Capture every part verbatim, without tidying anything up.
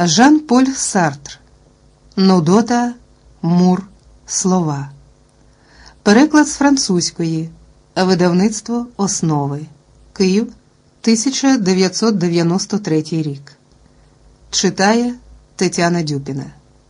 Жан-Поль Сартр. Нудота, Мур, слова. Переклад з французької. Видавництво «Основи». Київ, тисяча дев'ятсот дев'яносто третій рік. Читає Тетяна Дюпіна.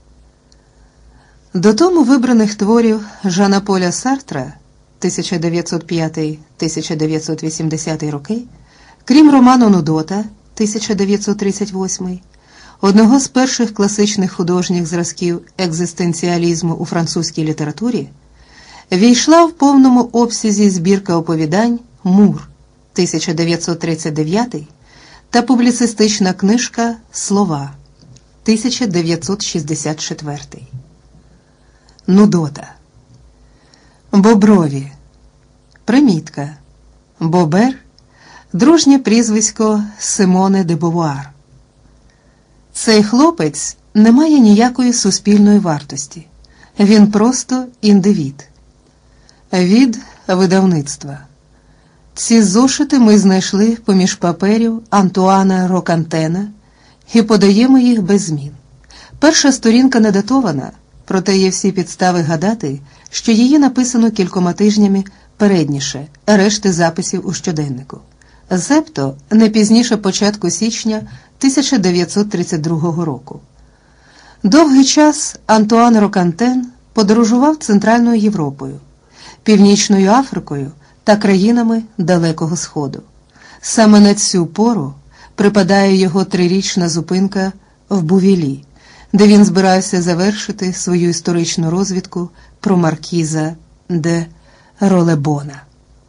До тому вибраних творів Жана Поля Сартра тисяча дев'ятсот п'ятий - тисяча дев'ятсот вісімдесятий роки, крім роману «Нудота» тисяча дев'ятсот тридцять восьмий, одного з перших класичних художніх зразків екзистенціалізму у французькій літературі, війшла в повному обсязі збірка оповідань «Мур» тисяча дев'ятсот тридцять дев'ятий та публіцистична книжка «Слова» тисяча дев'ятсот шістдесят четвертий. Нудота. Боброві. Примітка. Бобер – дружнє прізвисько Симоне де Бовуар. Цей хлопець не має ніякої суспільної вартості. Він просто індивід. Від видавництва. Ці зошити ми знайшли поміж паперів Антуана Рокантена і подаємо їх без змін. Перша сторінка не датована, проте є всі підстави гадати, що її написано кількома тижнями передніше решти записів у щоденнику. Зебто не пізніше початку січня тисяча дев'ятсот тридцять другого року. Довгий час Антуан Рокантен подорожував Центральною Європою, Північною Африкою та країнами Далекого Сходу. Саме на цю пору припадає його трирічна зупинка в Бувілі, де він збирався завершити свою історичну розвідку про маркіза де Ролебона.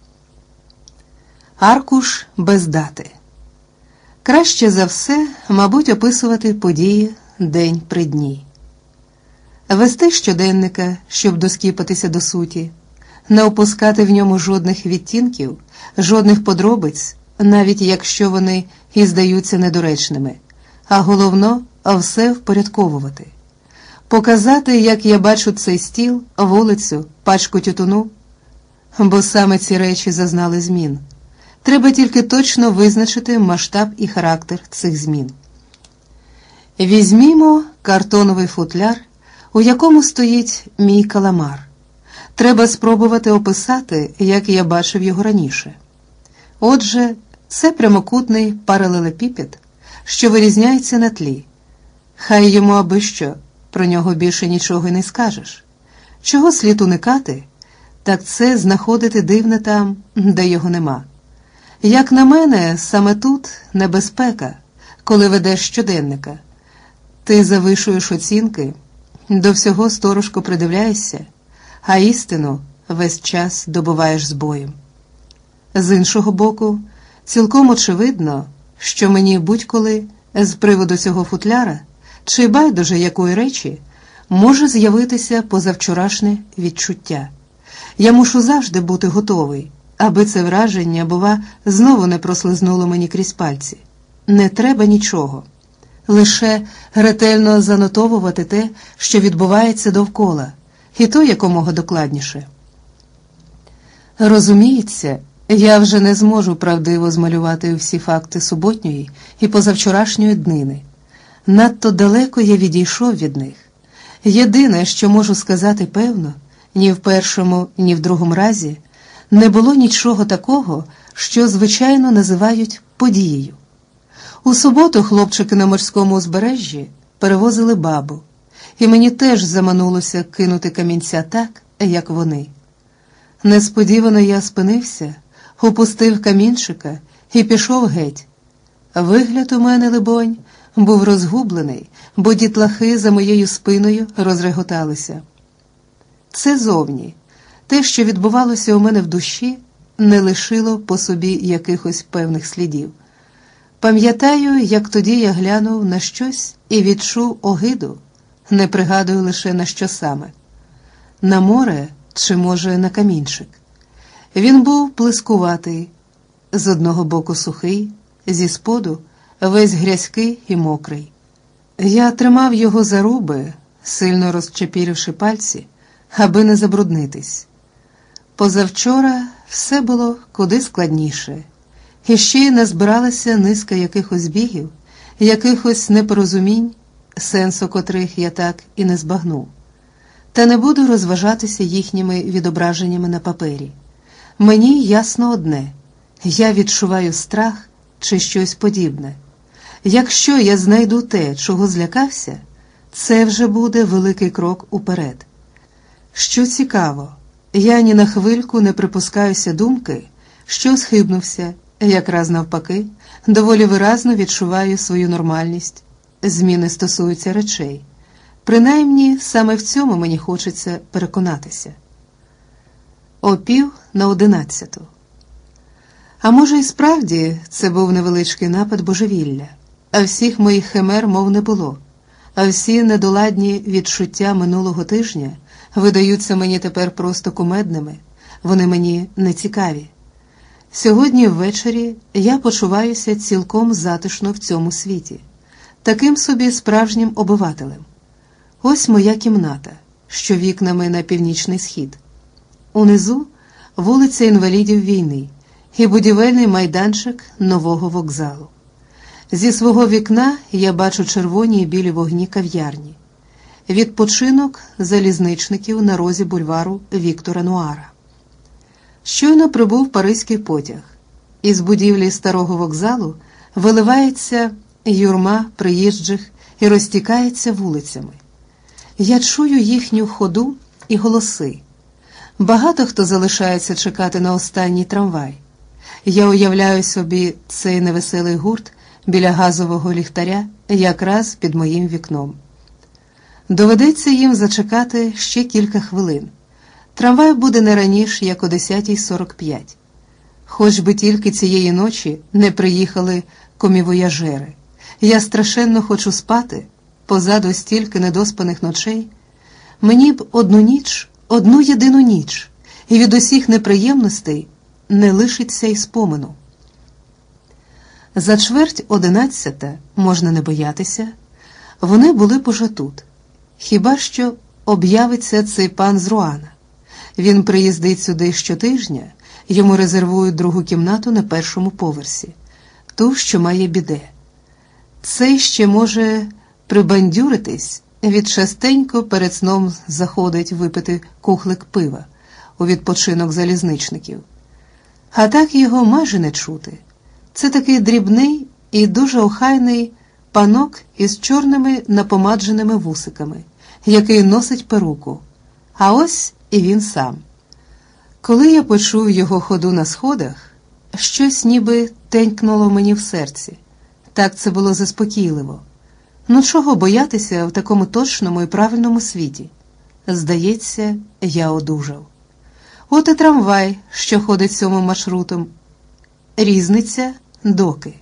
Аркуш без дати. Краще за все, мабуть, описувати події день при дні. Вести щоденника, щоб доскіпатися до суті, не опускати в ньому жодних відтінків, жодних подробиць, навіть якщо вони і здаються недоречними, а головно – все впорядковувати. Показати, як я бачу цей стіл, вулицю, пачку тютюну, бо саме ці речі зазнали змін. Треба тільки точно визначити масштаб і характер цих змін. Візьмімо картоновий футляр, у якому стоїть мій каламар. Треба спробувати описати, як я бачив його раніше. Отже, це прямокутний паралелепіпед, що вирізняється на тлі. Хай йому аби що, про нього більше нічого й не скажеш. Чого слід уникати, так це знаходити дивне там, де його нема. Як на мене, саме тут небезпека, коли ведеш щоденника. Ти завишуєш оцінки, до всього сторожко придивляєшся, а істину весь час добуваєш з боєм. З іншого боку, цілком очевидно, що мені будь-коли з приводу цього футляра, чи байдуже якої речі, може з'явитися позавчорашнє відчуття. Я мушу завжди бути готовий, аби це враження, бува, знову не прослизнуло мені крізь пальці. Не треба нічого. Лише ретельно занотовувати те, що відбувається довкола, і то якомога докладніше. Розуміється, я вже не зможу правдиво змалювати всі факти суботньої і позавчорашньої днини. Надто далеко я відійшов від них. Єдине, що можу сказати певно, ні в першому, ні в другому разі, не було нічого такого, що звичайно називають подією. У суботу хлопчики на морському узбережжі перевозили бабу, і мені теж заманулося кинути камінця так, як вони. Несподівано я спинився, опустив камінчика і пішов геть. Вигляд у мене, либонь, був розгублений, бо дітлахи за моєю спиною розреготалися. Це зовні. Те, що відбувалося у мене в душі, не лишило по собі якихось певних слідів. Пам'ятаю, як тоді я глянув на щось і відчув огиду, не пригадую лише на що саме. На море чи, може, на камінчик. Він був плескуватий, з одного боку сухий, зі споду весь грязький і мокрий. Я тримав його за руби, сильно розчепіривши пальці, аби не забруднитись. Позавчора все було куди складніше. І ще й назбиралася низка якихось бігів, якихось непорозумінь, сенсу котрих я так і не збагнув. Та не буду розважатися їхніми відображеннями на папері. Мені ясно одне – я відчуваю страх чи щось подібне. Якщо я знайду те, чого злякався, це вже буде великий крок уперед. Що цікаво, я ні на хвильку не припускаюся думки, що схибнувся, якраз навпаки, доволі виразно відчуваю свою нормальність. Зміни стосуються речей. Принаймні, саме в цьому мені хочеться переконатися. О пів на одинадцяту. А може і справді це був невеличкий напад божевілля, а всіх моїх химер мов не було, а всі недоладні відчуття минулого тижня видаються мені тепер просто кумедними, вони мені не цікаві. Сьогодні ввечері я почуваюся цілком затишно в цьому світі, таким собі справжнім обивателем. Ось моя кімната, що вікнами на північний схід. Унизу вулиця інвалідів війни і будівельний майданчик нового вокзалу. Зі свого вікна я бачу червоні і білі вогні кав'ярні. Відпочинок залізничників на розі бульвару Віктора Нуара. Щойно прибув паризький потяг. Із будівлі старого вокзалу виливається юрма приїжджих і розтікається вулицями. Я чую їхню ходу і голоси. Багато хто залишається чекати на останній трамвай. Я уявляю собі цей невеселий гурт біля газового ліхтаря якраз під моїм вікном. Доведеться їм зачекати ще кілька хвилин. Трамвай буде не раніше, як о десята сорок п'ять. Хоч би тільки цієї ночі не приїхали комівояжери. Я страшенно хочу спати, позаду стільки недоспаних ночей. Мені б одну ніч, одну єдину ніч, і від усіх неприємностей не лишиться й спомину. За чверть одинадцята, можна не боятися, вони були б уже тут. Хіба що об'явиться цей пан з Руана. Він приїздить сюди щотижня, йому резервують другу кімнату на першому поверсі, ту, що має біде. Цей ще може прибандюритись, від частенько перед сном заходить випити кухлик пива у відпочинок залізничників. А так його майже не чути. Це такий дрібний і дуже охайний панок із чорними напомадженими вусиками, який носить перуку. А ось і він сам. Коли я почув його ходу на сходах, щось ніби тенькнуло мені в серці. Так це було заспокійливо. Ну чого боятися в такому точному і правильному світі? Здається, я одужав. От і трамвай, що ходить цьому маршрутом. Різниця доки.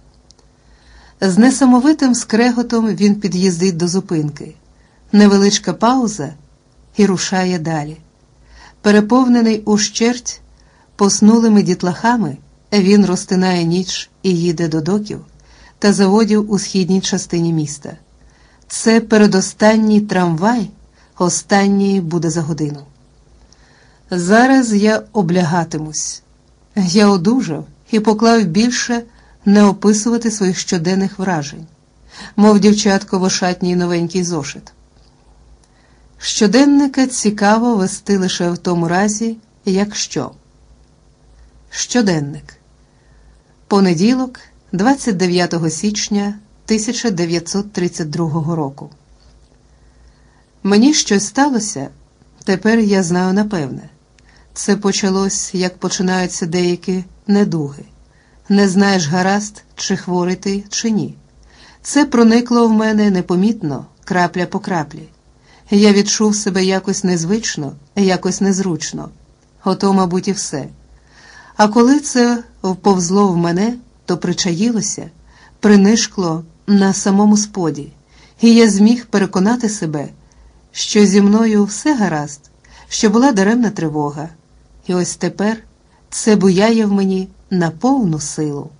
З несамовитим скреготом він під'їздить до зупинки. Невеличка пауза і рушає далі. Переповнений ущерть поснулими дітлахами, він розтинає ніч і їде до доків та заводів у східній частині міста. Це передостанній трамвай, останній буде за годину. Зараз я облягатимусь. Я одужав і поклав більше не описувати своїх щоденних вражень, мов дівчатко в ошатній новенький зошит. Щоденника цікаво вести лише в тому разі, якщо. Щоденник. Понеділок, двадцять дев'ятого січня тисяча дев'ятсот тридцять другого року. Мені щось сталося, тепер я знаю напевне. Це почалось, як починаються деякі недуги. Не знаєш гаразд, чи хворий ти, чи ні. Це проникло в мене непомітно, крапля по краплі. Я відчув себе якось незвично, якось незручно. Ото, мабуть, і все. А коли це вповзло в мене, то причаїлося, принишкло на самому споді, і я зміг переконати себе, що зі мною все гаразд, що була даремна тривога. І ось тепер це буяє в мені на повну силу.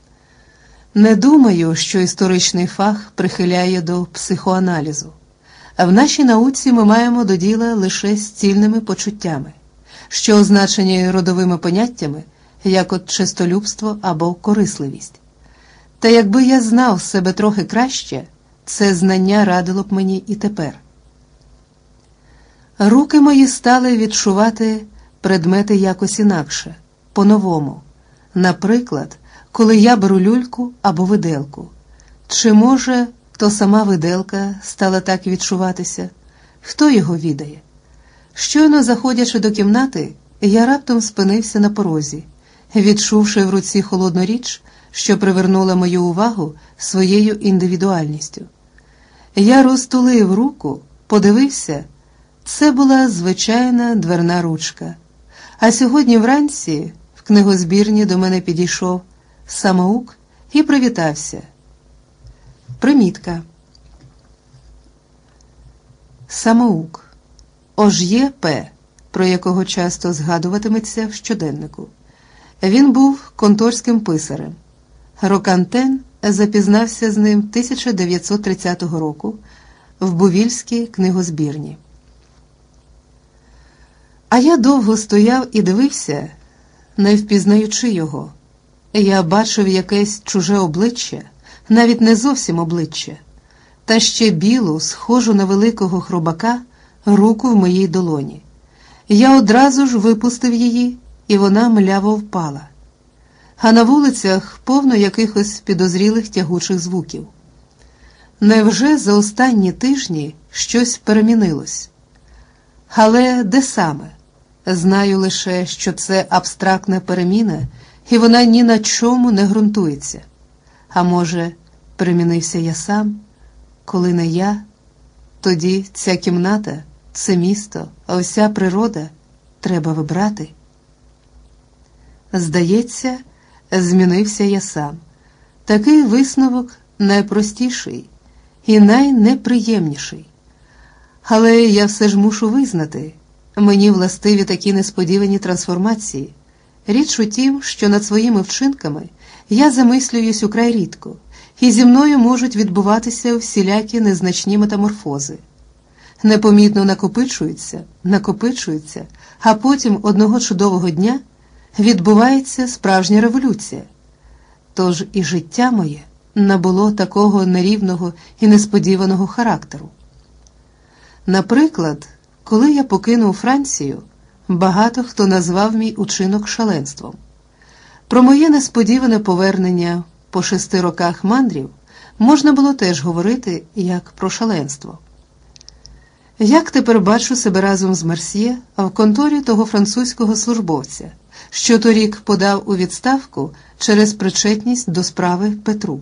Не думаю, що історичний фах прихиляє до психоаналізу. А в нашій науці ми маємо до діла лише з цільними почуттями, що означені родовими поняттями, як от чистолюбство або корисливість. Та якби я знав себе трохи краще, це знання радило б мені і тепер. Руки мої стали відчувати предмети якось інакше, по-новому. Наприклад, коли я беру люльку або виделку. Чи, може, то сама виделка стала так відчуватися? Хто його відає? Щойно заходячи до кімнати, я раптом спинився на порозі, відчувши в руці холодну річ, що привернула мою увагу своєю індивідуальністю. Я розтулив руку, подивився, це була звичайна дверна ручка. А сьогодні вранці в книгозбірні до мене підійшов самоук і привітався. Примітка. Самоук. Ож'є П., про якого часто згадуватиметься в щоденнику. Він був конторським писарем. Рокантен запізнався з ним тисяча дев'ятсот тридцятого року в Бувільській книгозбірні. А я довго стояв і дивився, не впізнаючи його. Я бачив якесь чуже обличчя, навіть не зовсім обличчя, та ще білу, схожу на великого хробака, руку в моїй долоні. Я одразу ж випустив її, і вона мляво впала. А на вулицях повно якихось підозрілих тягучих звуків. Невже за останні тижні щось перемінилось? Але де саме? Знаю лише, що це абстрактна переміна, і вона ні на чому не ґрунтується. А може, перемінився я сам? Коли не я, тоді ця кімната, це місто, а вся природа треба вибрати. Здається, змінився я сам. Такий висновок найпростіший і найнеприємніший. Але я все ж мушу визнати, мені властиві такі несподівані трансформації. Річ у тім, що над своїми вчинками я замислююсь украй рідко, і зі мною можуть відбуватися всілякі незначні метаморфози. Непомітно накопичуються, накопичуються, а потім одного чудового дня відбувається справжня революція. Тож і життя моє набуло такого нерівного і несподіваного характеру. Наприклад, коли я покинув Францію, багато хто назвав мій учинок шаленством. Про моє несподіване повернення по шести роках мандрів можна було теж говорити як про шаленство. Як тепер бачу себе разом з Мерсьє в конторі того французького службовця, що торік подав у відставку через причетність до справи Петру.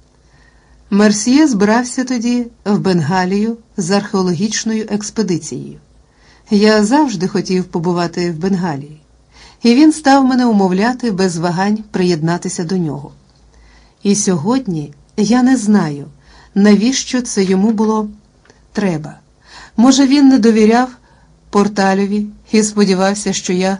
Мерсьє збирався тоді в Бенгалію з археологічною експедицією. Я завжди хотів побувати в Бенгалії, і він став мене умовляти без вагань приєднатися до нього. І сьогодні я не знаю, навіщо це йому було треба. Може, він не довіряв Порталеві і сподівався, що я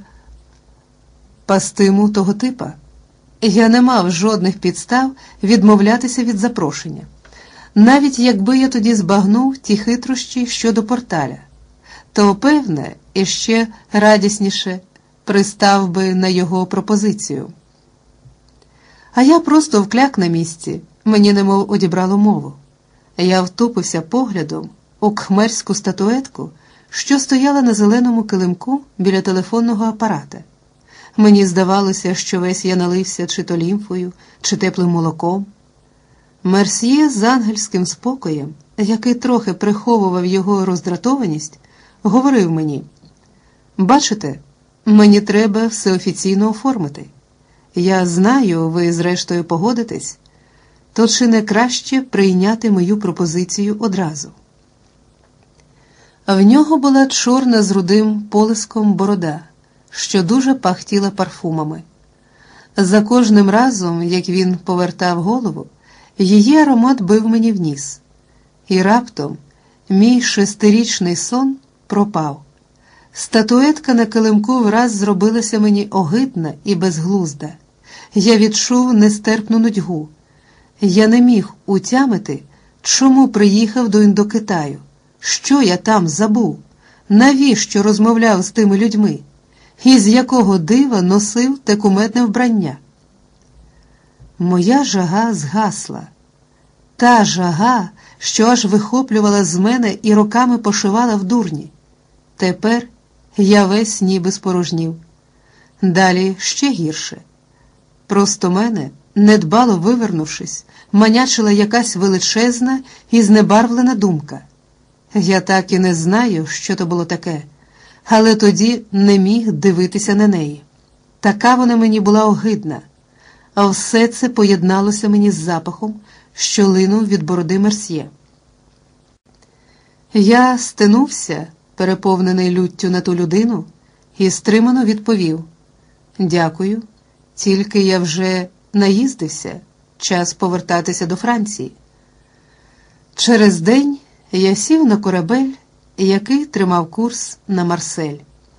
пастиму того типа. Я не мав жодних підстав відмовлятися від запрошення, навіть якби я тоді збагнув ті хитрощі щодо Порталя, то, певне, іще радісніше пристав би на його пропозицію. А я просто вкляк на місці, мені немов одібрало мову. Я втупився поглядом у кхмерську статуетку, що стояла на зеленому килимку біля телефонного апарата. Мені здавалося, що весь я налився чи то лімфою, чи теплим молоком. Мерсьє з ангельським спокоєм, який трохи приховував його роздратованість, говорив мені: «Бачите, мені треба все офіційно оформити. Я знаю, ви зрештою погодитесь, то чи не краще прийняти мою пропозицію одразу?» В нього була чорна з рудим полиском борода, що дуже пахтіла парфумами. За кожним разом, як він повертав голову, її аромат бив мені в ніс. І раптом мій шестирічний сон пропав. Статуетка на килимку враз зробилася мені огидна і безглузда. Я відчув нестерпну нудьгу. Я не міг утямити, чому приїхав до Індокитаю, що я там забув, навіщо розмовляв з тими людьми, і з якого дива носив те кумедне вбрання. Моя жага згасла. Та жага, що аж вихоплювала з мене і роками пошивала в дурні. Тепер я весь ніби спорожнів. Далі ще гірше. Просто мене, недбало вивернувшись, манячила якась величезна і знебарвлена думка. Я так і не знаю, що то було таке, але тоді не міг дивитися на неї. Така вона мені була огидна, а все це поєдналося мені з запахом, що линув від бороди Мерсьє. Я стинувся, переповнений люттю на ту людину, і стримано відповів: «Дякую, тільки я вже наїздився, час повертатися до Франції». Через день я сів на корабель, який тримав курс на Марсель.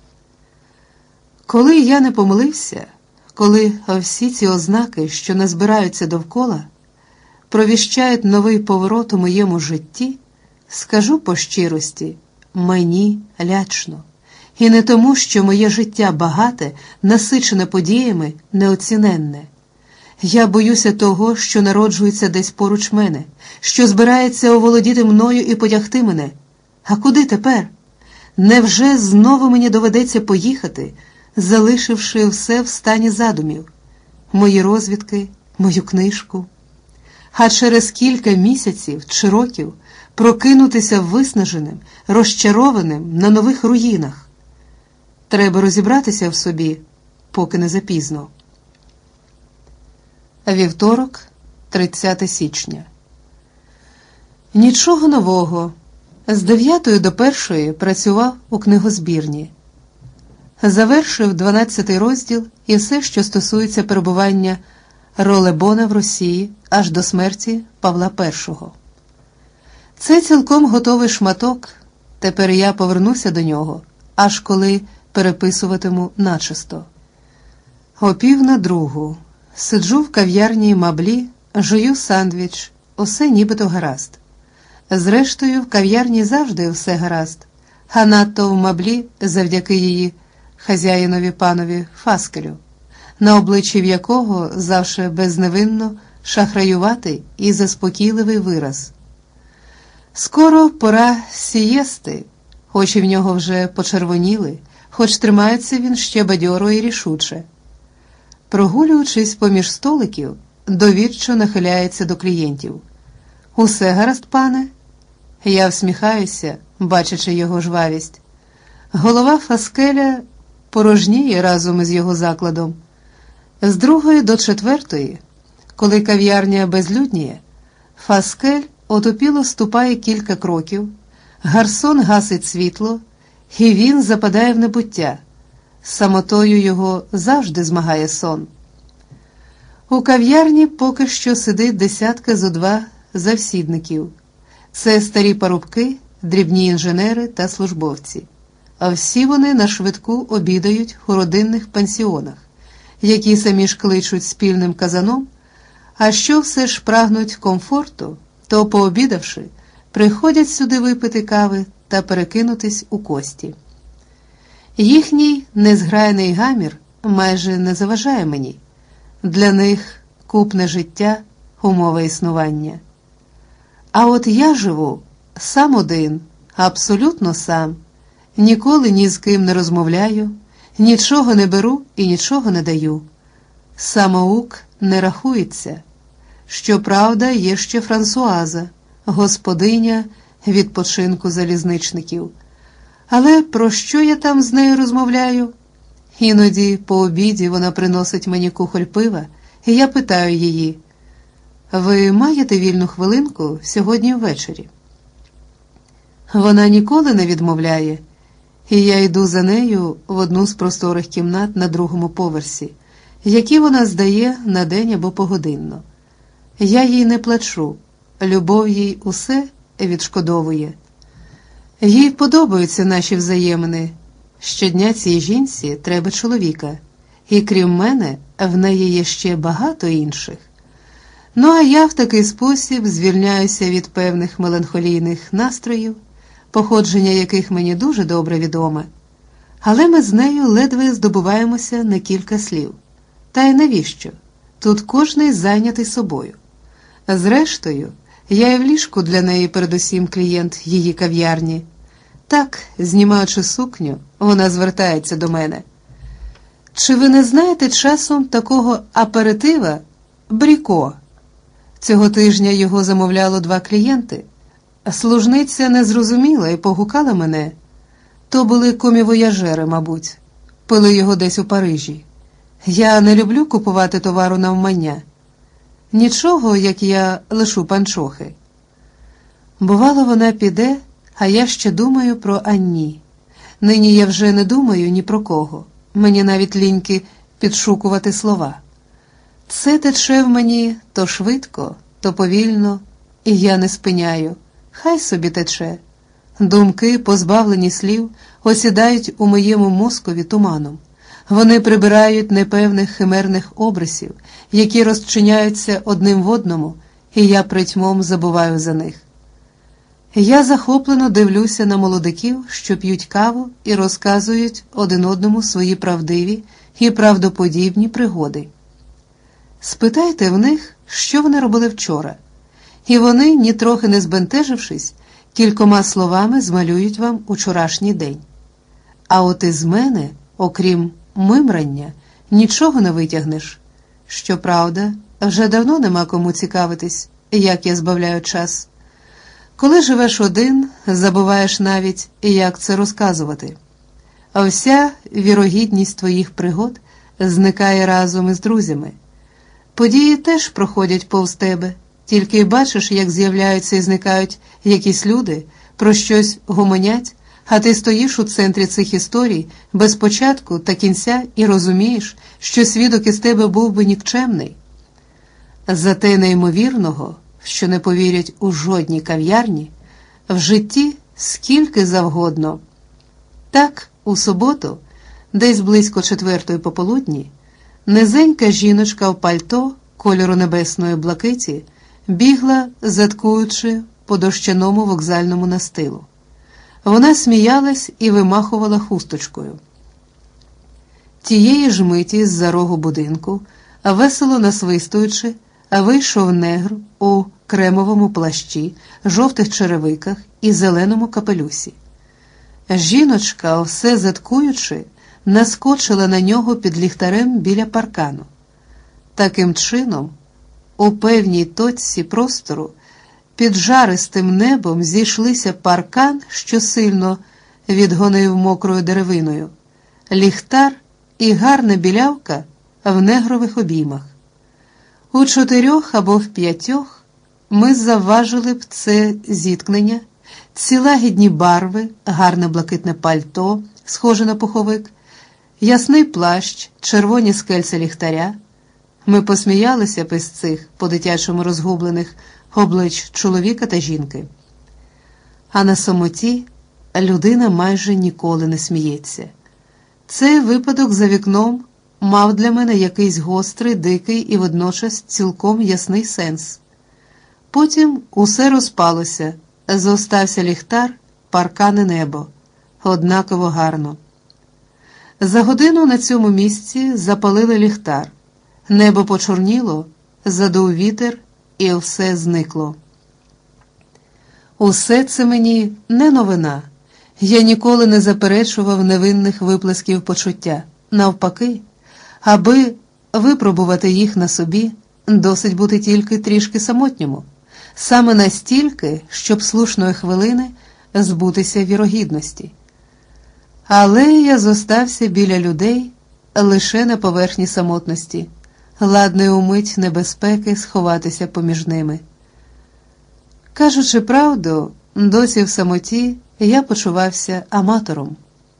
Коли я не помилився, коли всі ці ознаки, що назбираються довкола, провіщають новий поворот у моєму житті, скажу по щирості, мені лячно. І не тому, що моє життя багате, насичене подіями, неоціненне. Я боюся того, що народжується десь поруч мене, що збирається оволодіти мною і потягти мене. А куди тепер? Невже знову мені доведеться поїхати, залишивши все в стані задумів? Мої розвідки, мою книжку. А через кілька місяців чи років прокинутися виснаженим, розчарованим на нових руїнах. Треба розібратися в собі, поки не запізно. Вівторок, тридцяте січня. Нічого нового. З дев'ятої до першої працював у книгозбірні. Завершив дванадцятий розділ і все, що стосується перебування Ролебона в Росії аж до смерті Павла Першого. Це цілком готовий шматок, тепер я повернуся до нього, аж коли переписуватиму начисто. О пів на другу. Сиджу в кав'ярні Маблі, жую сандвіч, усе нібито гаразд. Зрештою, в кав'ярні завжди все гаразд, а надто в Маблі завдяки її хазяїнові панові Фаскелю, на обличчі в якого завше безневинно шахраюватий і заспокійливий вираз. Скоро пора сієсти, очі в нього вже почервоніли, хоч тримається він ще бадьоро і рішуче. Прогулюючись поміж столиків, довідчо нахиляється до клієнтів. «Усе гаразд, пане?» Я всміхаюся, бачачи його жвавість. Голова Фаскеля порожніє разом із його закладом. З другої до четвертої, коли кав'ярня безлюдніє, Фаскель отупіло ступає кілька кроків, гарсон гасить світло, і він западає в небуття. Самотою його завжди змагає сон. У кав'ярні поки що сидить десятка зо два завсідників. Це старі парубки, дрібні інженери та службовці. А всі вони на швидку обідають у родинних пансіонах, які самі ж кличуть спільним казаном, а що все ж прагнуть комфорту, то, пообідавши, приходять сюди випити кави та перекинутись у кості. Їхній незграйний гамір майже не заважає мені. Для них купне життя – умова існування. А от я живу сам один, абсолютно сам. Ніколи ні з ким не розмовляю, нічого не беру і нічого не даю. Самоук не рахується. Щоправда, є ще Франсуаза, господиня відпочинку залізничників. Але про що я там з нею розмовляю? Іноді по обіді вона приносить мені кухоль пива, і я питаю її: «Ви маєте вільну хвилинку сьогодні ввечері?» Вона ніколи не відмовляє, і я йду за нею в одну з просторих кімнат на другому поверсі, які вона здає на день або погодинно. Я їй не плачу, любов їй усе відшкодовує. Їй подобаються наші взаємини. Щодня цій жінці треба чоловіка, і крім мене, в неї є ще багато інших. Ну а я в такий спосіб звільняюся від певних меланхолійних настроїв, походження яких мені дуже добре відоме. Але ми з нею ледве здобуваємося на кілька слів. Та й навіщо? Тут кожний зайнятий собою. Зрештою, Я і в ліжку для неї передусім клієнт її кав'ярні. Так, знімаючи сукню, вона звертається до мене. Чи ви не знаєте часом такого аперитива Бріко? Цього тижня його замовляло два клієнти. Служниця не зрозуміла і погукала мене. То були комівояжери, мабуть. Пили його десь у Парижі. Я не люблю купувати товару навмання. Нічого, як я лишу панчохи. Бувало, вона піде, а я ще думаю про Анні. Нині я вже не думаю ні про кого. Мені навіть ліньки підшукувати слова. Це тече в мені то швидко, то повільно, і я не спиняю. Хай собі тече. Думки, позбавлені слів, осідають у моєму мозкові туманом. Вони прибирають непевних химерних обрисів, які розчиняються одним в одному, і я притьмом забуваю за них. Я захоплено дивлюся на молодиків, що п'ють каву і розказують один одному свої правдиві і правдоподібні пригоди. Спитайте в них, що вони робили вчора, і вони, нітрохи не збентежившись, кількома словами змалюють вам учорашній день. А от із мене, окрім мимрання, нічого не витягнеш. Щоправда, вже давно нема кому цікавитись, як я збавляю час. Коли живеш один, забуваєш навіть, як це розказувати. А вся вірогідність твоїх пригод зникає разом із друзями. Події теж проходять повз тебе, тільки й бачиш, як з'являються і зникають якісь люди, про щось гомонять, а ти стоїш у центрі цих історій без початку та кінця і розумієш, що свідок із тебе був би нікчемний. Зате неймовірного, що не повірять у жодній кав'ярні, в житті скільки завгодно. Так, у суботу, десь близько четвертої пополудні, низенька жіночка в пальто кольору небесної блакиті бігла, заткуючи по дощаному вокзальному настилу. Вона сміялась і вимахувала хусточкою. Тієї ж миті з-за рогу будинку, весело насвистуючи, вийшов негр у кремовому плащі, жовтих черевиках і зеленому капелюсі. Жіночка, все заткуючи, наскочила на нього під ліхтарем біля паркану. Таким чином, у певній точці простору, під жаристим небом зійшлися паркан, що сильно відгонив мокрою деревиною, ліхтар і гарна білявка в негрових обіймах. У чотирьох або в п'ятьох ми завважили б це зіткнення, ці лагідні барви, гарне блакитне пальто, схоже на пуховик, ясний плащ, червоні скельця ліхтаря. Ми посміялися б із цих по-дитячому розгублених облич чоловіка та жінки. А на самоті людина майже ніколи не сміється. Цей випадок за вікном мав для мене якийсь гострий, дикий і водночас цілком ясний сенс. Потім усе розпалося, зостався ліхтар, паркан і небо. Однаково гарно. За годину на цьому місці запалили ліхтар. Небо почорніло, задув вітер, і все зникло. Усе це мені не новина. Я ніколи не заперечував невинних виплесків почуття. Навпаки, аби випробувати їх на собі, досить бути тільки трішки самотньому. Саме настільки, щоб слушної хвилини збутися вірогідності. Але я зостався біля людей лише на поверхні самотності, ладний умить небезпеки сховатися поміж ними. Кажучи правду, досі в самоті я почувався аматором.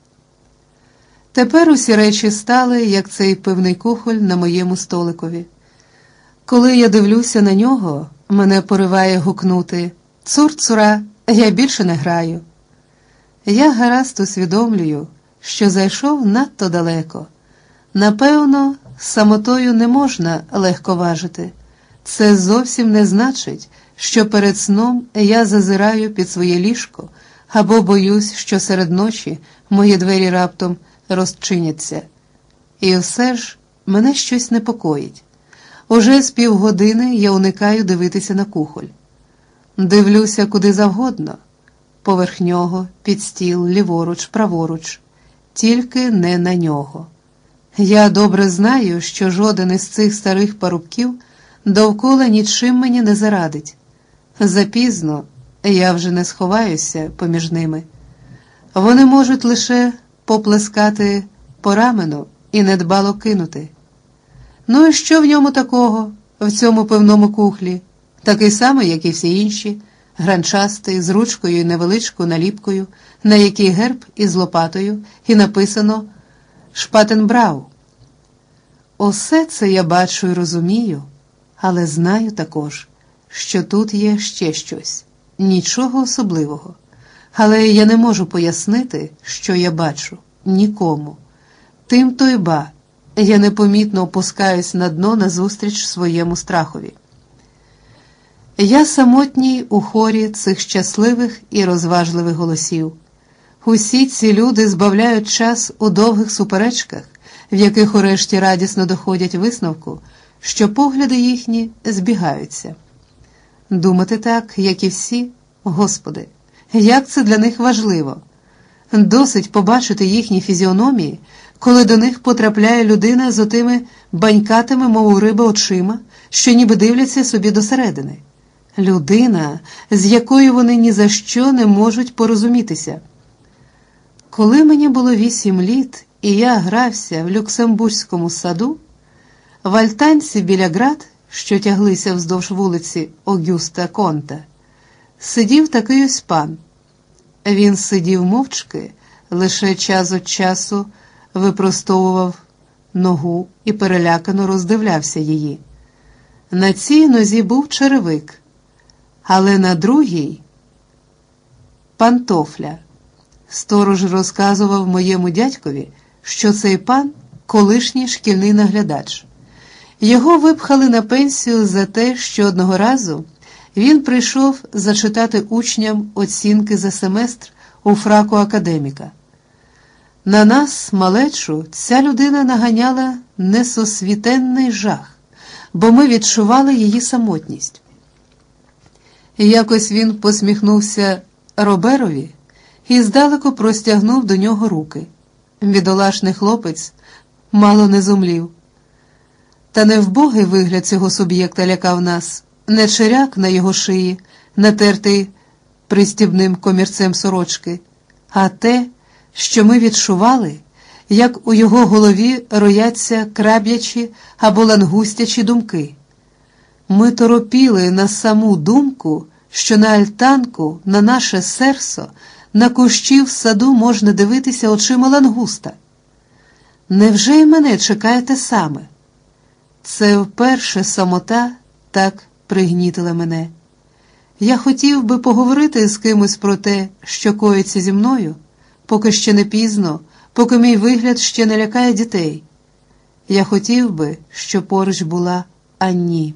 Тепер усі речі стали, як цей пивний кухоль на моєму столикові. Коли я дивлюся на нього, мене пориває гукнути «Цур-цура, я більше не граю». Я гаразд усвідомлюю, що зайшов надто далеко. Напевно, самотою не можна легковажити. Це зовсім не значить, що перед сном я зазираю під своє ліжко або боюсь, що серед ночі мої двері раптом розчиняться. І все ж мене щось непокоїть. Уже з півгодини я уникаю дивитися на кухоль. Дивлюся куди завгодно. Поверх нього, під стіл, ліворуч, праворуч. Тільки не на нього. Я добре знаю, що жоден із цих старих парубків довкола нічим мені не зарадить. Запізно, я вже не сховаюся поміж ними. Вони можуть лише поплескати по рамену і недбало кинути. Ну і що в ньому такого, в цьому пивному кухлі? Такий самий, як і всі інші, гранчастий, з ручкою і невеличкою наліпкою, на якій герб із лопатою, і написано «Шпатенбрау». Усе це я бачу і розумію, але знаю також, що тут є ще щось, нічого особливого. Але я не можу пояснити, що я бачу, нікому. Тим то й ба, я непомітно опускаюсь на дно назустріч своєму страхові. Я самотній у хорі цих щасливих і розважливих голосів. Усі ці люди збавляють час у довгих суперечках, в яких урешті радісно доходять висновку, що погляди їхні збігаються. Думати так, як і всі, Господи, як це для них важливо. Досить побачити їхні фізіономії, коли до них потрапляє людина з отими банькатими, мов у риби, очима, що ніби дивляться собі досередини. Людина, з якою вони ні за що не можуть порозумітися. Коли мені було вісім літ, і я грався в Люксембурзькому саду, в альтанці біля град, що тяглися вздовж вулиці Огюста Конта, сидів такий ось пан. Він сидів мовчки, лише час від часу випростовував ногу і перелякано роздивлявся її. На цій нозі був черевик, але на другій – пантофля. Сторож розказував моєму дядькові, що цей пан – колишній шкільний наглядач. Його випхали на пенсію за те, що одного разу він прийшов зачитати учням оцінки за семестр у фраку академіка. На нас, малечу, ця людина наганяла несосвітенний жах, бо ми відчували її самотність. Якось він посміхнувся Роберові і здалеку простягнув до нього руки. Бідолашний хлопець мало не зумлів. Та не вбогий вигляд цього суб'єкта лякав нас, не черяк на його шиї, натертий пристібним комірцем сорочки, а те, що ми відчували, як у його голові рояться краб'ячі або лангустячі думки. Ми торопіли на саму думку, що на альтанку, на наше серсо, на кущі в саду можна дивитися очима лангуста. Невже й мене чекає те саме? Це вперше самота так пригнітила мене. Я хотів би поговорити з кимось про те, що коїться зі мною, поки ще не пізно, поки мій вигляд ще не лякає дітей. Я хотів би, щоб поруч була Анні.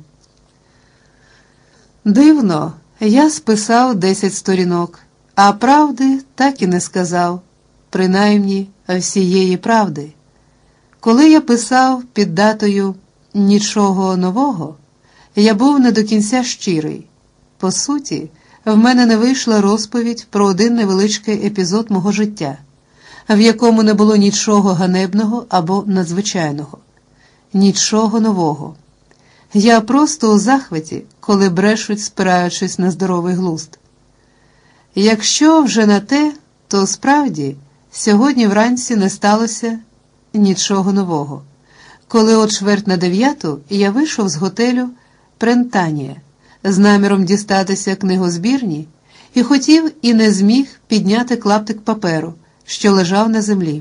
Дивно, я списав десять сторінок, а правди так і не сказав, принаймні всієї правди. Коли я писав під датою «Нічого нового», я був не до кінця щирий. По суті, в мене не вийшла розповідь про один невеличкий епізод мого життя, в якому не було нічого ганебного або надзвичайного. Нічого нового. Я просто у захваті, коли брешуть, спираючись на здоровий глузд. Якщо вже на те, то справді сьогодні вранці не сталося нічого нового. Коли о чверть на дев'яту я вийшов з готелю «Прентанія» з наміром дістатися книгозбірні і хотів і не зміг підняти клаптик паперу, що лежав на землі.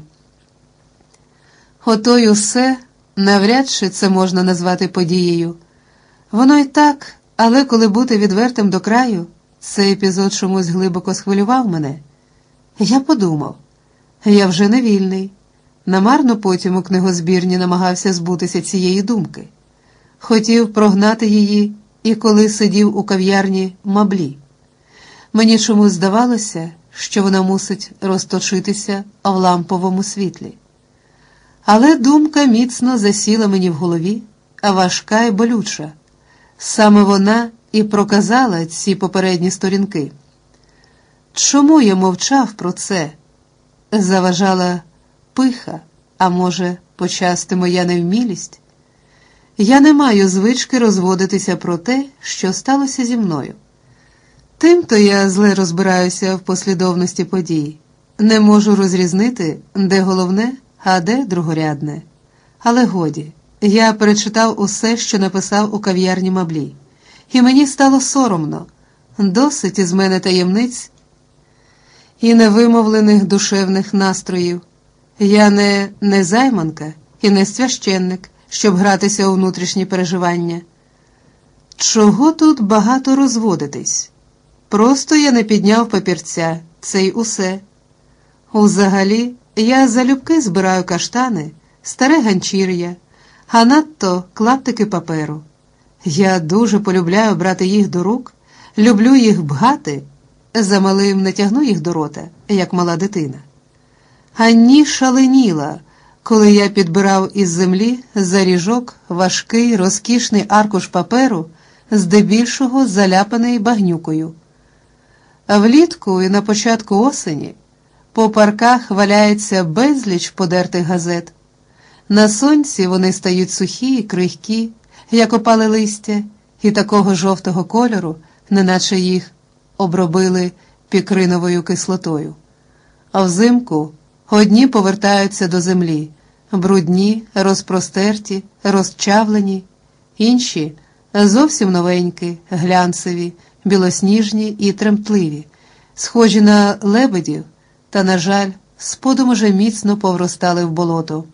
Ото й усе, навряд чи це можна назвати подією. Воно й так, але коли бути відвертим до краю, цей епізод чомусь глибоко схвилював мене. Я подумав, я вже не вільний. Намарно потім у книгозбірні намагався збутися цієї думки. Хотів прогнати її і коли сидів у кав'ярні Маблі. Мені чомусь здавалося, що вона мусить розточитися в ламповому світлі. Але думка міцно засіла мені в голові, а важка й болюча. Саме вона і проказала ці попередні сторінки. Чому я мовчав про це? Заважала пиха, а може, почасти моя невмілість? Я не маю звички розводитися про те, що сталося зі мною. Тимто я зле розбираюся в послідовності подій. Не можу розрізнити, де головне, а де другорядне. Але годі, я перечитав усе, що написав у кав'ярні Маблі. І мені стало соромно. Досить із мене таємниць і невимовлених душевних настроїв. Я не незайманка і не священник, щоб гратися у внутрішні переживання. Чого тут багато розводитись? Просто я не підняв папірця, це й усе. Узагалі, я залюбки збираю каштани, старе ганчір'я, а надто клаптики паперу. Я дуже полюбляю брати їх до рук, люблю їх бгати, замалим не тягну їх до рота, як мала дитина. Ані шаленіла, коли я підбирав із землі за ріжок важкий, розкішний аркуш паперу, здебільшого заляпаний багнюкою. Влітку і на початку осені по парках валяється безліч подертих газет. На сонці вони стають сухі і крихкі, як опале листя, і такого жовтого кольору, неначе їх обробили пікриновою кислотою. А взимку одні повертаються до землі, брудні, розпростерті, розчавлені, інші зовсім новенькі, глянцеві, білосніжні і тремтливі, схожі на лебедів, та, на жаль, сподом уже міцно повростали в болото.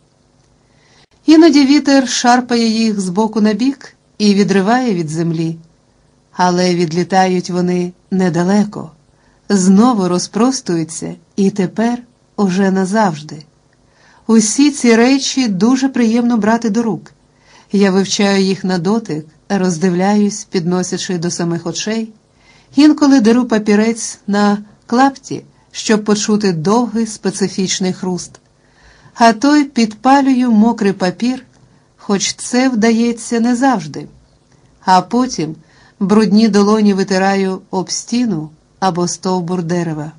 Іноді вітер шарпає їх з боку на бік і відриває від землі, але відлітають вони недалеко, знову розпростуються і тепер уже назавжди. Усі ці речі дуже приємно брати до рук. Я вивчаю їх на дотик, роздивляюсь, підносячи до самих очей, інколи деру папірець на клапті, щоб почути довгий специфічний хруст. А той підпалюю мокрий папір, хоч це вдається не завжди. А потім брудні долоні витираю об стіну або стовбур дерева.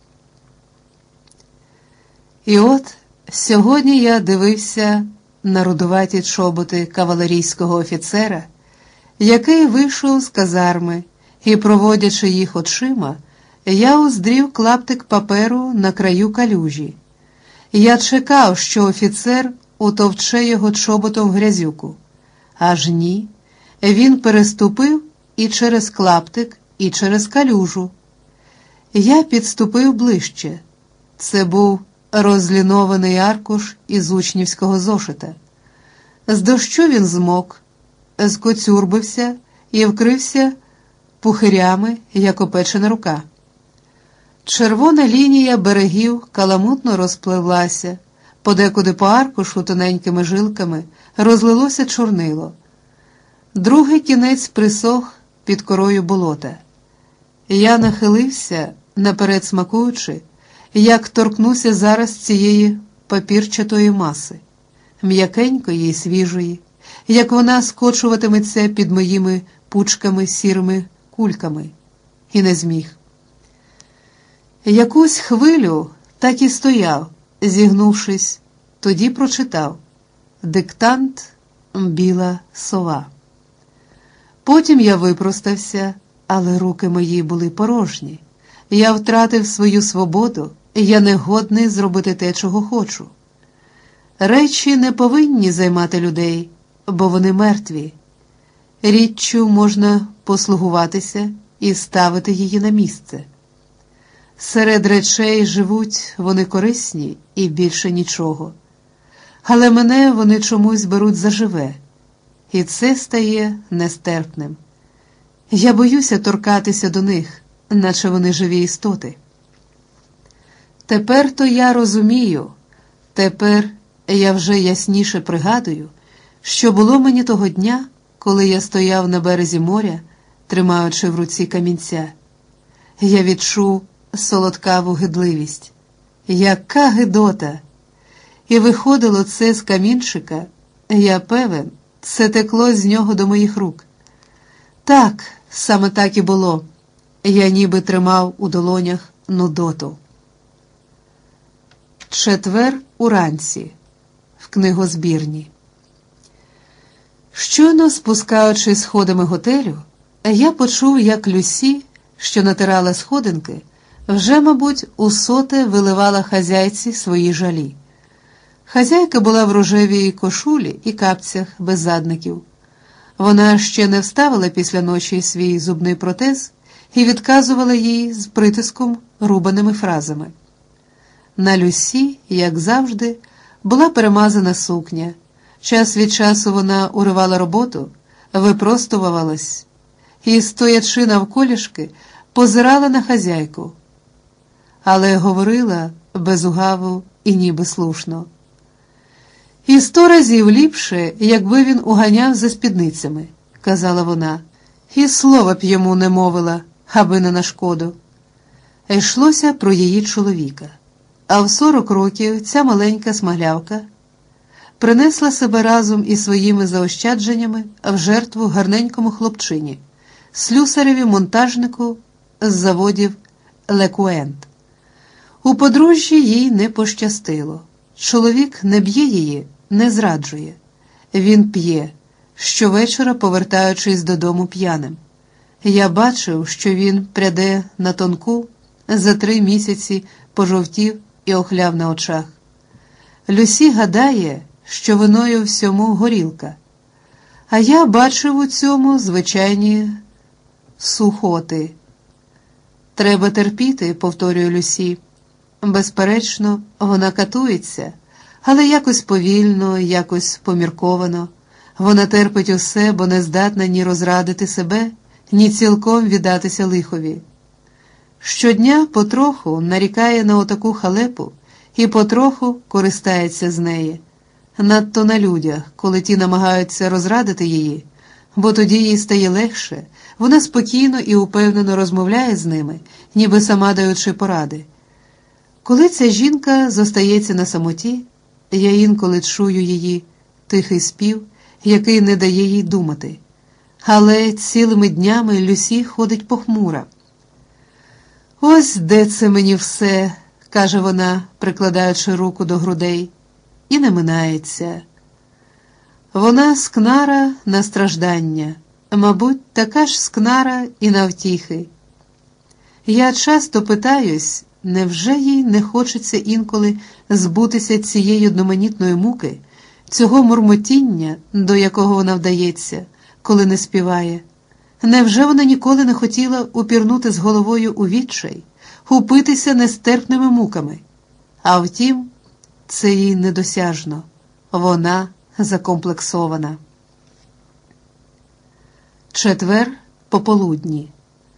І от сьогодні я дивився на рудуваті чоботи кавалерійського офіцера, який вийшов з казарми, і, проводячи їх очима, я уздрів клаптик паперу на краю калюжі. Я чекав, що офіцер утовче його чоботом в грязюку. Аж ні, він переступив і через клаптик, і через калюжу. Я підступив ближче. Це був розлінований аркуш із учнівського зошита. З дощу він змок, скоцюрбився і вкрився пухирями, як опечена рука. Червона лінія берегів каламутно розпливлася, подекуди по аркушу тоненькими жилками розлилося чорнило. Другий кінець присох під корою болота. Я нахилився, наперед смакуючи, як торкнуся зараз цієї папірчатої маси, м'якенької і свіжої, як вона скочуватиметься під моїми пучками сірими кульками. І не зміг. Якусь хвилю так і стояв, зігнувшись, тоді прочитав «Диктант біла сова». Потім я випростався, але руки мої були порожні. Я втратив свою свободу, і я не годний зробити те, чого хочу. Речі не повинні займати людей, бо вони мертві. Річчю можна послугуватися і ставити її на місце. Серед речей живуть вони корисні і більше нічого. Але мене вони чомусь беруть заживе, і це стає нестерпним. Я боюся торкатися до них, наче вони живі істоти. Тепер-то я розумію, тепер я вже ясніше пригадую, що було мені того дня, коли я стояв на березі моря, тримаючи в руці камінця. Я відчув солодкаву гидливість. Яка гидота! І виходило це з камінчика, я певен, це текло з нього до моїх рук. Так, Саме так і було. Я ніби тримав у долонях нудоту. Четвер уранці. В книгозбірні. Щойно спускаючись сходами готелю, я почув, як Люсі, що натирала сходинки, вже, мабуть, усоте виливала хазяйці свої жалі. Хазяйка була в рожевій кошулі і капцях без задників. Вона ще не вставила після ночі свій зубний протез і відказувала їй з притиском рубаними фразами. На Люсі, як завжди, була перемазана сукня. Час від часу вона уривала роботу, випростувалась і, стоячи навколішки, позирала на хазяйку. Але говорила без угаву і ніби слушно. «І сто разів ліпше, якби він уганяв за спідницями», – казала вона, – «і слова б йому не мовила, аби не на шкоду». Йшлося про її чоловіка. А в сорок років ця маленька смаглявка принесла себе разом із своїми заощадженнями в жертву гарненькому хлопчині, слюсареві монтажнику з заводів Лекуент. У подружжі їй не пощастило. Чоловік не б'є її, не зраджує. Він п'є, щовечора повертаючись додому п'яним. Я бачив, що він пряде на тонку, за три місяці пожовтів і охляв на очах. Люсі гадає, що виною всьому горілка. А я бачив у цьому звичайні сухоти. «Треба терпіти», – повторює Люсі. Безперечно, вона катується, але якось повільно, якось помірковано. Вона терпить усе, бо не здатна ні розрадити себе, ні цілком віддатися лихові. Щодня потроху нарікає на отаку халепу і потроху користається з неї. Надто на людях, коли ті намагаються розрадити її, бо тоді їй стає легше, вона спокійно і упевнено розмовляє з ними, ніби сама даючи поради. Коли ця жінка зостається на самоті, я інколи чую її тихий спів, який не дає їй думати. Але цілими днями Люсі ходить похмура. «Ось де це мені все», – каже вона, прикладаючи руку до грудей, і не минається. Вона скнара на страждання, мабуть, така ж скнара і на втіхи. Я часто питаюсь, невже їй не хочеться інколи збутися цієї одноманітної муки, цього мурмотіння, до якого вона вдається, коли не співає? Невже вона ніколи не хотіла упірнути з головою у відчай, упитися нестерпними муками? А втім, це їй недосяжно. Вона закомплексована. Четвер пополудні.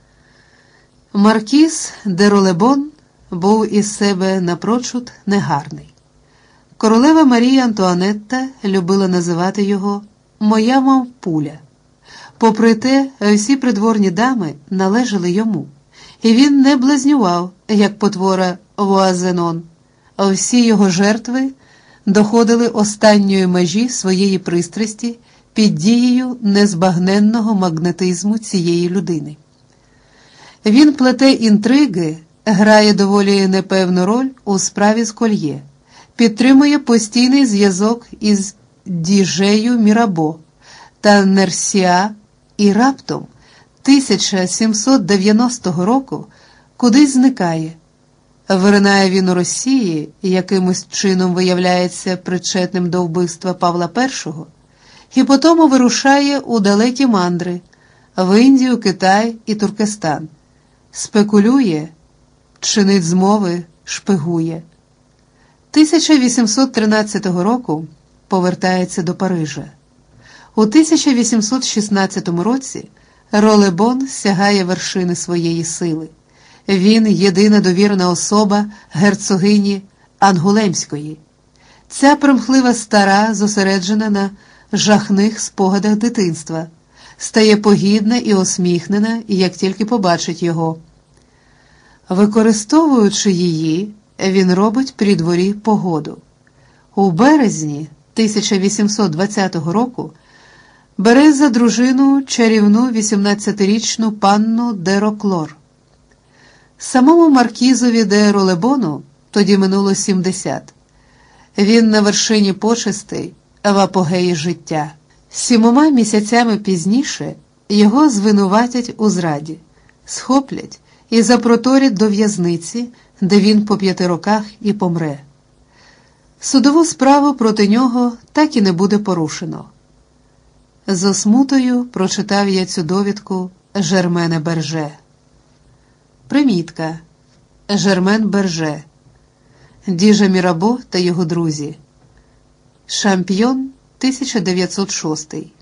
Маркіз де Ролебон був із себе напрочуд негарний. Королева Марія Антуанетта любила називати його «моя мов пуля». Попри те, всі придворні дами належали йому, і він не блазнював, як потвора Вуазенон. Всі його жертви доходили останньої межі своєї пристрасті під дією незбагненного магнетизму цієї людини. Він плете інтриги, грає доволі непевну роль у справі з Кольє, підтримує постійний зв'язок із Діжею Мірабо та Нерсіа і раптом тисяча сімсот дев'яностого року кудись зникає. Виринає він у Росії, якимось чином виявляється причетним до вбивства Павла Першого, і потому вирушає у далекі мандри, в Індію, Китай і Туркестан. Спекулює, чинить змови, шпигує. тисяча вісімсот тринадцятого року повертається до Парижа. У тисяча вісімсот шістнадцятому році Ролебон сягає вершини своєї сили. Він єдина довірена особа герцогині Ангулемської. Ця примхлива стара, зосереджена на жахних спогадах дитинства, стає погідна і осміхнена, як тільки побачить його. Використовуючи її, він робить при дворі погоду. У березні тисяча вісімсот двадцятого року бере за дружину чарівну вісімнадцятирічну панну де Роклор. Самому маркізові де Ролебону тоді минуло сімдесят. Він на вершині почестей, в апогеї життя. Сімома місяцями пізніше його звинуватять у зраді, схоплять і запроторять до в'язниці, де він по п'яти роках і помре. Судову справу проти нього так і не буде порушено. З осмутою прочитав я цю довідку Жермене Берже. Примітка. Жермен Берже. Діжа Мірабо та його друзі. Шампйон, тисяча дев'ятсот шостий.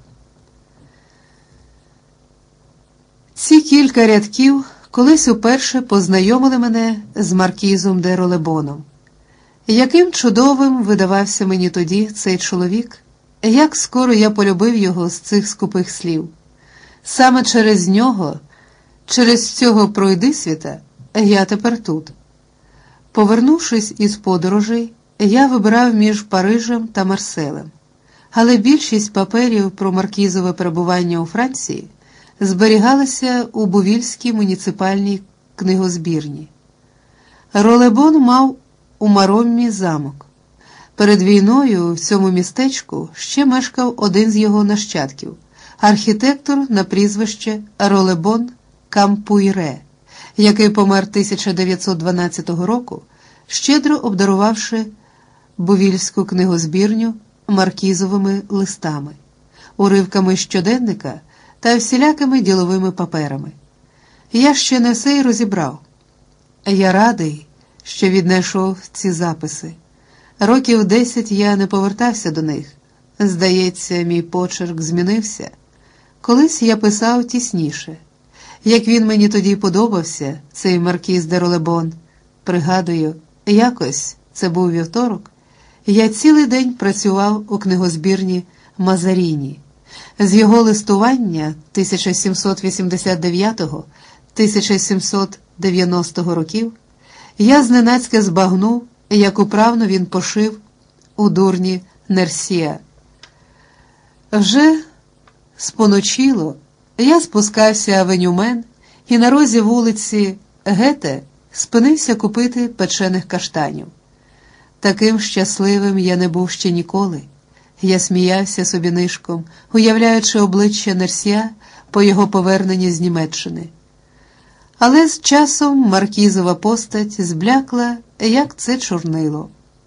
Ці кілька рядків колись уперше познайомили мене з маркізом де Ролебоном. Яким чудовим видавався мені тоді цей чоловік, як скоро я полюбив його з цих скупих слів. Саме через нього, через цього пройдисвіта, я тепер тут. Повернувшись із подорожей, я вибирав між Парижем та Марселем, але більшість паперів про маркізове перебування у Франції зберігалася у Бувільській муніципальній книгозбірні. Ролебон мав у Мароммі замок. Перед війною в цьому містечку ще мешкав один з його нащадків, архітектор на прізвище Ролебон Кампуйре, який помер тисяча дев'ятсот дванадцятого року, щедро обдарувавши Бувільську книгозбірню маркізовими листами, уривками щоденника та всілякими діловими паперами. Я ще не все й розібрав. Я радий, що віднайшов ці записи. Років десять я не повертався до них. Здається, мій почерк змінився. Колись я писав тісніше. Як він мені тоді подобався, цей маркіз де Ролебон. Пригадую, якось, це був вівторок, я цілий день працював у книгозбірні Мазаріні. З його листування тисяча сімсот вісімдесят дев'ятого - тисяча сімсот дев'яностого років я зненацька збагнув, як управно він пошив у дурні Нерсія. Вже споночило, я спускався авенюмен і на розі вулиці Гете спинився купити печених каштанів. Таким щасливим я не був ще ніколи. Я сміявся собі нишком, уявляючи обличчя Нерсія по його поверненні з Німеччини. Але з часом маркізова постать зблякла, як це чорнило.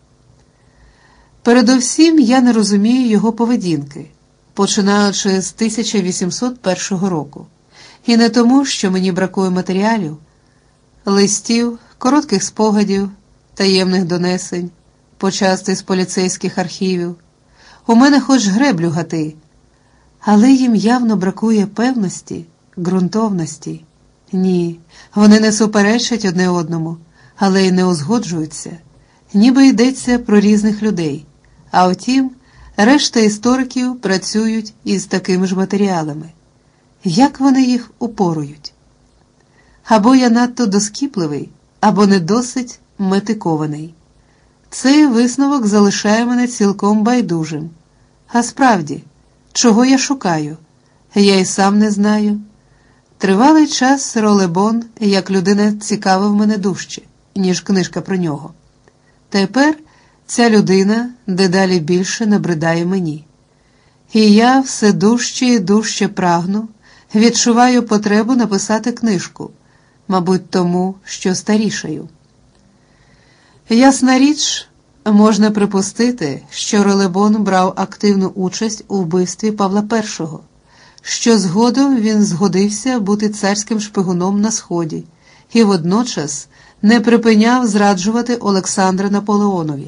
Передовсім я не розумію його поведінки, починаючи з тисяча вісімсот першого року. І не тому, що мені бракує матеріалів, листів, коротких спогадів, таємних донесень, почасти з поліцейських архівів. У мене хоч греблю гати, але їм явно бракує певності, ґрунтовності. Ні, вони не суперечать одне одному, але й не узгоджуються, ніби йдеться про різних людей. А втім, решта істориків працюють із такими ж матеріалами. Як вони їх упорують? Або я надто доскіпливий, або не досить метикований. Цей висновок залишає мене цілком байдужим. А справді, чого я шукаю? Я й сам не знаю. Тривалий час Ролебон, як людина, цікавив мене дужче, ніж книжка про нього. Тепер ця людина дедалі більше набридає мені. І я все дужче і дужче прагну, відчуваю потребу написати книжку, мабуть, тому, що старішаю. Ясна річ, можна припустити, що Ролебон брав активну участь у вбивстві Павла Першого, що згодом він згодився бути царським шпигуном на Сході і водночас не припиняв зраджувати Олександра Наполеонові.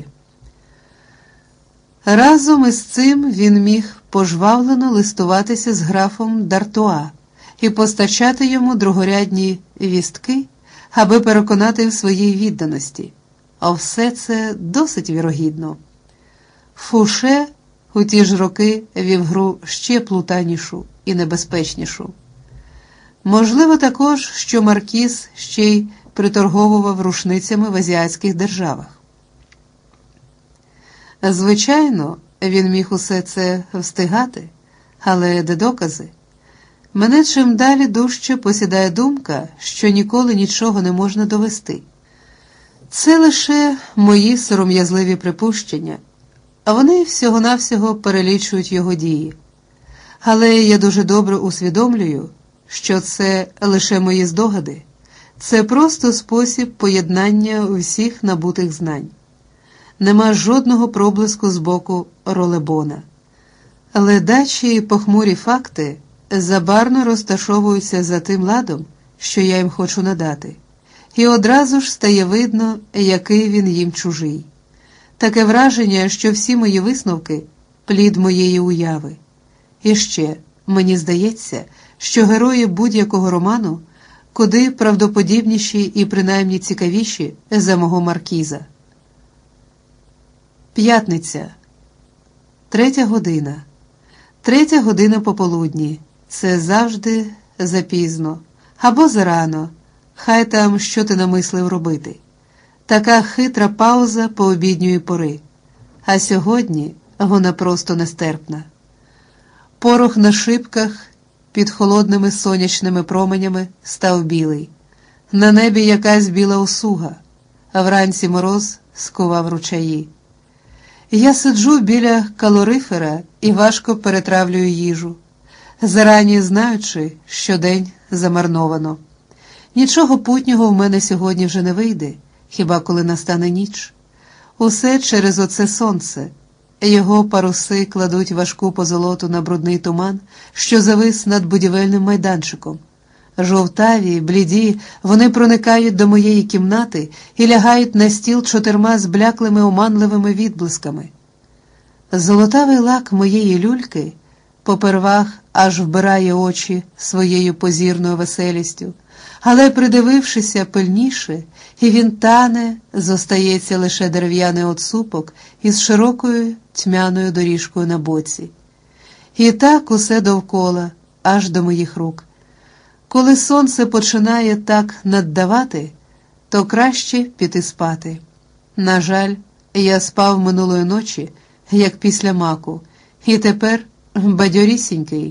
Разом із цим він міг пожвавлено листуватися з графом д'Артуа і постачати йому другорядні вістки, аби переконати в своїй відданості. А все це досить вірогідно. Фуше у ті ж роки вів гру ще плутанішу і небезпечнішу. Можливо також, що маркіз ще й приторговував рушницями в азіатських державах. Звичайно, він міг усе це встигати, Але де докази? Мене чим далі дужче посідає думка, що ніколи нічого не можна довести. Це лише мої сором'язливі припущення, а вони всього-навсього перелічують його дії. Але я дуже добре усвідомлюю, що це лише мої здогади, це просто спосіб поєднання усіх набутих знань. Нема жодного проблиску з боку Ролебона. Ледачі і похмурі факти забарно розташовуються за тим ладом, що я їм хочу надати, і одразу ж стає видно, який він їм чужий. Таке враження, що всі мої висновки – плід моєї уяви. І ще, мені здається, що герої будь-якого роману куди правдоподібніші і принаймні цікавіші за мого маркіза. П'ятниця. Третя година. Третя година пополудні. Це завжди запізно. Або зарано. Хай там, що ти намислив робити. Така хитра пауза пообідньої пори. А сьогодні вона просто нестерпна. Порох на шибках під холодними сонячними променями став білий. На небі якась біла осуга, а вранці мороз скував ручаї. Я сиджу біля калорифера і важко перетравлюю їжу, зарані знаючи, що день замарновано. Нічого путнього в мене сьогодні вже не вийде, хіба коли настане ніч. Усе через оце сонце. Його паруси кладуть важку позолоту на брудний туман, що завис над будівельним майданчиком. Жовтаві, бліді, вони проникають до моєї кімнати і лягають на стіл чотирма збляклими оманливими відблисками. Золотавий лак моєї люльки попервах аж вбирає очі своєю позірною веселістю, але, придивившися пильніше, і він тане, зостається лише дерев'яний оцупок із широкою тьмяною доріжкою на боці. І так усе довкола, аж до моїх рук. Коли сонце починає так наддавати, то краще піти спати. На жаль, я спав минулої ночі, як після маку, і тепер бадьорісінький.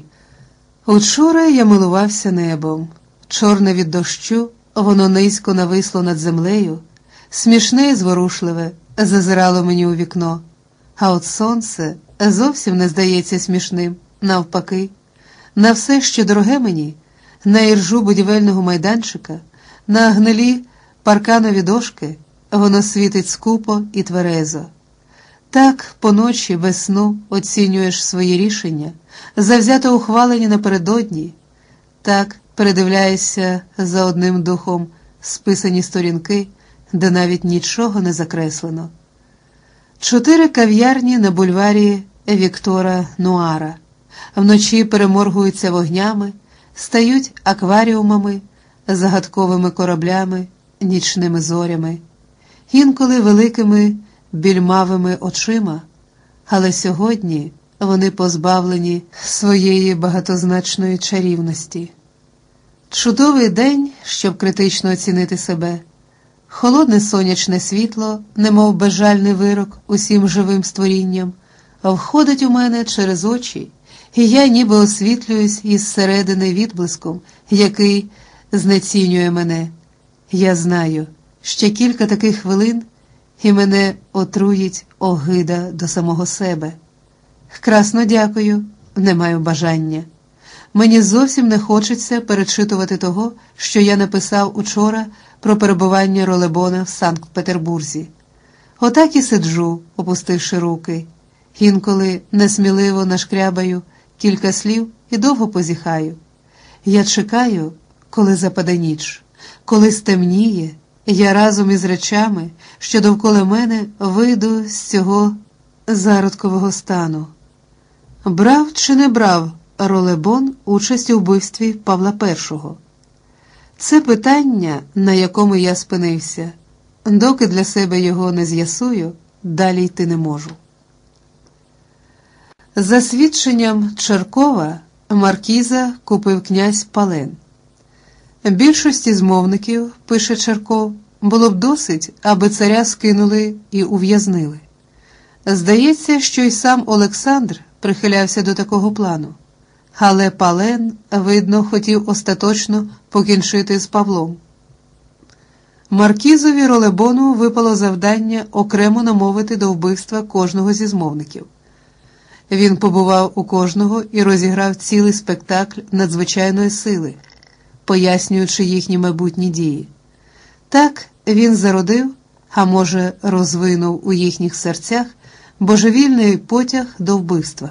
Учора я милувався небом. Чорне від дощу, воно низько нависло над землею, смішне і зворушливе, зазирало мені у вікно. А от сонце зовсім не здається смішним, навпаки. На все, що дороге мені, на іржу будівельного майданчика, на гнилі парканові дошки, воно світить скупо і тверезо. Так поночі без сну оцінюєш свої рішення, завзято ухвалені напередодні, так передивляєшся за одним духом списані сторінки, де навіть нічого не закреслено. Чотири кав'ярні на бульварі Віктора Нуара. Вночі переморгуються вогнями, стають акваріумами, загадковими кораблями, нічними зорями, інколи великими більмавими очима, але сьогодні вони позбавлені своєї багатозначної чарівності. Чудовий день, щоб критично оцінити себе. Холодне сонячне світло, немов безжальний вирок усім живим створінням, входить у мене через очі, і я ніби освітлююсь із середини відблиском, який знецінює мене. Я знаю, ще кілька таких хвилин, і мене отруїть огида до самого себе. Красно дякую, не маю бажання. Мені зовсім не хочеться перечитувати того, що я написав учора про перебування Ролебона в Санкт-Петербурзі. Отак і сиджу, опустивши руки. Інколи несміливо нашкрябаю кілька слів і довго позіхаю. Я чекаю, коли западе ніч, коли стемніє, я разом із речами, що довкола мене, вийду з цього зародкового стану. Брав чи не брав Ролебон участь у вбивстві Павла Першого? Це питання, на якому я спинився. Доки для себе його не з'ясую, далі йти не можу. За свідченням Черкова, маркіза купив князь Пален. Більшості змовників, пише Черков, було б досить, аби царя скинули і ув'язнили. Здається, що й сам Олександр прихилявся до такого плану. Але Пален, видно, хотів остаточно покінчити з Павлом. Маркізові Ролебону випало завдання окремо намовити до вбивства кожного зі змовників. Він побував у кожного і розіграв цілий спектакль надзвичайної сили, пояснюючи їхні майбутні дії. Так він зародив, а може розвинув у їхніх серцях божевільний потяг до вбивства.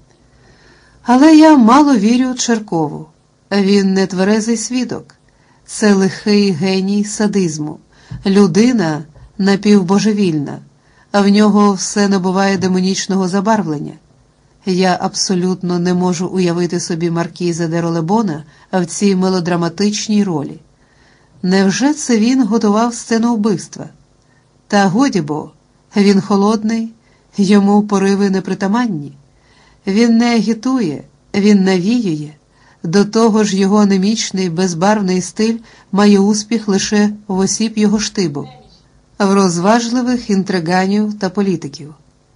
Але я мало вірю Черкову. Він не тверезий свідок. Це лихий геній садизму, людина напівбожевільна, а в нього все набуває демонічного забарвлення. Я абсолютно не можу уявити собі маркіза де Ролебона в цій мелодраматичній ролі. Невже це він готував сцену вбивства? Та годі бо, він холодний, йому пориви непритаманні. Він не агітує, він навіює. До того ж його анемічний, безбарвний стиль має успіх лише в осіб його штибу, в розважливих інтриганів та політиків.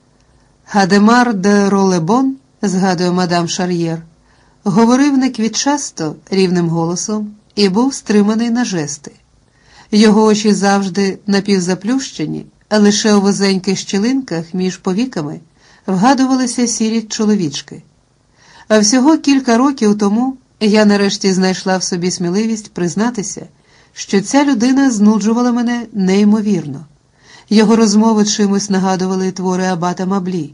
Адемар де Ролебон, згадує мадам Шар'єр, говорив неквітчасто, рівним голосом і був стриманий на жести. Його очі завжди напівзаплющені, а лише у вузеньких щілинках між повіками вгадувалися сірі чоловічки. А всього кілька років тому я нарешті знайшла в собі сміливість признатися, що ця людина знуджувала мене неймовірно. Його розмови чимось нагадували твори абата Маблі.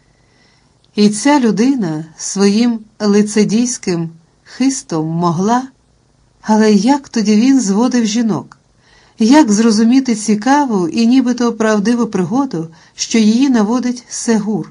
І ця людина своїм лицедійським хистом могла, але як тоді він зводив жінок? Як зрозуміти цікаву і нібито правдиву пригоду, що її наводить Сегур?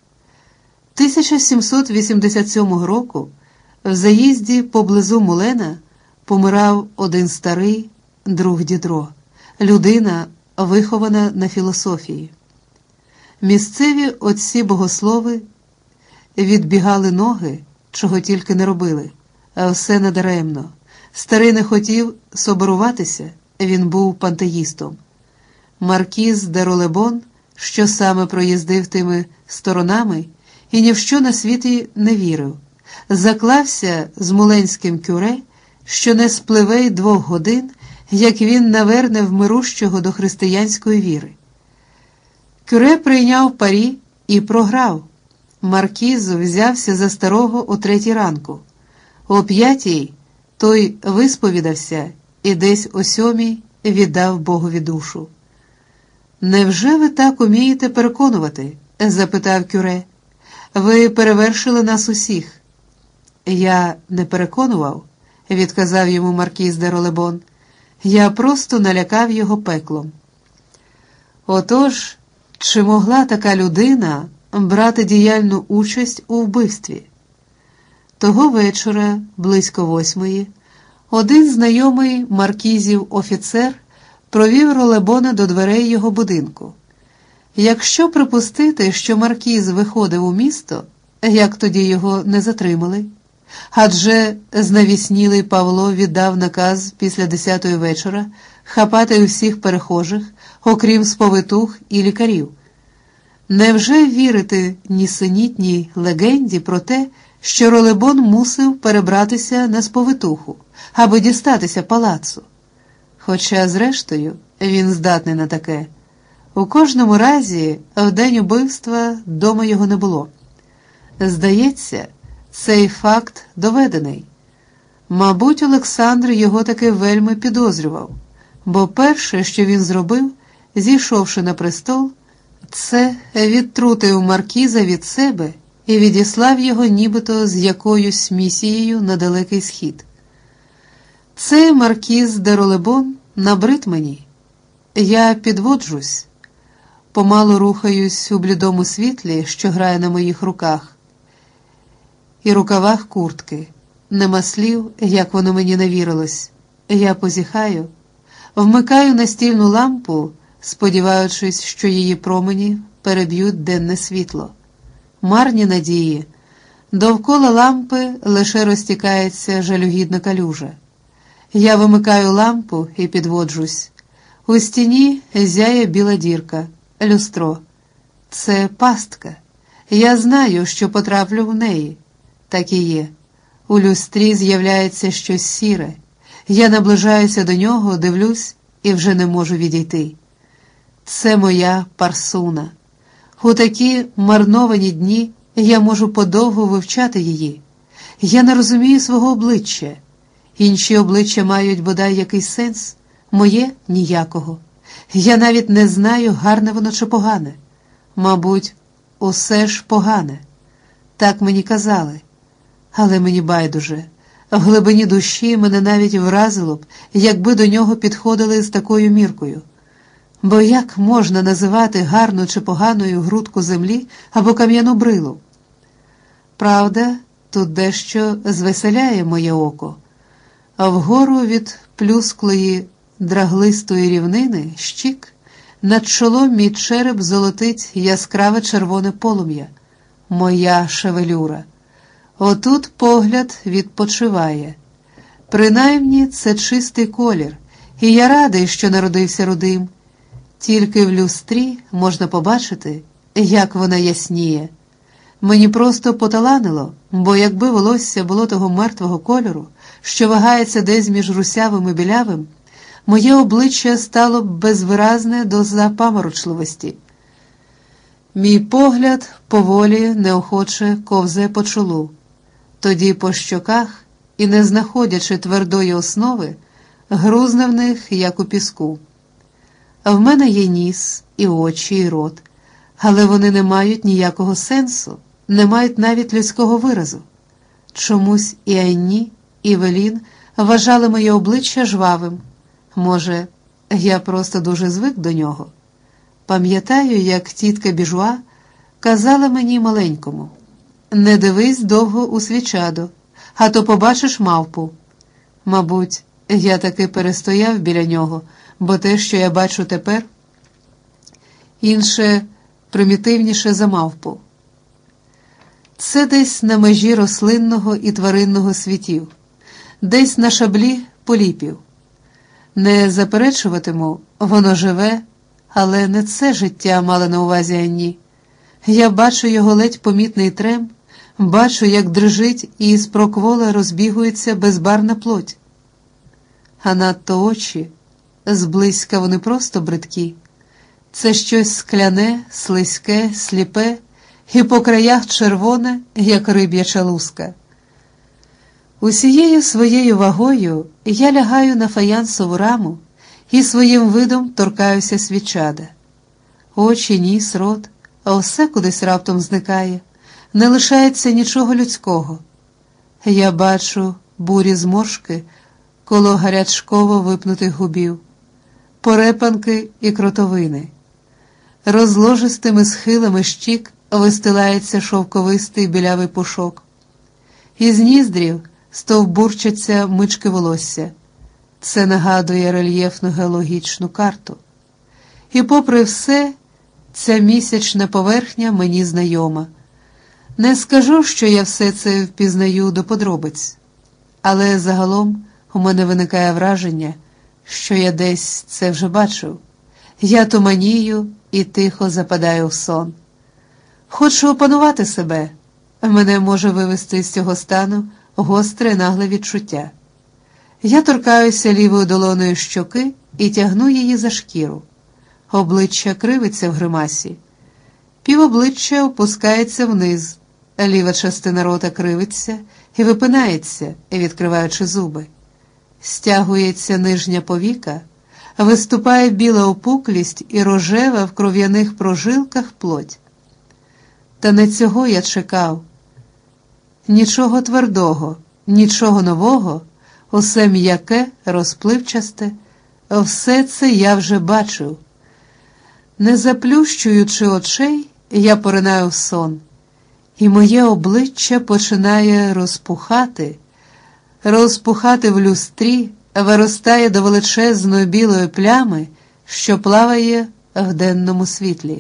тисяча сімсот вісімдесят сьомого року в заїзді поблизу Мулена помирав один старий друг Дідро, людина, вихована на філософії. Місцеві отці-богослови відбігали ноги, чого тільки не робили, а все надаремно. Старий не хотів соборуватися, він був пантеїстом. Маркіз де Ролебон, що саме проїздив тими сторонами, і ні в що на світі не вірив, заклався з муленським кюре, що не спливе й двох годин, як він наверне вмирущого до християнської віри. Кюре прийняв парі і програв. Маркіз взявся за старого о третій ранку. О п'ятій той висповідався і десь о сьомій віддав Богові душу. «Невже ви так умієте переконувати?» – запитав Кюре. «Ви перевершили нас усіх». «Я не переконував», – відказав йому маркіз де Ролебон. «Я просто налякав його пеклом». Отож, чи могла така людина брати діяльну участь у вбивстві? Того вечора, близько восьмої, один знайомий маркізів офіцер провів Ролебона до дверей його будинку. Якщо припустити, що маркіз виходив у місто, як тоді його не затримали? Адже знавіснілий Павло віддав наказ після десятої вечора хапати усіх перехожих, окрім сповитух і лікарів. Невже вірити нісенітній легенді про те, що Ролебон мусив перебратися на сповитуху, аби дістатися палацу? Хоча, зрештою, він здатний на таке. У кожному разі, в день убивства дома його не було. Здається, цей факт доведений. Мабуть, Олександр його таки вельми підозрював, бо перше, що він зробив, зійшовши на престол, це відтрутив маркіза від себе і відіслав його нібито з якоюсь місією на далекий схід. Це маркіз де Ролебон набрид мені. Я підводжусь, помалу рухаюсь у блідому світлі, що грає на моїх руках, і рукавах куртки. Нема слів, як воно мені навірилось. Я позіхаю, вмикаю настільну лампу, сподіваючись, що її промені переб'ють денне світло. Марні надії. Довкола лампи лише розтікається жалюгідна калюжа. Я вимикаю лампу і підводжусь. У стіні зяє біла дірка, люстро. Це пастка. Я знаю, що потраплю в неї. Так і є. У люстрі з'являється щось сіре. Я наближаюся до нього, дивлюсь і вже не можу відійти. Це моя Парсуна. У такі марновані дні я можу подовго вивчати її. Я не розумію свого обличчя. Інші обличчя мають бодай якийсь сенс, моє – ніякого. Я навіть не знаю, гарне воно чи погане. Мабуть, усе ж погане. Так мені казали. Але мені байдуже. В глибині душі мене навіть вразило б, якби до нього підходили з такою міркою. Бо як можна називати гарну чи поганою грудку землі або кам'яну брилу? Правда, тут дещо звеселяє моє око. А вгору від плюсклої драглистої рівнини щік над чолом мій череп золотить яскраве червоне полум'я. Моя шевелюра. Отут погляд відпочиває. Принаймні це чистий колір, і я радий, що народився рудим. Тільки в люстрі можна побачити, як вона ясніє. Мені просто поталанило, бо якби волосся було того мертвого кольору, що вагається десь між русявим і білявим, моє обличчя стало б безвиразне до запаморочливості. Мій погляд поволі, неохоче ковзе по чолу, тоді по щоках і, не знаходячи твердої основи, грузне в них, як у піску. В мене є ніс, і очі, і рот, але вони не мають ніякого сенсу, не мають навіть людського виразу. Чомусь і Анні, і Велін вважали моє обличчя жвавим. Може, я просто дуже звик до нього. Пам'ятаю, як тітка Біжуа казала мені маленькому: «Не дивись довго у свічадо, а то побачиш мавпу». Мабуть, я таки перестояв біля нього, бо те, що я бачу тепер, інше, примітивніше за мавпу. Це десь на межі рослинного і тваринного світів, десь на шаблі поліпів. Не заперечуватиму, воно живе, але не це життя мала на увазі Анні. Я бачу його ледь помітний трем, бачу, як дрижить і з проквола розбігується безбарна плоть. А надто очі, зблизька вони просто бридкі. Це щось скляне, слизьке, сліпе і по краях червоне, як риб'яча луска. Усією своєю вагою я лягаю на фаянсову раму і своїм видом торкаюся свічада. Очі, ніс, рот, а все кудись раптом зникає, не лишається нічого людського. Я бачу бурі зморшки коло гарячково випнутих губів, порепанки і кротовини. Розложистими схилами щік вистилається шовковистий білявий пушок. Із ніздрів стовбурчаться мички волосся. Це нагадує рельєфну геологічну карту. І попри все, ця місячна поверхня мені знайома. Не скажу, що я все це впізнаю до подробиць, але загалом у мене виникає враження, що я десь це вже бачив. Я туманію і тихо западаю в сон. Хочу опанувати себе. Мене може вивести з цього стану гостре нагле відчуття. Я торкаюся лівою долоною щоки і тягну її за шкіру. Обличчя кривиться в гримасі. Півобличчя опускається вниз, ліва частина рота кривиться і випинається, відкриваючи зуби. Стягується нижня повіка, виступає біла опуклість і рожева в кров'яних прожилках плоть. Та не цього я чекав. Нічого твердого, нічого нового, усе м'яке, розпливчасте, все це я вже бачив. Не заплющуючи очей, я поринаю в сон, і моє обличчя починає розпухати, розпухати в люстрі, виростає до величезної білої плями, що плаває в денному світлі.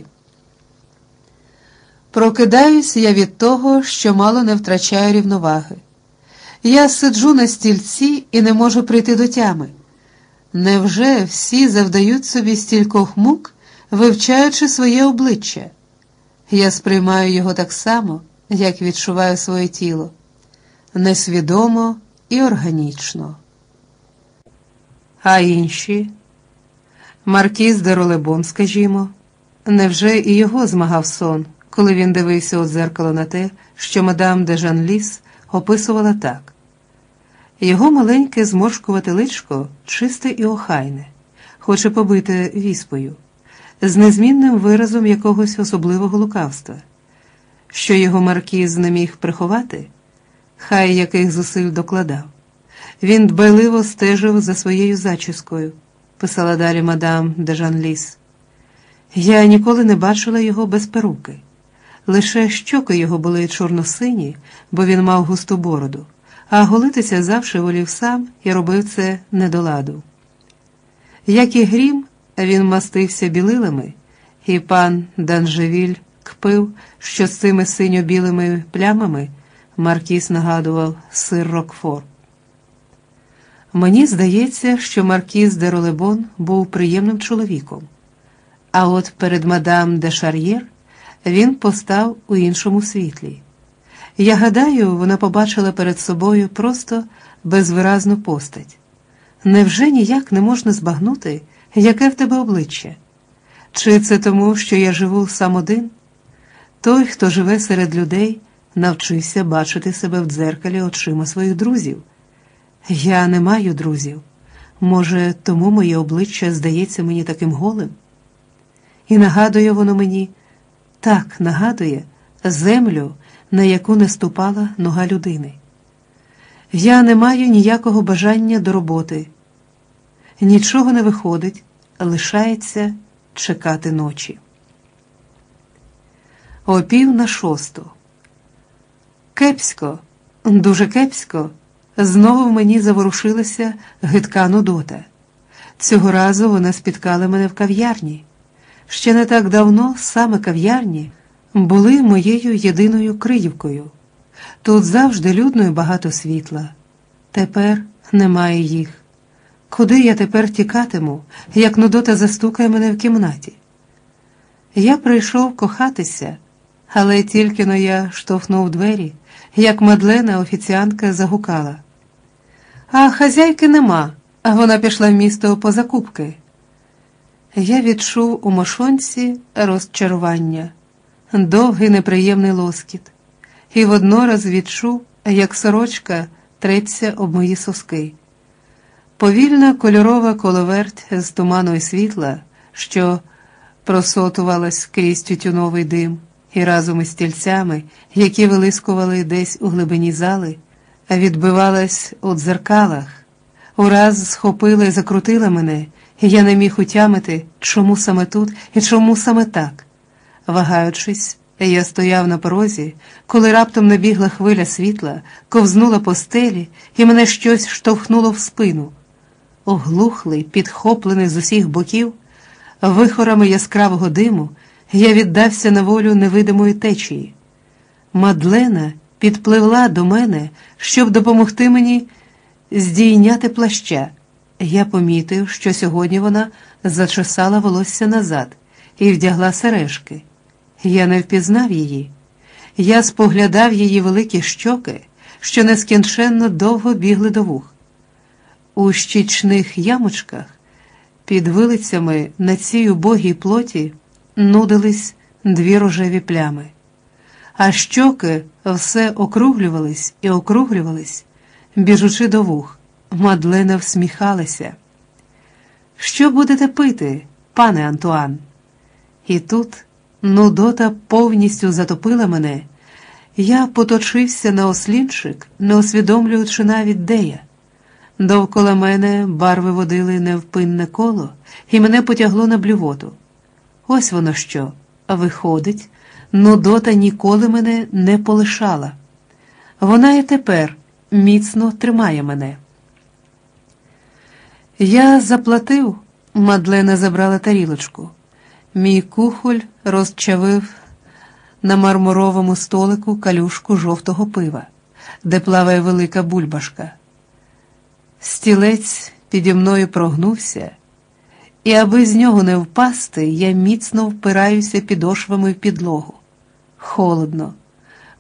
Прокидаюсь я від того, що мало не втрачаю рівноваги. Я сиджу на стільці і не можу прийти до тями. Невже всі завдають собі стількох мук, вивчаючи своє обличчя? Я сприймаю його так само, як відчуваю своє тіло. несвідомо і органічно. А інші? Маркіз де Ролебон, скажімо, невже і його змагав сон, коли він дивився у дзеркало на те, що мадам де Жанліс описувала так? Його маленьке зморшкувате личко чисте і охайне, хоче побити віспою, з незмінним виразом якогось особливого лукавства. Що його маркіз не міг приховати, хай яких зусиль докладав. Він дбайливо стежив за своєю зачіскою, писала далі мадам де Жанліс. Я ніколи не бачила його без перуки. Лише щоки його були чорно-сині, бо він мав густу бороду, а голитися завжди волів сам і робив це не до ладу. Як і грім, він мастився білилами, і пан Данжевіль кпив, що з цими синьо-білими плямами маркіз нагадував сир Рокфор. Мені здається, що маркіз де Ролебон був приємним чоловіком, а от перед мадам де Шар'єр він постав у іншому світлі. Я гадаю, вона побачила перед собою просто безвиразну постать. Невже ніяк не можна збагнути, яке в тебе обличчя? Чи це тому, що я живу сам один? Той, хто живе серед людей, навчився бачити себе в дзеркалі очима своїх друзів. Я не маю друзів. Може, тому моє обличчя здається мені таким голим? І нагадує воно мені, так нагадує, землю, на яку не ступала нога людини. Я не маю ніякого бажання до роботи. Нічого не виходить, лишається чекати ночі. О пів на шосту. Кепсько, дуже кепсько, знову в мені заворушилася гидка нудота. Цього разу вона спіткала мене в кав'ярні. Ще не так давно саме кав'ярні були моєю єдиною криївкою. Тут завжди людно і багато світла. Тепер немає їх. Куди я тепер тікатиму, як нудота застукає мене в кімнаті? Я прийшов кохатися, але тільки-но я штовхнув двері, як Мадлена, офіціантка, загукала. А хазяйки нема, а вона пішла в місто по закупки. Я відчув у мошонці розчарування, довгий неприємний лоскіт, і воднораз відчув, як сорочка треться об мої соски. Повільна кольорова коловерть з туману і світла, що просотувалась крізь тютюновий дим, і разом із стільцями, які вилискували десь у глибині зали, відбивалась у дзеркалах, ураз схопила і закрутила мене, і я не міг утямити, чому саме тут і чому саме так. Вагаючись, я стояв на порозі, коли раптом набігла хвиля світла, ковзнула по стелі, і мене щось штовхнуло в спину. Оглухлий, підхоплений з усіх боків, вихорами яскравого диму, я віддався на волю невидимої течії. Мадлена підпливла до мене, щоб допомогти мені здійняти плаща. Я помітив, що сьогодні вона зачесала волосся назад і вдягла сережки. Я не впізнав її. Я споглядав її великі щоки, що нескінченно довго бігли до вух. У щічних ямочках, під вилицями на цій убогій плоті, нудились дві рожеві плями. А щоки все округлювались і округлювались, біжучи до вух. Мадлена всміхалася. «Що будете пити, пане Антуан?» І тут нудота повністю затопила мене. Я поточився на ослінчик, не усвідомлюючи навіть, де я. Довкола мене барви водили невпинне коло, і мене потягло на блювоту. Ось воно що, виходить, нудота ніколи мене не полишала. Вона і тепер міцно тримає мене. Я заплатив, Мадлена забрала тарілочку. Мій кухоль розчавив на мармуровому столику калюшку жовтого пива, де плаває велика бульбашка. Стілець піді мною прогнувся, і аби з нього не впасти, я міцно впираюся підошвами в підлогу. Холодно.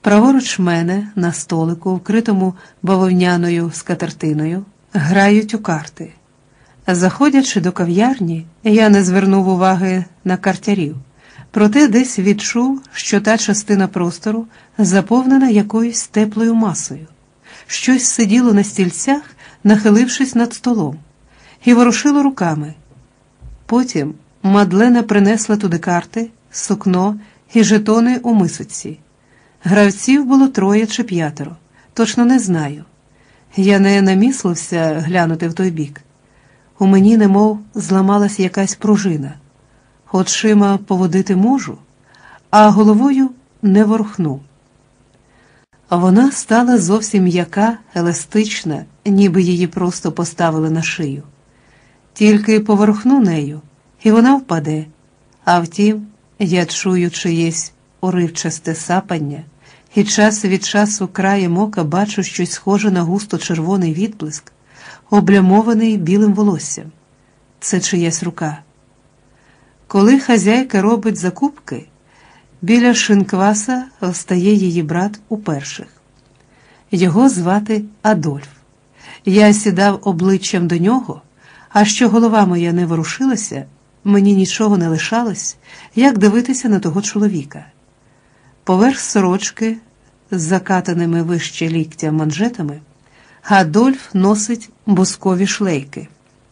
Праворуч мене, на столику, вкритому бавовняною скатертиною, грають у карти. Заходячи до кав'ярні, я не звернув уваги на картярів, проте десь відчув, що та частина простору заповнена якоюсь теплою масою. Щось сиділо на стільцях, нахилившись над столом, і ворушило руками. Потім Мадлена принесла туди карти, сукно і жетони у мисочці. Гравців було троє чи п'ятеро, точно не знаю. Я не наміслився глянути в той бік. У мені немов зламалась якась пружина. Очима поводити можу, а головою не ворухну. Вона стала зовсім м'яка, еластична, ніби її просто поставили на шию. Тільки поворухну нею, і вона впаде. А втім, я чую чиєсь уривчасте сапання, і час від часу краєм ока бачу щось схоже на густо-червоний відблиск, облямований білим волоссям. Це чиясь рука. Коли хазяйка робить закупки, біля шинкваса встає її брат у перших. Його звати Адольф. Я сідав обличчям до нього, а що голова моя не ворушилася, мені нічого не лишалось, як дивитися на того чоловіка. Поверх сорочки з закатаними вище ліктя манжетами Адольф носить бускові шлейки.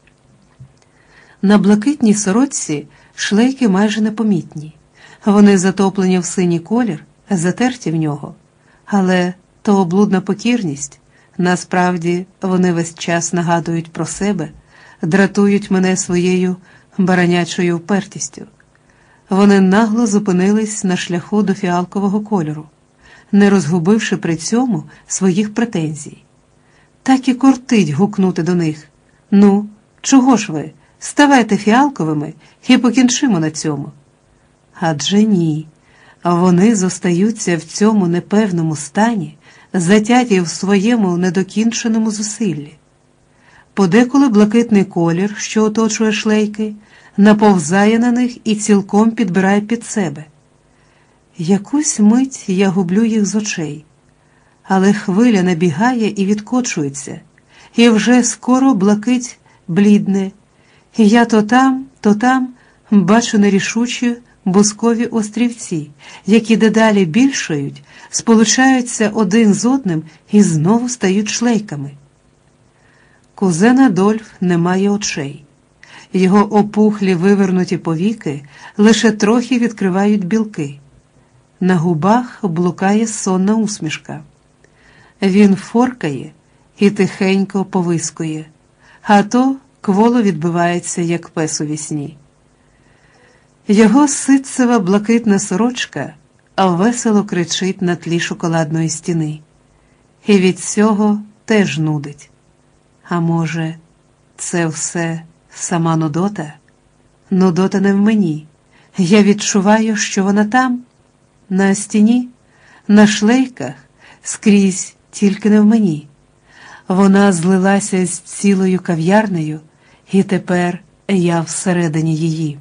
На блакитній сорочці шлейки майже непомітні. Вони затоплені в синій колір, затерті в нього. Але то облудна покірність, насправді вони весь час нагадують про себе, дратують мене своєю баранячою впертістю. Вони нагло зупинились на шляху до фіалкового кольору, не розгубивши при цьому своїх претензій. Так і кортить гукнути до них: «Ну, чого ж ви? Ставайте фіалковими і покінчимо на цьому». Адже ні, вони зостаються в цьому непевному стані, затяті в своєму недокінченому зусиллі. Подеколи блакитний колір, що оточує шлейки, наповзає на них і цілком підбирає під себе. Якусь мить я гублю їх з очей, але хвиля набігає і відкочується, і вже скоро блакить блідне, і я то там, то там бачу нерішучі бускові острівці, які дедалі більшають, сполучаються один з одним і знову стають шлейками. Кузен Адольф не має очей. Його опухлі вивернуті повіки лише трохи відкривають білки. На губах блукає сонна усмішка. Він форкає і тихенько повискує, а то кволо відбивається, як пес у вісні. Його ситцева блакитна сорочка весело кричить на тлі шоколадної стіни. І від цього теж нудить. А може, це все сама Нудота? Нудота не в мені. Я відчуваю, що вона там, на стіні, на шлейках, скрізь, тільки не в мені. Вона злилася з цілою кав'ярнею, і тепер я всередині її.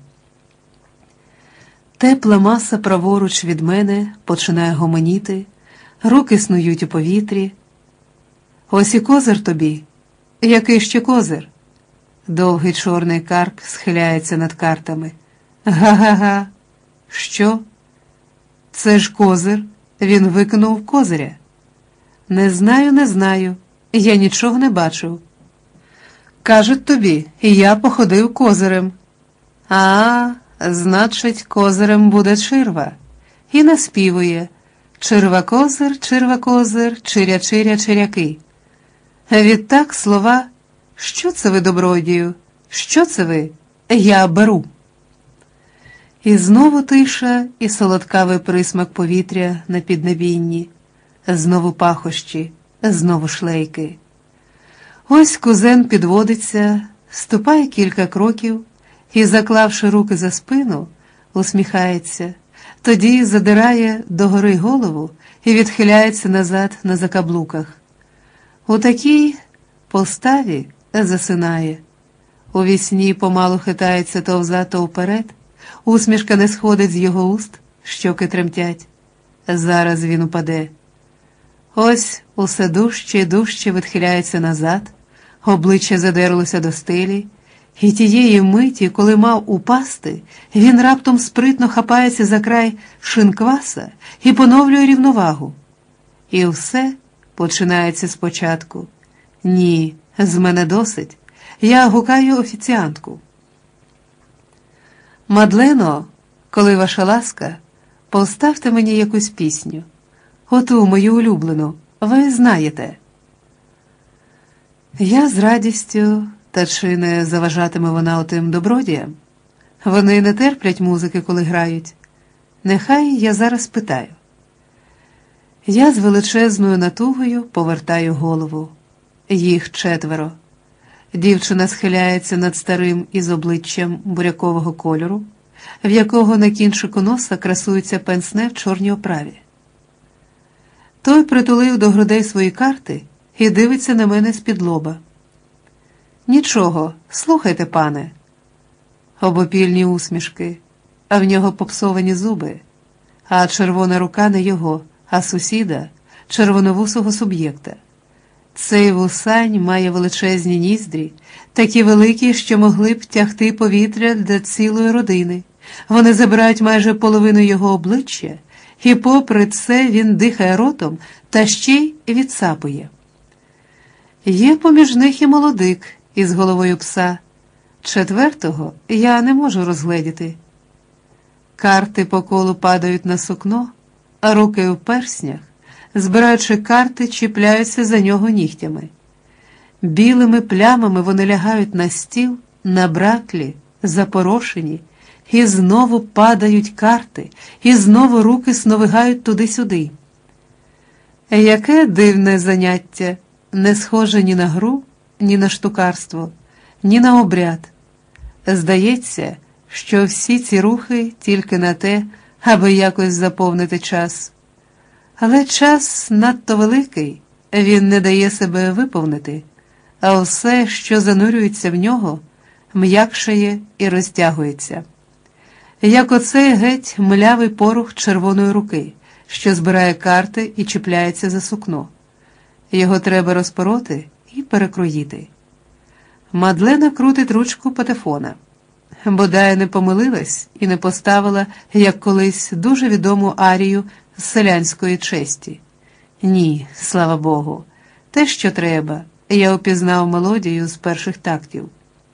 Тепла маса праворуч від мене починає гомоніти, руки снують у повітрі. Ось і козир тобі. Який ще козир? Довгий чорний карк схиляється над картами. Га-га-га. Що? Це ж козир. Він викинув козиря. Не знаю, не знаю. Я нічого не бачив. Кажуть тобі, я походив козирем. А, значить, козирем буде Чирва. І наспівує: Чирва-козир, Чирва-козир, чиря-чиря, чиряки. Відтак слова: що це ви, добродію? Що це ви? Я беру. І знову тиша, і солодкавий присмак повітря на піднебінні. Знову пахощі, знову шлейки. Ось кузен підводиться, ступає кілька кроків і, заклавши руки за спину, усміхається, тоді задирає догори голову і відхиляється назад на закаблуках. У такій поставі засинає. У вісні помалу хитається то взад, то вперед, усмішка не сходить з його уст, щоки тремтять. Зараз він упаде. Ось усе дужче і дужче відхиляється назад, обличчя задерлося до стелі, і тієї миті, коли мав упасти, він раптом спритно хапається за край шинкваса і поновлює рівновагу. І все починається спочатку. Ні, з мене досить. Я гукаю офіціантку. Мадлено, коли ваша ласка, поставте мені якусь пісню. Оту мою улюблену, ви знаєте. Я з радістю, та чи не заважатиме вона отим добродіям? Вони не терплять музики, коли грають. Нехай я зараз питаю. Я з величезною натугою повертаю голову. Їх четверо. Дівчина схиляється над старим із обличчям бурякового кольору, в якого на кінчику носа красується пенсне в чорній оправі. Той притулив до грудей свої карти і дивиться на мене з-під лоба. «Нічого, слухайте, пане». Обопільні усмішки, а в нього попсовані зуби, а червона рука не його, а сусіда, червоновусого суб'єкта. Цей вусань має величезні ніздрі, такі великі, що могли б тягти повітря для цілої родини. Вони забирають майже половину його обличчя, і попри це він дихає ротом та ще й відсапує. Є поміж них і молодик із головою пса. Четвертого я не можу розгледіти. Карти по колу падають на сукно, а руки в перснях, збираючи карти, чіпляються за нього нігтями. Білими плямами вони лягають на стіл, набраклі, запорошені, і знову падають карти, і знову руки сновигають туди-сюди. Яке дивне заняття, не схоже ні на гру, ні на штукарство, ні на обряд. Здається, що всі ці рухи тільки на те, аби якось заповнити час. Але час надто великий, він не дає себе виповнити, а все, що занурюється в нього, м'якшає і розтягується. Як оцей геть млявий порух червоної руки, що збирає карти і чіпляється за сукно. Його треба розпороти і перекроїти. Мадлена крутить ручку патефона. Бодай не помилилась і не поставила, як колись, дуже відому арію з селянської честі. Ні, слава Богу, те, що треба, я опізнав мелодію з перших тактів.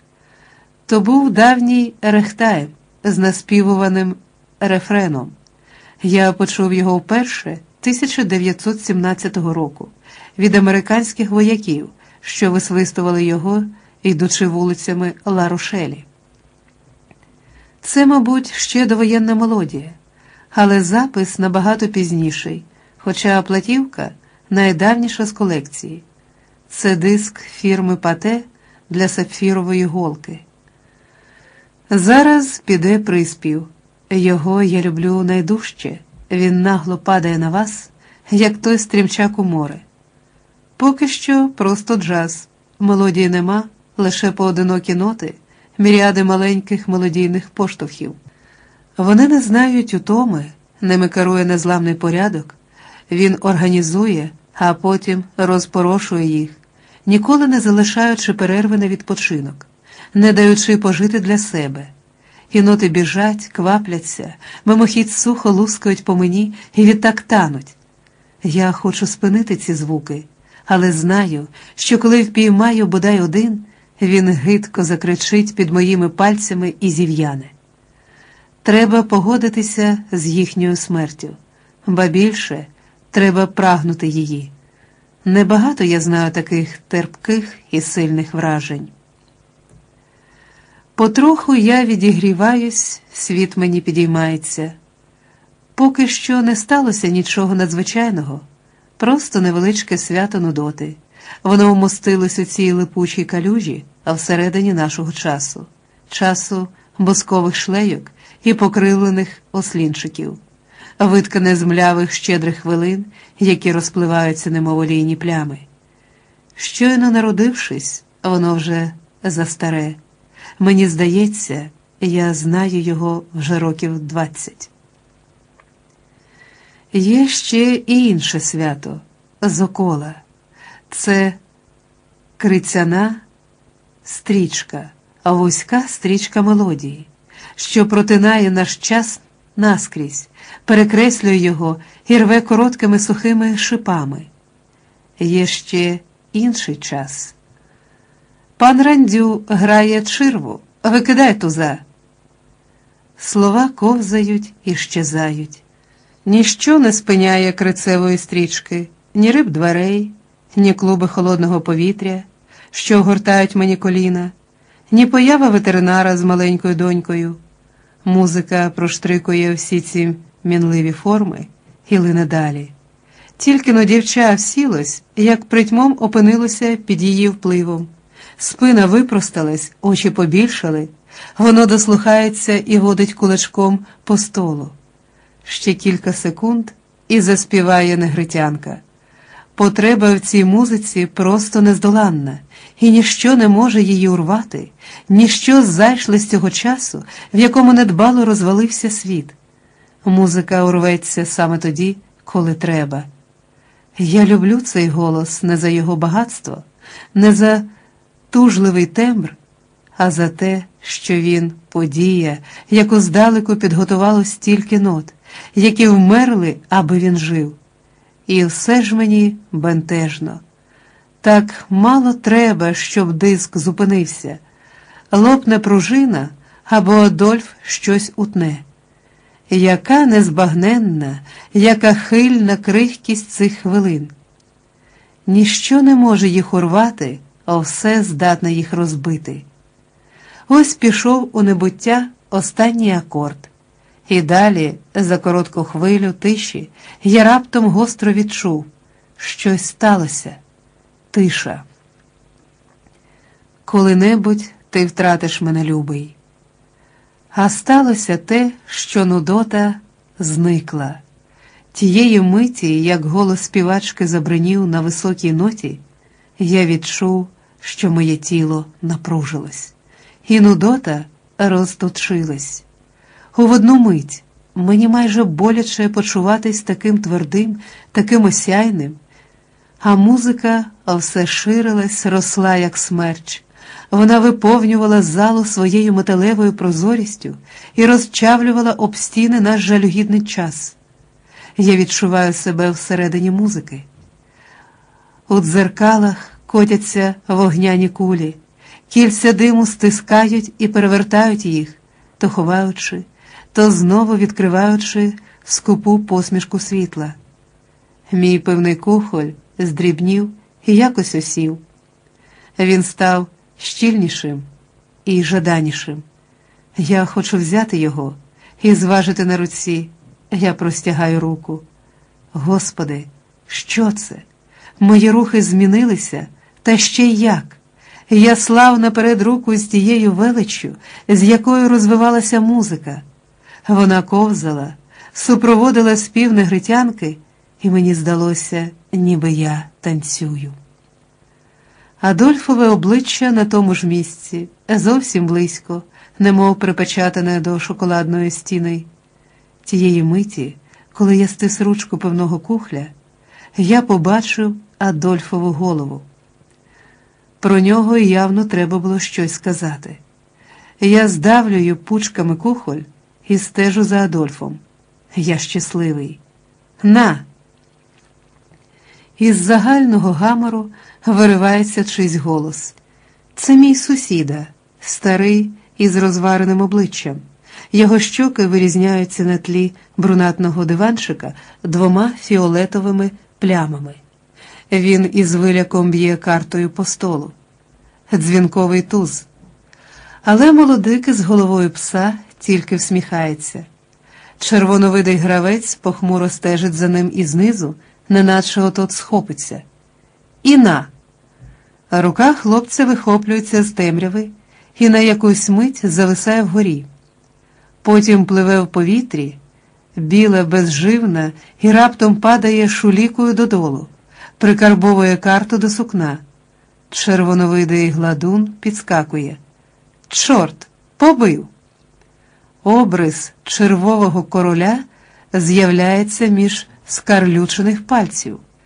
То був давній рехтай з наспівуваним рефреном. Я почув його вперше тисяча дев'ятсот сімнадцятого року від американських вояків, що висвистували його, йдучи вулицями Ла-Рошелі. Це, мабуть, ще довоєнна мелодія, але запис набагато пізніший, хоча платівка найдавніша з колекції. Це диск фірми Пате для сапфірової голки. Зараз піде приспів. Його я люблю найдужче. Він нагло падає на вас, як той стрімчак у море. Поки що просто джаз. Мелодії нема, лише поодинокі ноти, міріади маленьких мелодійних поштовхів. Вони не знають утоми, ними керує незламний порядок. Він організує, а потім розпорошує їх, ніколи не залишаючи перерви на відпочинок, не даючи пожити для себе. І ноти біжать, квапляться, мимохідь сухо лускають по мені і відтак тануть. Я хочу спинити ці звуки, але знаю, що коли впіймаю бодай один, він гидко закричить під моїми пальцями і зів'яне. Треба погодитися з їхньою смертю, ба більше треба прагнути її. Небагато я знаю таких терпких і сильних вражень. Потроху я відігріваюсь, світ мені підіймається. Поки що не сталося нічого надзвичайного, просто невеличке свято Нудоти. Воно вмостилось у цій липучій калюжі, а всередині нашого часу, часу боскових шлейок і покривлених ослінчиків, виткане з млявих щедрих хвилин, які розпливаються немов олійні плями. Щойно народившись, воно вже застаре. Мені здається, я знаю його вже років двадцять. Є ще і інше свято з окола. Це крицяна стрічка, а вузька стрічка мелодії, що протинає наш час наскрізь, перекреслює його і рве короткими сухими шипами. Є ще інший час. Пан Рандю грає чирву, викидай туза. Слова ковзають і щезають. Ніщо не спиняє крицевої стрічки, ні риб дверей, ні клуби холодного повітря, що огортають мені коліна, ні поява ветеринара з маленькою донькою. Музика проштрикує всі ці мінливі форми і лине далі. Тільки-но дівча всілось, як притьмом опинилося під її впливом. Спина випросталась, очі побільшали, воно дослухається і водить кулачком по столу. Ще кілька секунд і заспіває негритянка. Потреба в цій музиці просто нездоланна, і ніщо не може її урвати, ніщо зайшле з цього часу, в якому недбало розвалився світ. Музика урветься саме тоді, коли треба. Я люблю цей голос не за його багатство, не за тужливий тембр, а за те, що він подія, яку здалеку підготувало стільки нот, які вмерли, аби він жив. І все ж мені бентежно. Так мало треба, щоб диск зупинився. Лопне пружина, або Адольф щось утне. Яка незбагненна, яка хильна крихкість цих хвилин. Ніщо не може їх урвати, а все здатне їх розбити. Ось пішов у небуття останній акорд. І далі, за коротку хвилю тиші, я раптом гостро відчув, щось сталося. Тиша. Коли-небудь ти втратиш мене, любий. А сталося те, що нудота зникла. Тієї миті, як голос співачки забринів на високій ноті, я відчув, що моє тіло напружилось. І нудота розточилась. У одну мить мені майже боляче почуватись таким твердим, таким осяйним, а музика все ширилась, росла, як смерч. Вона виповнювала залу своєю металевою прозорістю і розчавлювала об стіни наш жалюгідний час. Я відчуваю себе всередині музики. У дзеркалах котяться вогняні кулі, кільця диму стискають і перевертають їх, то ховаючи, то знову відкриваючи скупу посмішку світла. Мій пивний кухоль здрібнів і якось осів. Він став щільнішим і жаданішим. Я хочу взяти його і зважити на руці. Я простягаю руку. Господи, що це? Мої рухи змінилися, та ще й як? Я слав наперед руку з тією величчю, з якою розвивалася музика. Вона ковзала, супроводила спів негритянки, і мені здалося, ніби я танцюю. Адольфове обличчя на тому ж місці, зовсім близько, немов припечатане до шоколадної стіни. Тієї миті, коли я стис ручку пивного кухля, я побачив Адольфову голову. Про нього явно треба було щось сказати. Я здавлюю пучками кухоль і стежу за Адольфом. Я щасливий. На! Із загального гамору виривається чийсь голос. Це мій сусіда, старий із розвареним обличчям. Його щоки вирізняються на тлі брунатного диванчика двома фіолетовими плямами. Він із виляком б'є картою по столу. Дзвінковий туз. Але молодик із головою пса тільки всміхається. Червоновидий гравець похмуро стежить за ним і знизу, неначе отот схопиться. І на! Рука хлопця вихоплюється з темряви і на якусь мить зависає вгорі. Потім пливе в повітрі, біла, безживна, і раптом падає шулікою додолу, прикарбовує карту до сукна. Червоновидий гладун підскакує. Чорт, побив! Обрис червового короля з'являється між скарлючених пальців.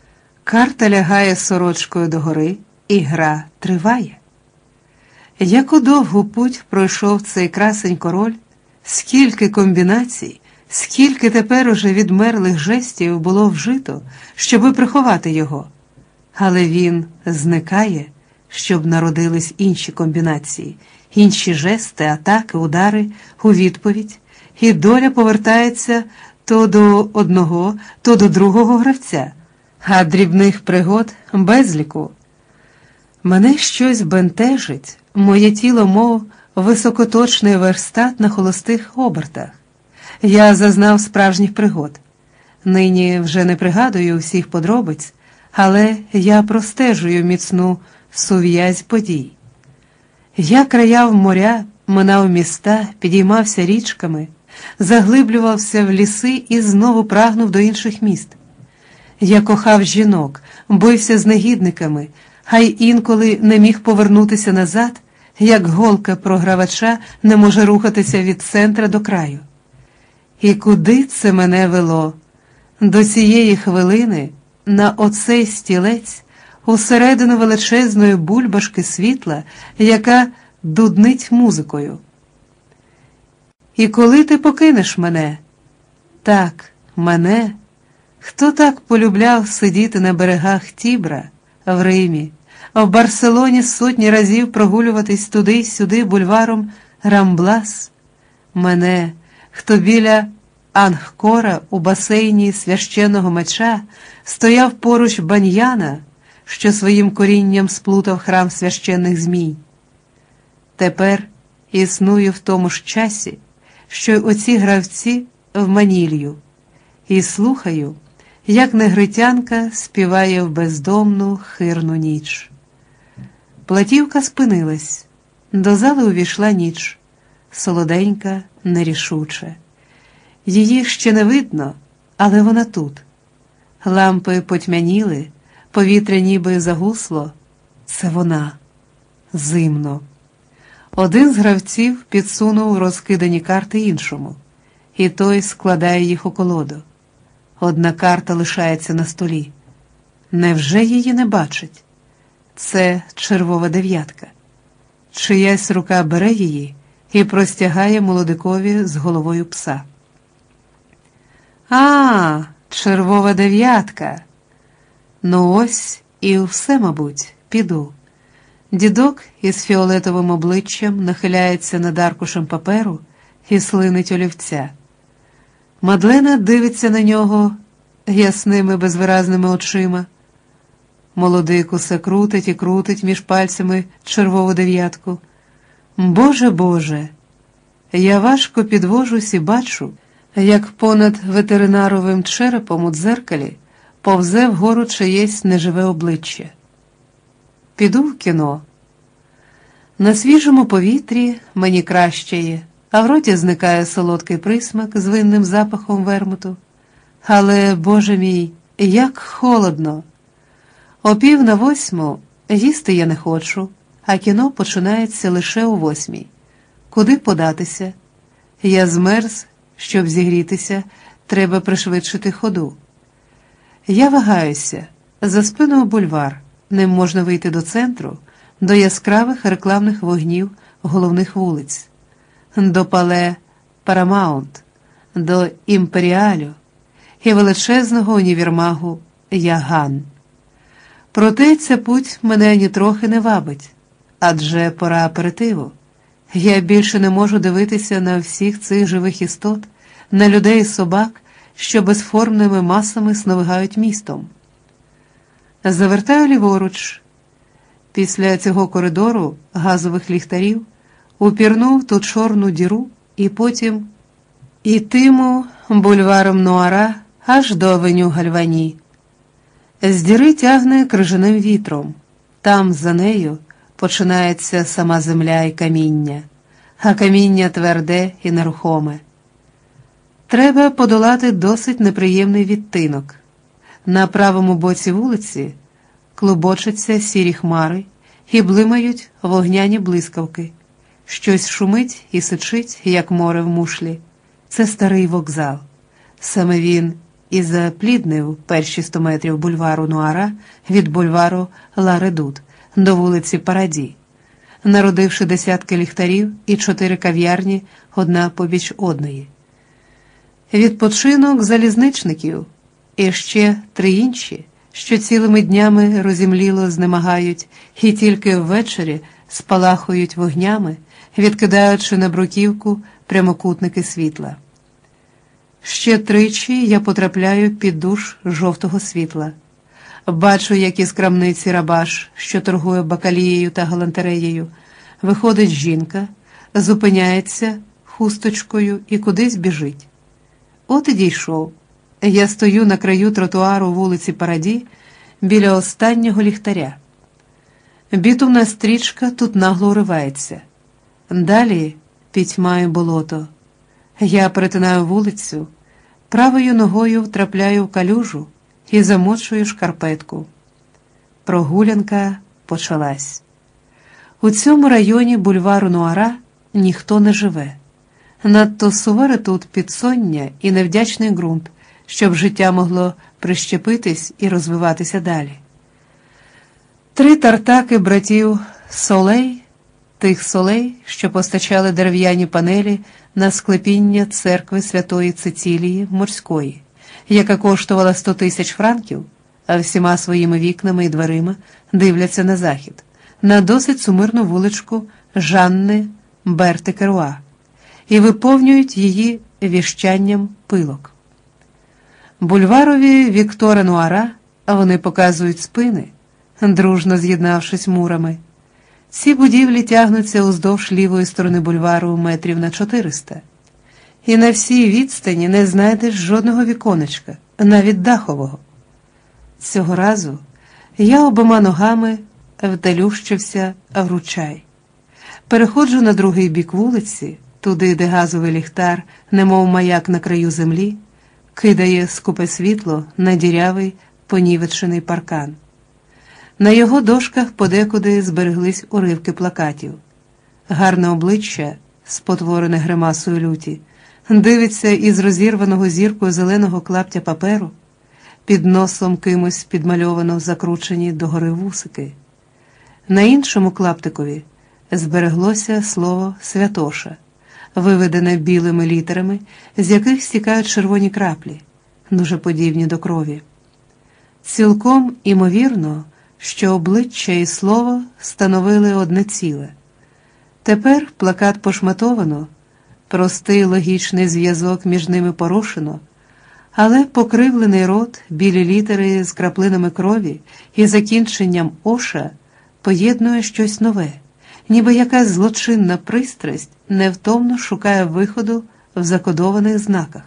Карта лягає сорочкою догори, і гра триває. Яку довгу путь пройшов цей красень король, скільки комбінацій, скільки тепер уже відмерлих жестів було вжито, щоби приховати його. Але він зникає, щоб народились інші комбінації, інші жести, атаки, удари у відповідь, і доля повертається то до одного, то до другого гравця, а дрібних пригод безліку. Мене щось бентежить, моє тіло мов високоточний верстат на холостих обертах. Я зазнав справжніх пригод. Нині вже не пригадую всіх подробиць, але я простежую міцну сув'язь подій. Я краяв моря, минав міста, підіймався річками, заглиблювався в ліси і знову прагнув до інших міст. Я кохав жінок, бився з негідниками, а й інколи не міг повернутися назад, як голка програвача не може рухатися від центра до краю. І куди це мене вело? До цієї хвилини, на оцей стілець, усередину величезної бульбашки світла, яка дуднить музикою. І коли ти покинеш мене? Так, мене. Хто так полюбляв сидіти на берегах Тібра, в Римі, в Барселоні сотні разів прогулюватись туди-сюди бульваром Рамблас? Мене, хто біля Ангкора у басейні священного меча стояв поруч баньяна, що своїм корінням сплутав храм священних змій. Тепер існую в тому ж часі, що й оці гравці в Манілью, і слухаю, як негритянка співає в бездомну хирну ніч. Платівка спинилась, до зали увійшла ніч, солоденька, нерішуча. Її ще не видно, але вона тут. Лампи потьмяніли, повітря ніби загусло. Це вона. Зимно. Один з гравців підсунув розкидані карти іншому, і той складає їх у колоду. Одна карта лишається на столі. Невже її не бачить? Це червова дев'ятка. Чиясь рука бере її і простягає молодикові з головою пса. А, червова дев'ятка. Ну ось і все, мабуть, піду. Дідок із фіолетовим обличчям нахиляється над аркушем паперу і слинить олівця. Мадлена дивиться на нього ясними безвиразними очима. Молодик усе крутить і крутить між пальцями червову дев'ятку. Боже, Боже! Я важко підвожусь і бачу, як понад ветеринаровим черепом у дзеркалі повзе вгору чиєсь неживе обличчя. Піду в кіно. На свіжому повітрі мені кращає, а в роті зникає солодкий присмак з винним запахом вермуту. Але, Боже мій, як холодно! О пів на восьму їсти я не хочу, а кіно починається лише о восьмій. Куди податися? Я змерз, щоб зігрітися, треба пришвидшити ходу. Я вагаюся, за спиною бульвар, ним можна вийти до центру, до яскравих рекламних вогнів головних вулиць, до пале Парамаунт, до Імперіалю і величезного універмагу Яган. Проте ця путь мене нітрохи не вабить, адже пора аперитиву. Я більше не можу дивитися на всіх цих живих істот, на людей і собак, що безформними масами сновигають містом. Завертаю ліворуч. Після цього коридору газових ліхтарів упірнув ту чорну діру і потім ітиму бульваром Нуара аж до авеню Гальвані. З діри тягне крижаним вітром. Там, за нею, починається сама земля і каміння, а каміння тверде і нерухоме. Треба подолати досить неприємний відтинок. На правому боці вулиці клубочаться сірі хмари і блимають вогняні блискавки. Щось шумить і сичить, як море в мушлі. Це старий вокзал. Саме він і запліднив перші сто метрів бульвару Нуара від бульвару Ла Редут до вулиці Параді, народивши десятки ліхтарів і чотири кав'ярні одна побіч одної. Відпочинок залізничників і ще три інші, що цілими днями розімліло знемагають і тільки ввечері спалахують вогнями, відкидаючи на бруківку прямокутники світла. Ще тричі я потрапляю під душ жовтого світла. Бачу, як із крамниці рабаш, що торгує бакалією та галантереєю, виходить жінка, зупиняється хусточкою і кудись біжить. От і дійшов. Я стою на краю тротуару вулиці Параді біля останнього ліхтаря. Бітумна стрічка тут нагло уривається. Далі пітьмає болото. Я перетинаю вулицю, правою ногою втрапляю в калюжу і замочую шкарпетку. Прогулянка почалась. У цьому районі бульвару Нуара ніхто не живе. Надто суворе тут підсоння і невдячний ґрунт, щоб життя могло прищепитись і розвиватися далі. Три тартаки братів Солей, тих Солей, що постачали дерев'яні панелі на склепіння церкви Святої Цицілії Морської, яка коштувала сто тисяч франків, а всіма своїми вікнами і дверима дивляться на захід, на досить сумирну вуличку Жанни Берти-Керуа, і виповнюють її віщанням пилок. Бульварові Віктора Нуара вони показують спини, дружно з'єднавшись мурами. Ці будівлі тягнуться уздовж лівої сторони бульвару метрів на чотириста. І на всій відстані не знайдеш жодного віконечка, навіть дахового. Цього разу я обома ногами втелющився в ручай. Переходжу на другий бік вулиці, туди, де газовий ліхтар, немов маяк на краю землі, кидає скупе світло на дірявий понівечений паркан. На його дошках подекуди збереглись уривки плакатів. Гарне обличчя, спотворене гримасою люті, дивиться із розірваного зіркою зеленого клаптя паперу, під носом кимось підмальовано закручені догори вусики. На іншому клаптикові збереглося слово «Святоша», виведене білими літерами, з яких стікають червоні краплі, дуже подібні до крові. Цілком імовірно, що обличчя і слово становили одне ціле. Тепер плакат пошматовано, простий логічний зв'язок між ними порушено, але покривлений рот, білі літери з краплинами крові і закінченням «Оша» поєднує щось нове, ніби якась злочинна пристрасть невтомно шукає виходу в закодованих знаках.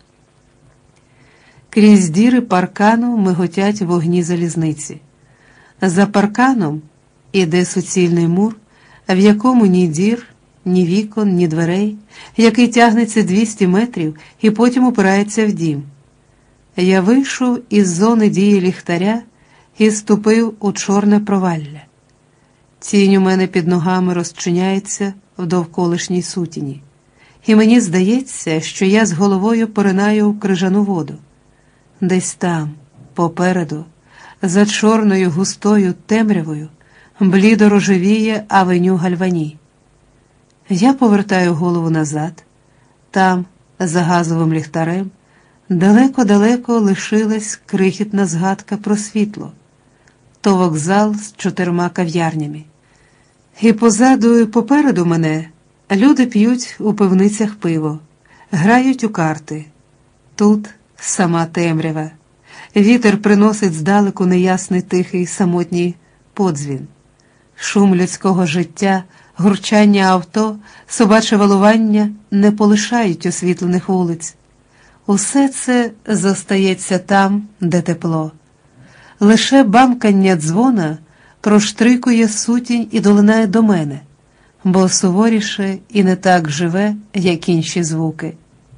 Крізь діри паркану миготять вогні залізниці. За парканом іде суцільний мур, в якому ні дір, ні вікон, ні дверей, який тягнеться двісті метрів і потім упирається в дім. Я вийшов із зони дії ліхтаря і ступив у чорне провалля. Тінь у мене під ногами розчиняється в довколишній сутіні, і мені здається, що я з головою поринаю в крижану воду. Десь там, попереду, за чорною густою темрявою, блідо рожевіє авеню Гальвані. Я повертаю голову назад. Там, за газовим ліхтарем, далеко-далеко лишилась крихітна згадка про світло. То вокзал з чотирма кав'ярнями. І позаду і попереду мене люди п'ють у пивницях пиво, грають у карти. Тут сама темрява. Вітер приносить здалеку неясний тихий самотній подзвін. Шум людського життя, гурчання авто, собаче валування не полишають освітлених вулиць. Усе це зостається там, де тепло. Лише бамкання дзвона проштрикує сутінь і долинає до мене, бо суворіше і не так живе, як інші звуки.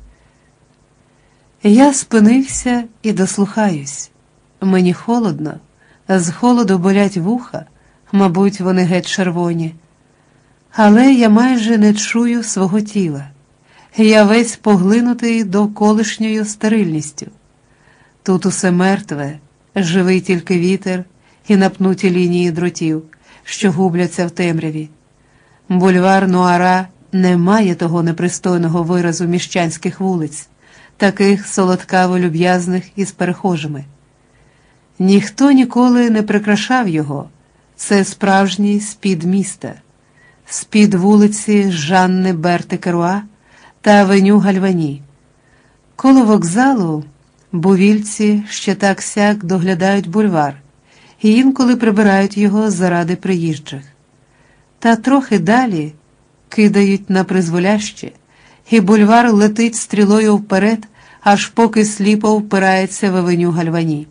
Я спинився і дослухаюсь. Мені холодно, з холоду болять вуха, мабуть, вони геть червоні. Але я майже не чую свого тіла. Я весь поглинутий довколишньою стерильністю. Тут усе мертве, живий тільки вітер і напнуті лінії дротів, що губляться в темряві. Бульвар Нуара не має того непристойного виразу міщанських вулиць, таких солодкаво-люб'язних із перехожими. Ніхто ніколи не прикрашав його. Це справжній спід міста, спід вулиці Жанни Берти-Керуа та авеню Гальвані. Коло вокзалу бувільці ще так-сяк доглядають бульвар і інколи прибирають його заради приїжджих. Та трохи далі кидають на призволяще, і бульвар летить стрілою вперед, аж поки сліпо впирається в авеню Гальвані.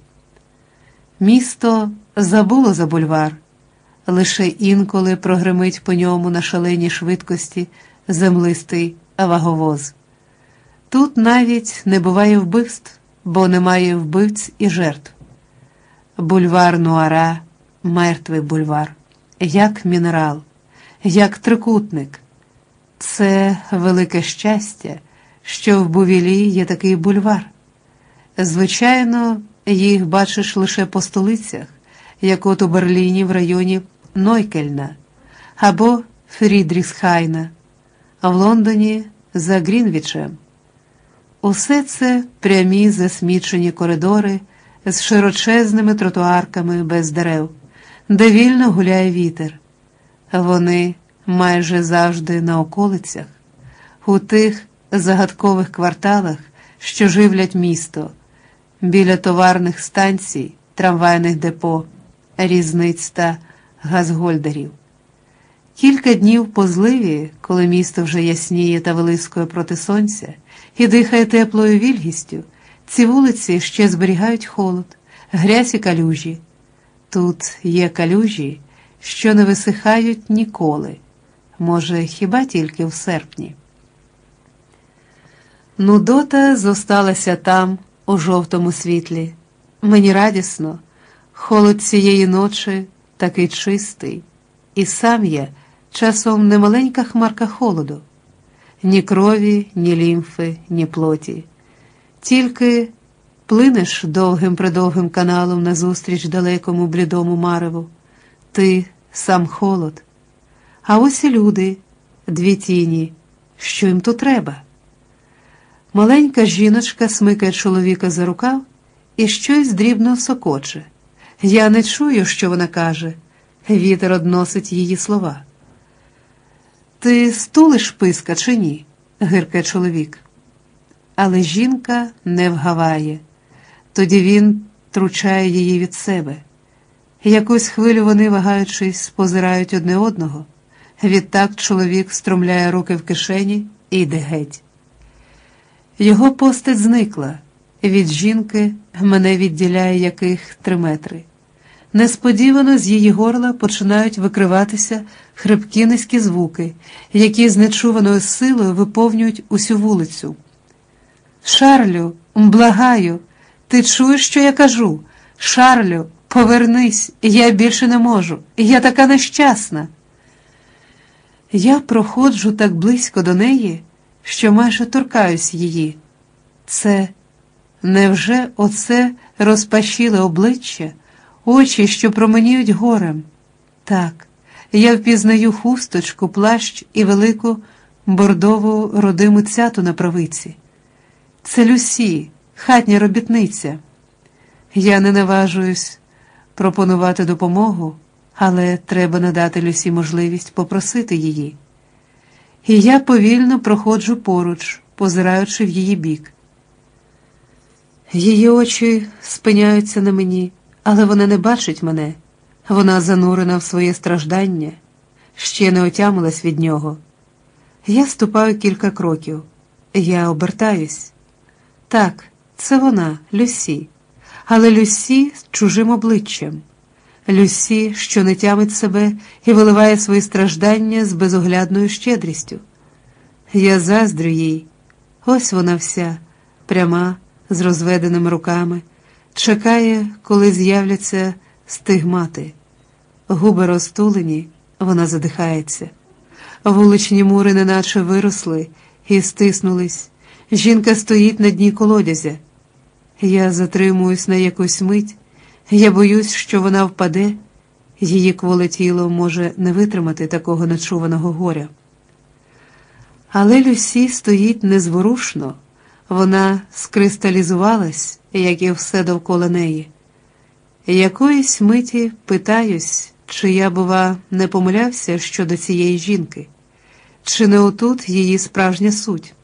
Місто забуло за бульвар, лише інколи прогримить по ньому на шаленій швидкості землистий ваговоз. Тут навіть не буває вбивств, бо немає вбивць і жертв. Бульвар Нуара – мертвий бульвар, як мінерал, як трикутник. Це велике щастя, що в Бувілі є такий бульвар. Звичайно, їх бачиш лише по столицях, як от у Берліні в районі Нойкельна або Фрідріхсхайна, а в Лондоні за Грінвічем. Усе це прямі засмічені коридори з широчезними тротуарками без дерев, де вільно гуляє вітер. Вони майже завжди на околицях, у тих загадкових кварталах, що живлять місто, біля товарних станцій, трамвайних депо, різниць та газгольдерів. Кілька днів по зливі, коли місто вже ясніє та вилискує проти сонця і дихає теплою вільгістю, ці вулиці ще зберігають холод, грязь і калюжі. Тут є калюжі, що не висихають ніколи, може, хіба тільки в серпні. Нудота зосталася там, у жовтому світлі. Мені радісно, холод цієї ночі такий чистий, і сам я часом не маленька хмарка холоду. Ні крові, ні лімфи, ні плоті. Тільки плинеш довгим-придовгим каналом назустріч далекому блідому мареву. Ти сам холод. А ось і люди, дві тіні. Що їм тут треба? Маленька жіночка смикає чоловіка за рукав і щось дрібно сокоче. Я не чую, що вона каже. Вітер односить її слова. «Ти стулиш писка чи ні?» – гиркає чоловік. Але жінка не вгаває. Тоді він тручає її від себе. Якусь хвилю вони, вагаючись, позирають одне одного. Відтак чоловік струмляє руки в кишені і йде геть. Його постать зникла. Від жінки мене відділяє яких три метри. Несподівано з її горла починають викриватися хрипкі низькі звуки, які з нечуваною силою виповнюють усю вулицю. «Шарлю, благаю, ти чуєш, що я кажу? Шарлю, повернись, я більше не можу, я така нещасна». Я проходжу так близько до неї, що майже торкаюсь її. Це, невже оце розпашіле обличчя, очі, що променіють горем? Так, я впізнаю хусточку, плащ і велику бордову родиму цяту на правиці. Це Люсі, хатня робітниця. Я не наважуюсь пропонувати допомогу, але треба надати Люсі можливість попросити її. І я повільно проходжу поруч, позираючи в її бік. Її очі спиняються на мені, але вона не бачить мене. Вона занурена в своє страждання, ще не отямилась від нього. Я ступаю кілька кроків. Я обертаюсь. Так, це вона, Люсі. Але Люсі з чужим обличчям. Люсі, що не тямить себе і виливає свої страждання з безоглядною щедрістю. Я заздрю їй. Ось вона вся, пряма, з розведеними руками, чекає, коли з'являться стигмати. Губи розтулені, вона задихається. Вуличні мури неначе виросли і стиснулись. Жінка стоїть на дні колодязя. Я затримуюсь на якусь мить, я боюсь, що вона впаде, її кволе тіло може не витримати такого нечуваного горя. Але Люсі стоїть незворушно, вона скристалізувалась, як і все довкола неї. Якоїсь миті питаюсь, чи я, бува, не помилявся щодо цієї жінки, чи не отут її справжня суть.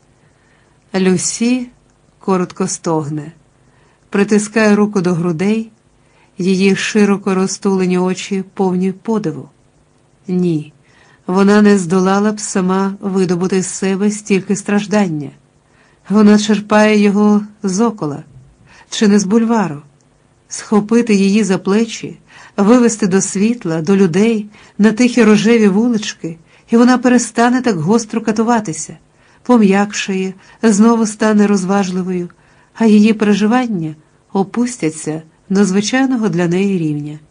Люсі коротко стогне, притискає руку до грудей, її широко розтулені очі повні подиву. Ні, вона не здолала б сама видобути з себе стільки страждання. Вона черпає його з окола, чи не з бульвару. Схопити її за плечі, вивести до світла, до людей, на тихі рожеві вулички, і вона перестане так гостро катуватися, пом'якшає, знову стане розважливою, а її переживання опустяться до звичайного для неї рівня.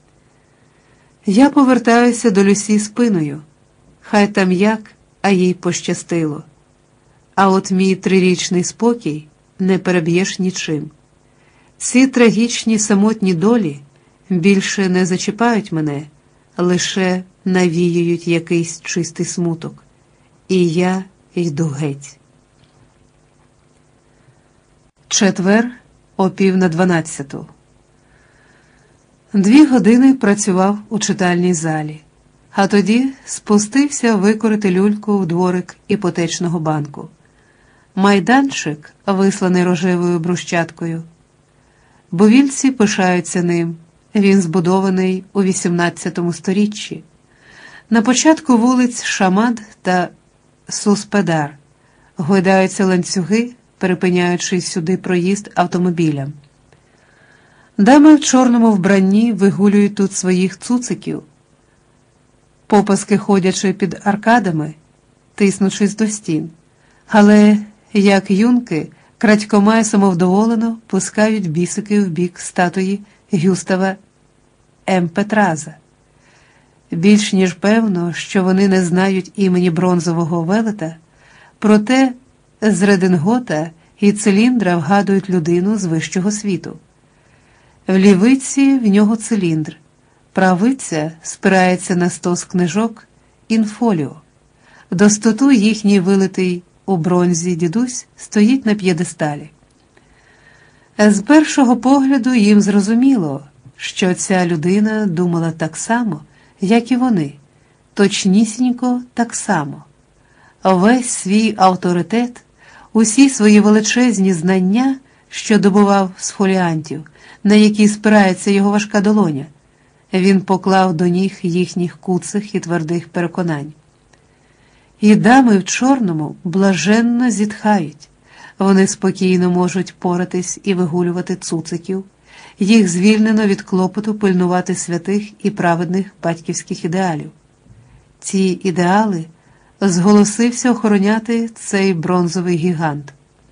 Я повертаюся до Люсі спиною. Хай там як, а їй пощастило. А от мій трирічний спокій не переб'єш нічим. Ці трагічні самотні долі більше не зачіпають мене, лише навіюють якийсь чистий смуток. І я йду геть. Четвер, о пів на дванадцяту. Дві години працював у читальній залі, а тоді спустився викорити люльку в дворик іпотечного банку. Майданчик, висланий рожевою брущаткою. Бувільці пишаються ним. Він збудований у вісімнадцятому сторіччі. На початку вулиць Шамад та Суспедар гойдаються ланцюги, перепиняючи сюди проїзд автомобілям. Дами в чорному вбранні вигулюють тут своїх цуциків, попаски ходячи під аркадами, тиснучись до стін. Але, як юнки, крадькома й самовдоволено пускають бісики в бік статуї Гюстава Емпетраза. Більш ніж певно, що вони не знають імені бронзового велета, проте з редингота і циліндра вгадують людину з вищого світу. В лівиці в нього циліндр, правиця спирається на стос книжок інфоліо. Достоту їхній вилитий у бронзі дідусь стоїть на п'єдесталі. З першого погляду їм зрозуміло, що ця людина думала так само, як і вони, точнісінько так само. Весь свій авторитет, усі свої величезні знання, що добував з фоліантів, на які спирається його важка долоня, він поклав до ніг їхніх куцих і твердих переконань. І дами в чорному блаженно зітхають. Вони спокійно можуть поратись і вигулювати цуциків. Їх звільнено від клопоту пильнувати святих і праведних батьківських ідеалів. Ці ідеали зголосився охороняти цей бронзовий гігант.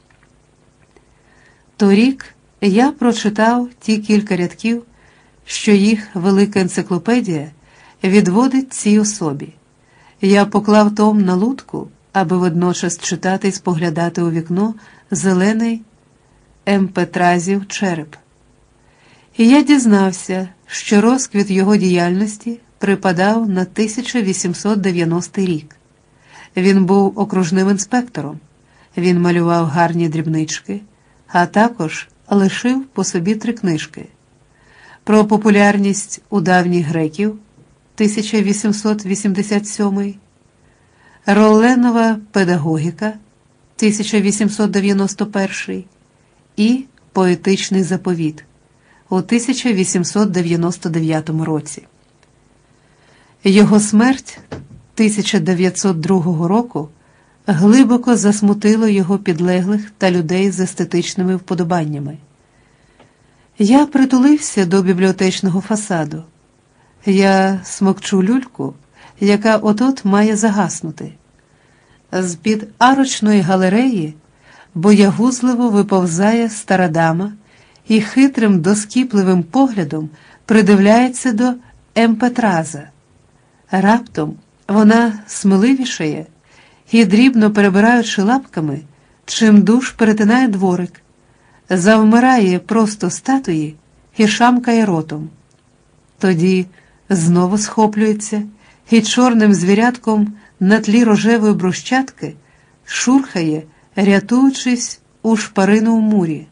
Торік я прочитав ті кілька рядків, що їх велика енциклопедія відводить цій особі. Я поклав том на лутку, аби водночас читати й споглядати у вікно зелений Емпетразів череп. І я дізнався, що розквіт його діяльності припадав на тисяча вісімсот дев'яностий рік. Він був окружним інспектором, він малював гарні дрібнички, а також лишив по собі три книжки. Про популярність у давніх греків тисяча вісімсот вісімдесят сьомий, Ролленова педагогіка тисяча вісімсот дев'яносто перший і поетичний заповіт у тисяча вісімсот дев'яносто дев'ятому році. Його смерть тисяча дев'ятсот другого року глибоко засмутило його підлеглих та людей з естетичними вподобаннями. Я притулився до бібліотечного фасаду. Я смокчу люльку, яка от-от має загаснути. З-під арочної галереї боягузливо виповзає стара дама і хитрим доскіпливим поглядом придивляється до Емпетраза. Раптом вона сміливішає і, дрібно перебираючи лапками, чимдуж перетинає дворик, завмирає просто статуї і шамкає ротом. Тоді знову схоплюється і чорним звірятком на тлі рожевої брущатки шурхає, рятуючись у шпарину в мурі.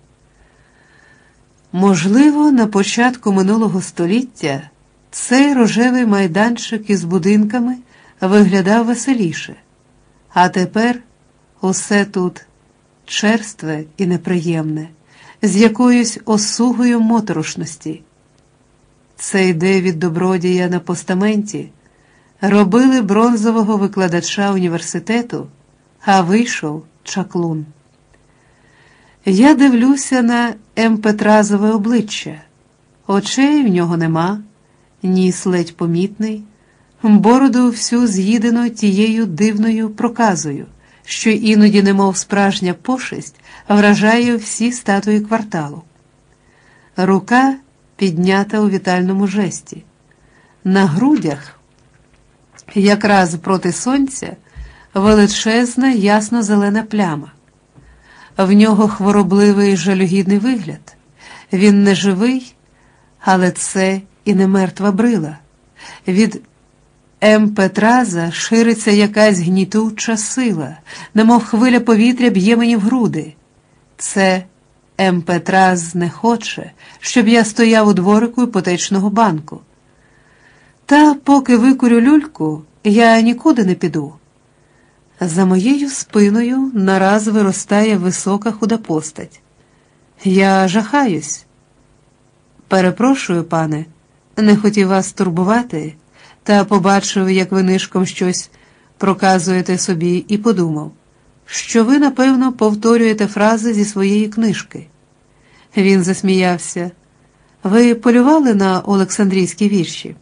Можливо, на початку минулого століття цей рожевий майданчик із будинками виглядав веселіше, а тепер усе тут черстве і неприємне, з якоюсь осугою моторошності. Це йде від добродія на постаменті. Робили бронзового викладача університету, а вийшов чаклун. Я дивлюся на емпетразове обличчя. Очей в нього нема, ніс ледь помітний, бороду всю з'їдено тією дивною проказою, що іноді, немов справжня пошесть, вражає всі статуї кварталу. Рука піднята у вітальному жесті. На грудях, якраз проти сонця, величезна ясно-зелена пляма. В нього хворобливий жалюгідний вигляд. Він не живий, але це і не мертва брила. Від емпетраза шириться якась гнітуча сила, немов хвиля повітря б'є мені в груди. Це емпетраз не хоче, щоб я стояв у дворику іпотечного банку. Та поки викурю люльку, я нікуди не піду. За моєю спиною нараз виростає висока худа постать. Я жахаюсь. Перепрошую, пане, не хотів вас турбувати, та побачив, як ви нишком щось проказуєте собі, і подумав, що ви, напевно, повторюєте фрази зі своєї книжки. Він засміявся. Ви полювали на олександрійські вірші?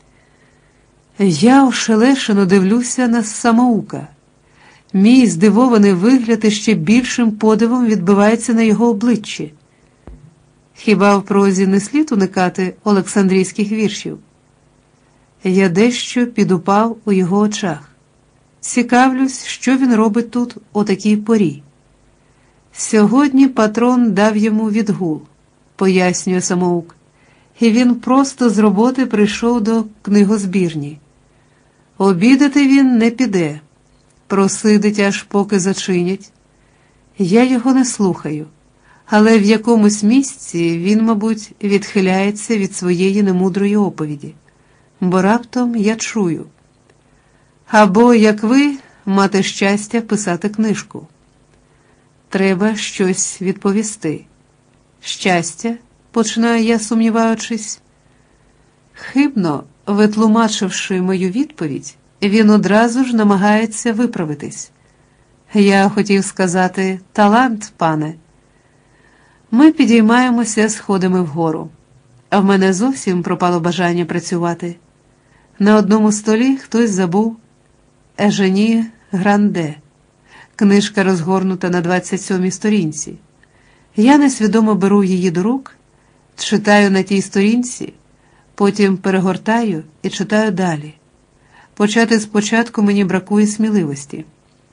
Я ошелешено дивлюся на Самоука. Мій здивований вигляд іще більшим подивом відбивається на його обличчі. Хіба в прозі не слід уникати олександрійських віршів? Я дещо підупав у його очах. Цікавлюсь, що він робить тут о такій порі. Сьогодні патрон дав йому відгул, пояснює Самоук, і він просто з роботи прийшов до книгозбірні. Обідати він не піде, просидить, аж поки зачинять. Я його не слухаю, але в якомусь місці він, мабуть, відхиляється від своєї немудрої оповіді, бо раптом я чую. Або, як ви, мати щастя писати книжку. Треба щось відповісти. Щастя, починаю я, сумніваючись. Хибно, витлумачивши мою відповідь, він одразу ж намагається виправитись. Я хотів сказати «талант, пане». Ми підіймаємося сходами вгору, а в мене зовсім пропало бажання працювати. На одному столі хтось забув «Ежені Гранде». Книжка розгорнута на двадцять сьомій сторінці. Я несвідомо беру її до рук, читаю на тій сторінці, потім перегортаю і читаю далі. Почати спочатку мені бракує сміливості.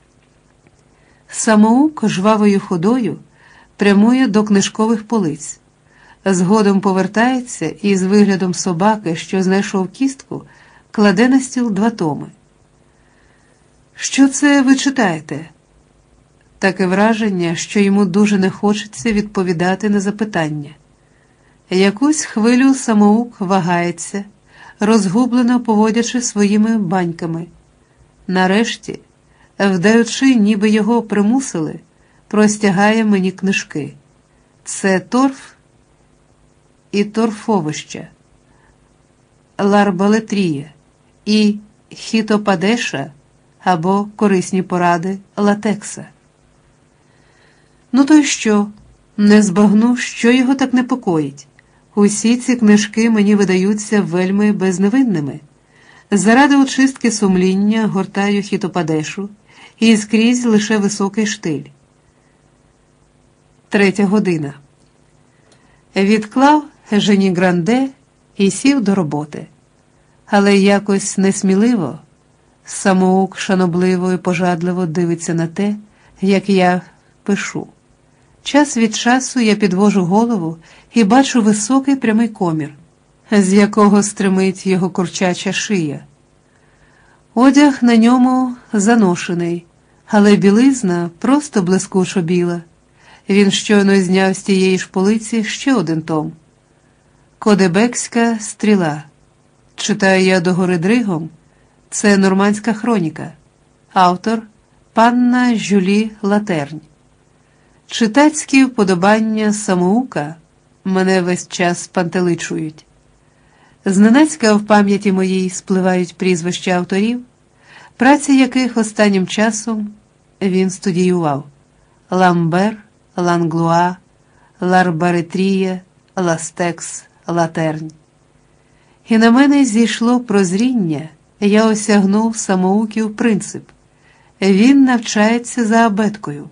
Самоук жвавою ходою прямує до книжкових полиць. Згодом повертається і з виглядом собаки, що знайшов кістку, кладе на стіл два томи. «Що це ви читаєте?» Таке враження, що йому дуже не хочеться відповідати на запитання. Якусь хвилю Самоук вагається, розгублено поводячи своїми баньками. Нарешті, вдаючи, ніби його примусили, простягає мені книжки. Це торф і торфовища, ларбалетрія і хітопадеша або корисні поради латекса. Ну то й що? Не збагну, що його так непокоїть. Усі ці книжки мені видаються вельми безневинними. Заради очистки сумління гортаю хітопадешу і скрізь лише високий штиль. Третя година. Відклав Ежені Гранде і сів до роботи. Але якось несміливо, Самоук шанобливо і пожадливо дивиться на те, як я пишу. Час від часу я підвожу голову і бачу високий прямий комір, з якого стримить його курчача шия. Одяг на ньому заношений, але білизна просто блискучо біла. Він щойно зняв з тієї ж полиці ще один том. «Кодебекська стріла». Читаю я догори дригом. Це нормандська хроніка. Автор – панна Жюлі Латернь. Читацькі вподобання самоука мене весь час пантеличують. Зненацька в пам'яті моїй спливають прізвища авторів, праці яких останнім часом він студіював: Ламбер, Ланглуа, Ларбаретріє, Ластекс, Латернь. І на мене зійшло прозріння, я осягнув самоуків принцип. Він навчається за абеткою.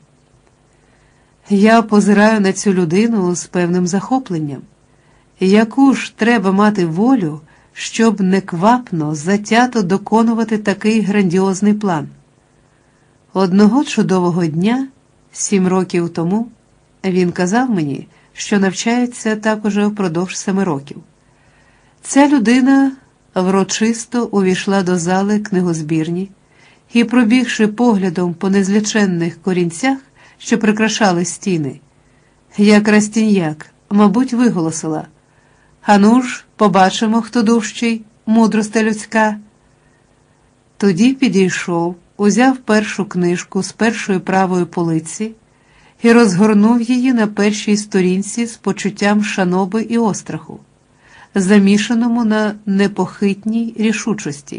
Я позираю на цю людину з певним захопленням. Яку ж треба мати волю, щоб неквапно, затято доконувати такий грандіозний план? Одного чудового дня, сім років тому, він казав мені, що навчається так уже впродовж семи років. Ця людина врочисто увійшла до зали книгозбірні і, пробігши поглядом по незліченних корінцях, що прикрашали стіни, як Растіньяк, мабуть, виголосила: «Ану ж, побачимо, хто дужчий, мудросте людська». Тоді підійшов, узяв першу книжку з першої правої полиці і розгорнув її на першій сторінці з почуттям шаноби і остраху, замішаному на непохитній рішучості.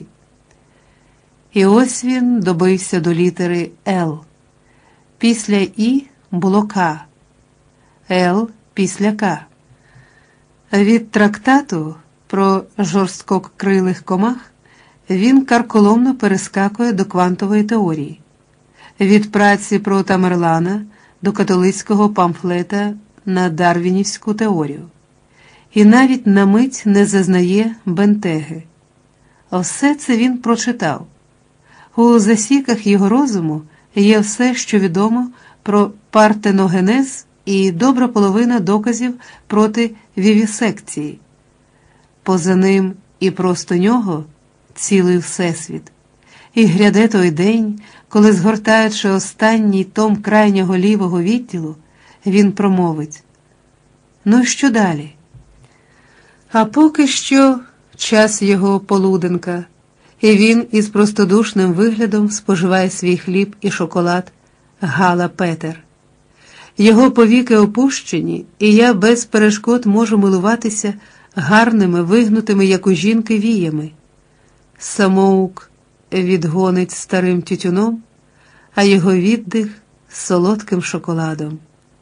І ось він добився до літери «Л». Після «І» було «К», «Л» після «К». Від трактату про жорсткокрилих комах він карколомно перескакує до квантової теорії, від праці про Тамерлана до католицького памфлета на дарвінівську теорію. І навіть на мить не зазнає бентеги. Все це він прочитав. У засіках його розуму є все, що відомо про партеногенез і добра половина доказів проти вівісекції. Поза ним і просто нього цілий всесвіт. І гряде той день, коли, згортаючи останній том крайнього лівого відділу, він промовить: «Ну і що далі?» А поки що час його полуденка, і він із простодушним виглядом споживає свій хліб і шоколад Гала Петер. Його повіки опущені, і я без перешкод можу милуватися гарними, вигнутими, як у жінки, віями. Самоук відгонить старим тютюном, а його віддих – солодким шоколадом.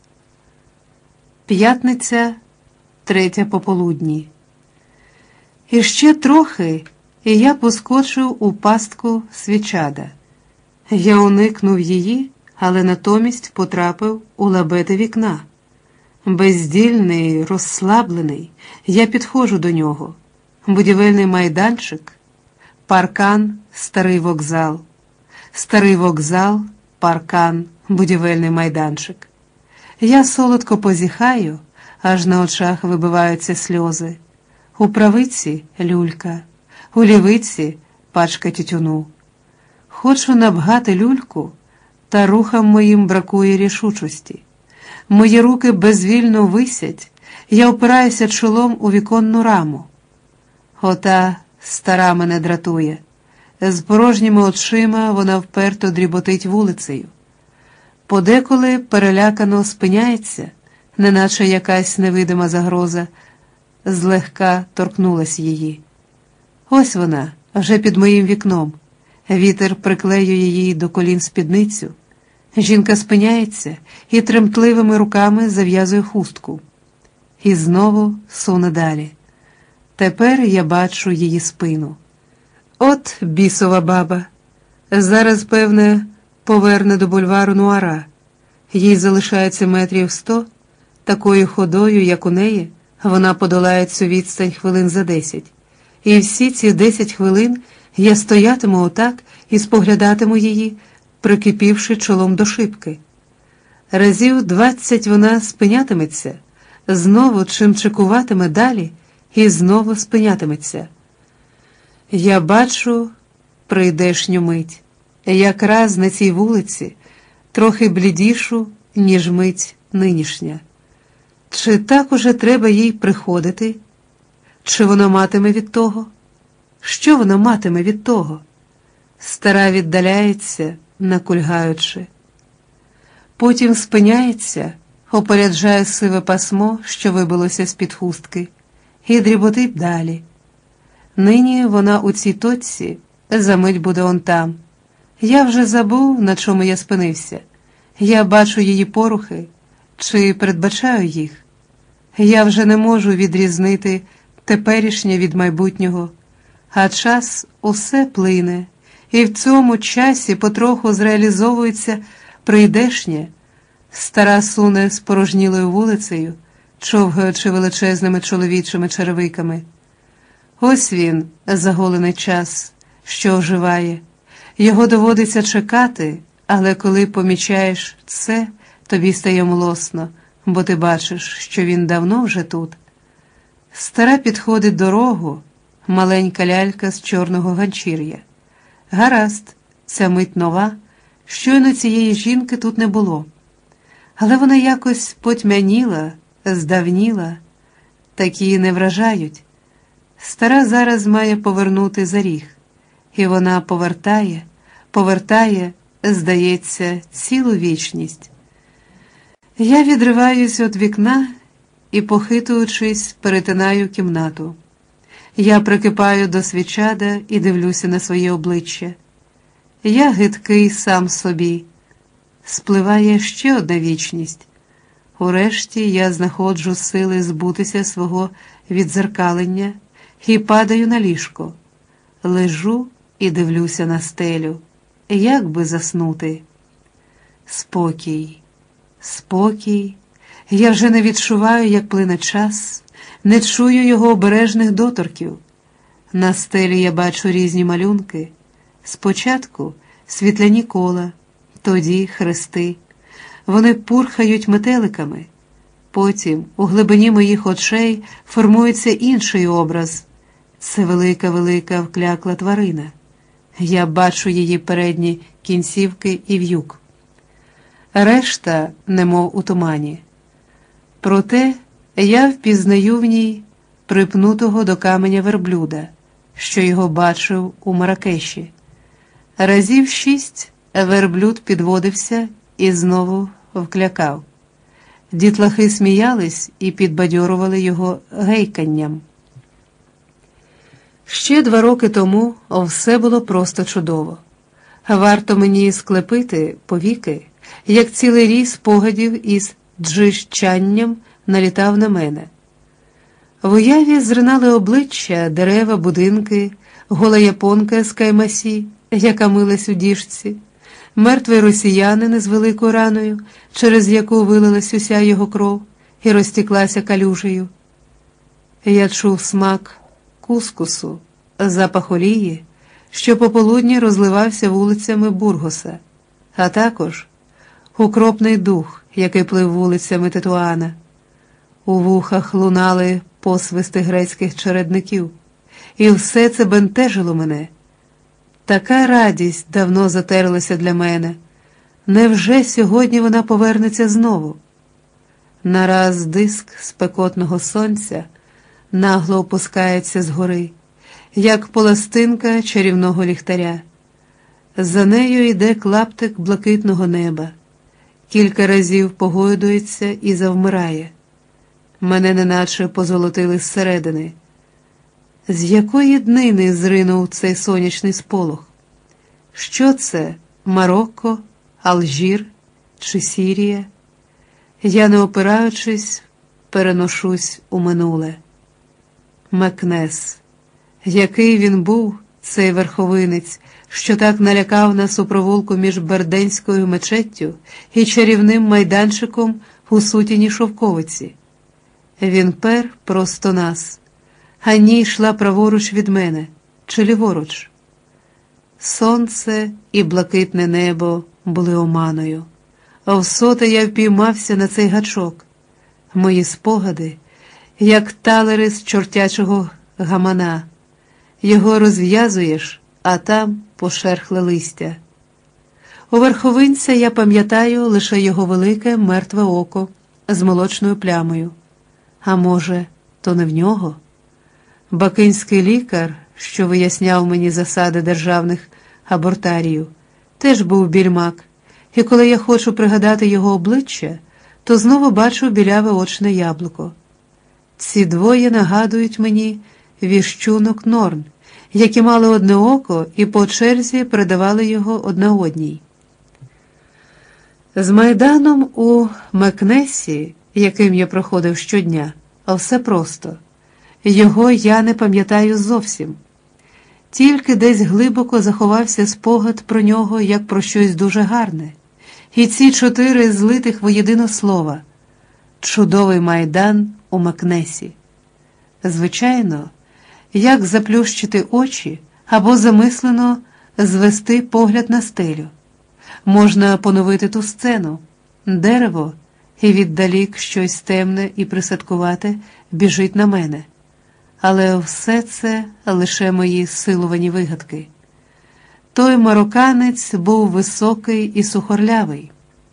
П'ятниця, третя пополудні. І ще трохи, і я поскочив у пастку свічада. Я уникнув її, але натомість потрапив у лабети вікна. Бездільний, розслаблений, я підходжу до нього. Будівельний майданчик, паркан, старий вокзал. Старий вокзал, паркан, будівельний майданчик. Я солодко позіхаю, аж на очах вибиваються сльози. У правиці – люлька, у лівиці – пачка тютюну. Хочу набгати люльку, та рухам моїм бракує рішучості. Мої руки безвільно висять, я опираюся чолом у віконну раму. Ота стара мене дратує. З порожніми очима вона вперто дріботить вулицею. Подеколи перелякано спиняється, неначе якась невидима загроза злегка торкнулась її. Ось вона, вже під моїм вікном. Вітер приклеює її до колін спідницю. Жінка спиняється і тремтливими руками зав'язує хустку. І знову суне далі. Тепер я бачу її спину. От бісова баба. Зараз, певне, поверне до бульвару Нуара. Їй залишається метрів сто. Такою ходою, як у неї, вона подолає цю відстань хвилин за десять. І всі ці десять хвилин я стоятиму отак і споглядатиму її, прикипівши чолом до шибки. Разів двадцять вона спинятиметься, знову чимчикуватиме далі і знову спинятиметься. Я бачу прийдешню мить, якраз на цій вулиці, трохи блідішу, ніж мить нинішня. Чи так уже треба їй приходити? Чи воно матиме від того? Що воно матиме від того? Стара віддаляється, накульгаючи. Потім спиняється, опереджає сиве пасмо, що вибилося з-під хустки, і дріботить далі. Нині вона у цій точці, замить буде он там. Я вже забув, на чому я спинився. Я бачу її порухи, чи передбачаю їх. Я вже не можу відрізнити теперішнє від майбутнього, а час усе плине, і в цьому часі потроху зреалізовується прийдешнє. Стара суне спорожнілою вулицею, човгаючи величезними чоловічими черевиками. Ось він, заголений час, що оживає. Його доводиться чекати, але коли помічаєш це, тобі стає млосно, бо ти бачиш, що він давно вже тут. Стара підходить дорогу, маленька лялька з чорного ганчір'я. Гаразд, ця мить нова, щойно цієї жінки тут не було. Але вона якось потьмяніла, здавніла, такі не вражають. Стара зараз має повернути за ріг, і вона повертає, повертає, здається, цілу вічність. Я відриваюсь від вікна і, похитуючись, перетинаю кімнату. Я прикипаю до свічада і дивлюся на своє обличчя. Я гидкий сам собі. Спливає ще одна вічність. Урешті я знаходжу сили збутися свого віддзеркалення і падаю на ліжко. Лежу і дивлюся на стелю. Як би заснути? Спокій, спокій. Я вже не відчуваю, як плине час, не чую його обережних доторків. На стелі я бачу різні малюнки. Спочатку світляні кола, тоді хрести. Вони пурхають метеликами. Потім у глибині моїх очей формується інший образ. Це велика-велика вклякла тварина. Я бачу її передні кінцівки і в'юк. Решта немов у тумані. Проте я впізнаю в ній припнутого до каменя верблюда, що його бачив у Маракеші. Разів шість верблюд підводився і знову вклякав. Дітлахи сміялись і підбадьорували його гейканням. Ще два роки тому все було просто чудово. Варто мені склепити повіки, як цілий рій спогадів із джищанням налітав на мене. В уяві зринали обличчя, дерева, будинки, гола японка з каймасі, яка милась у діжці, мертвий росіянин з великою раною, через яку вилилась уся його кров і розтіклася калюжею. Я чув смак кускусу, запах олії, що пополудні розливався вулицями Бургоса, а також укропний дух, який плив вулицями Тетуана. У вухах лунали посвисти грецьких чередників, і все це бентежило мене. Така радість давно затерлася для мене. Невже сьогодні вона повернеться знову? Нараз диск спекотного сонця нагло опускається згори, як поластинка чарівного ліхтаря. За нею йде клаптик блакитного неба. Кілька разів погойдується і завмирає. Мене неначе позолотили зсередини. З якої днини зринув цей сонячний сполох? Що це? Марокко, Алжир чи Сірія? Я, не опираючись, переношусь у минуле. Мекнес. Який він був, цей верховинець, що так налякав нас у провулку між Берденською мечеттю і чарівним майданчиком у сутіній шовковиці. Він пер просто нас. Ані йшла праворуч від мене, чи ліворуч. Сонце і блакитне небо були оманою. Всоте я впіймався на цей гачок. Мої спогади, як талери з чортячого гамана. Його розв'язуєш, а там пошерхле листя. У верховинця я пам'ятаю лише його велике мертве око з молочною плямою. А може, то не в нього? Бакинський лікар, що виясняв мені засади державних абортаріїв, теж був більмак, і коли я хочу пригадати його обличчя, то знову бачу біляве очне яблуко. Ці двоє нагадують мені віщунок Норн, які мали одне око і по черзі передавали його одна одній. З Майданом у Мекнесі, яким я проходив щодня, все просто. Його я не пам'ятаю зовсім. Тільки десь глибоко заховався спогад про нього, як про щось дуже гарне. І ці чотири злитих воєдино слова «Чудовий Майдан у Мекнесі». Звичайно, як заплющити очі або замислено звести погляд на стелю. Можна поновити ту сцену. Дерево, і віддалік щось темне і присадкувате біжить на мене. Але все це лише мої силувані вигадки. Той марокканець був високий і сухорлявий.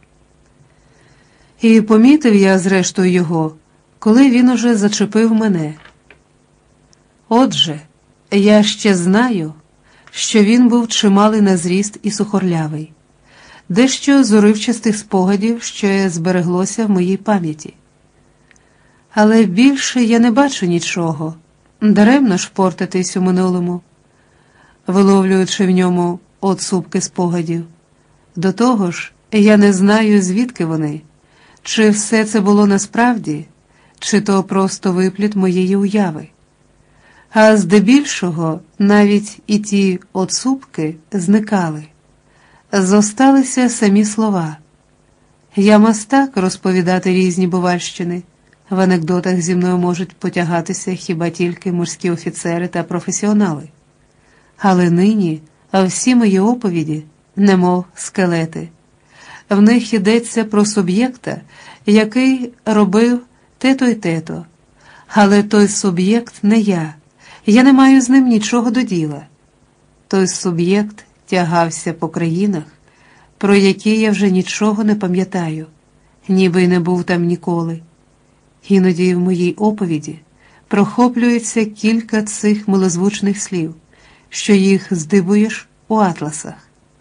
І помітив я, зрештою, його, коли він уже зачепив мене. Отже, я ще знаю, що він був чималий на зріст і сухорлявий. Дещо з уривчастих спогадів ще збереглося в моїй пам'яті. Але більше я не бачу нічого, даремно ж портатись у минулому, виловлюючи в ньому отсупки спогадів. До того ж, я не знаю, звідки вони, чи все це було насправді, чи то просто випліт моєї уяви. А здебільшого навіть і ті отсупки зникали. Зосталися самі слова. Я мастак розповідати різні бувальщини. В анекдотах зі мною можуть потягатися хіба тільки морські офіцери та професіонали. Але нині всі мої оповіді, немов скелети. В них йдеться про суб'єкта, який робив те-то й те-то. Але той суб'єкт не я. Я не маю з ним нічого до діла. Той суб'єкт тягався по країнах, про які я вже нічого не пам'ятаю, ніби й не був там ніколи. Іноді в моїй оповіді прохоплюється кілька цих милозвучних слів, що їх здивуєш у атласах.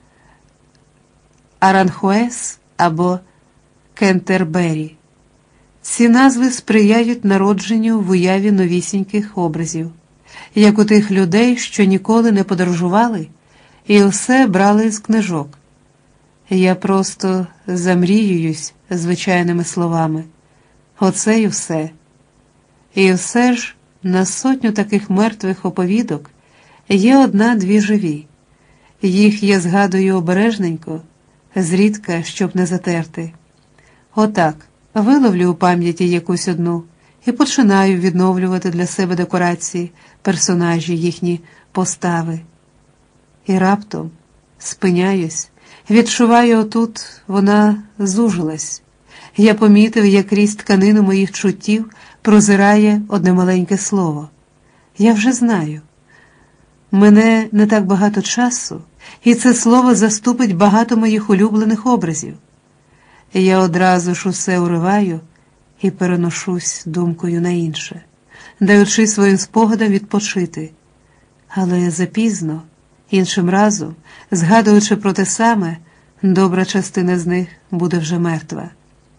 Аранхуес або Кентербері. Ці назви сприяють народженню в уяві новісіньких образів, як у тих людей, що ніколи не подорожували і все брали з книжок. Я просто замріююсь звичайними словами. Оце і все. І все ж на сотню таких мертвих оповідок є одна-дві живі. Їх я згадую обережненько, зрідка, щоб не затерти. Отак, виловлю у пам'яті якусь одну і починаю відновлювати для себе декорації, персонажі, їхні постави. І раптом спиняюсь, відчуваю, отут вона зужилась. Я помітив, як крізь тканину моїх чуттів прозирає одне маленьке слово. Я вже знаю. Мене не так багато часу, і це слово заступить багато моїх улюблених образів. Я одразу ж усе уриваю і переношусь думкою на інше, даючи своїм спогадам відпочити. Але запізно, іншим разом, згадуючи про те саме, добра частина з них буде вже мертва.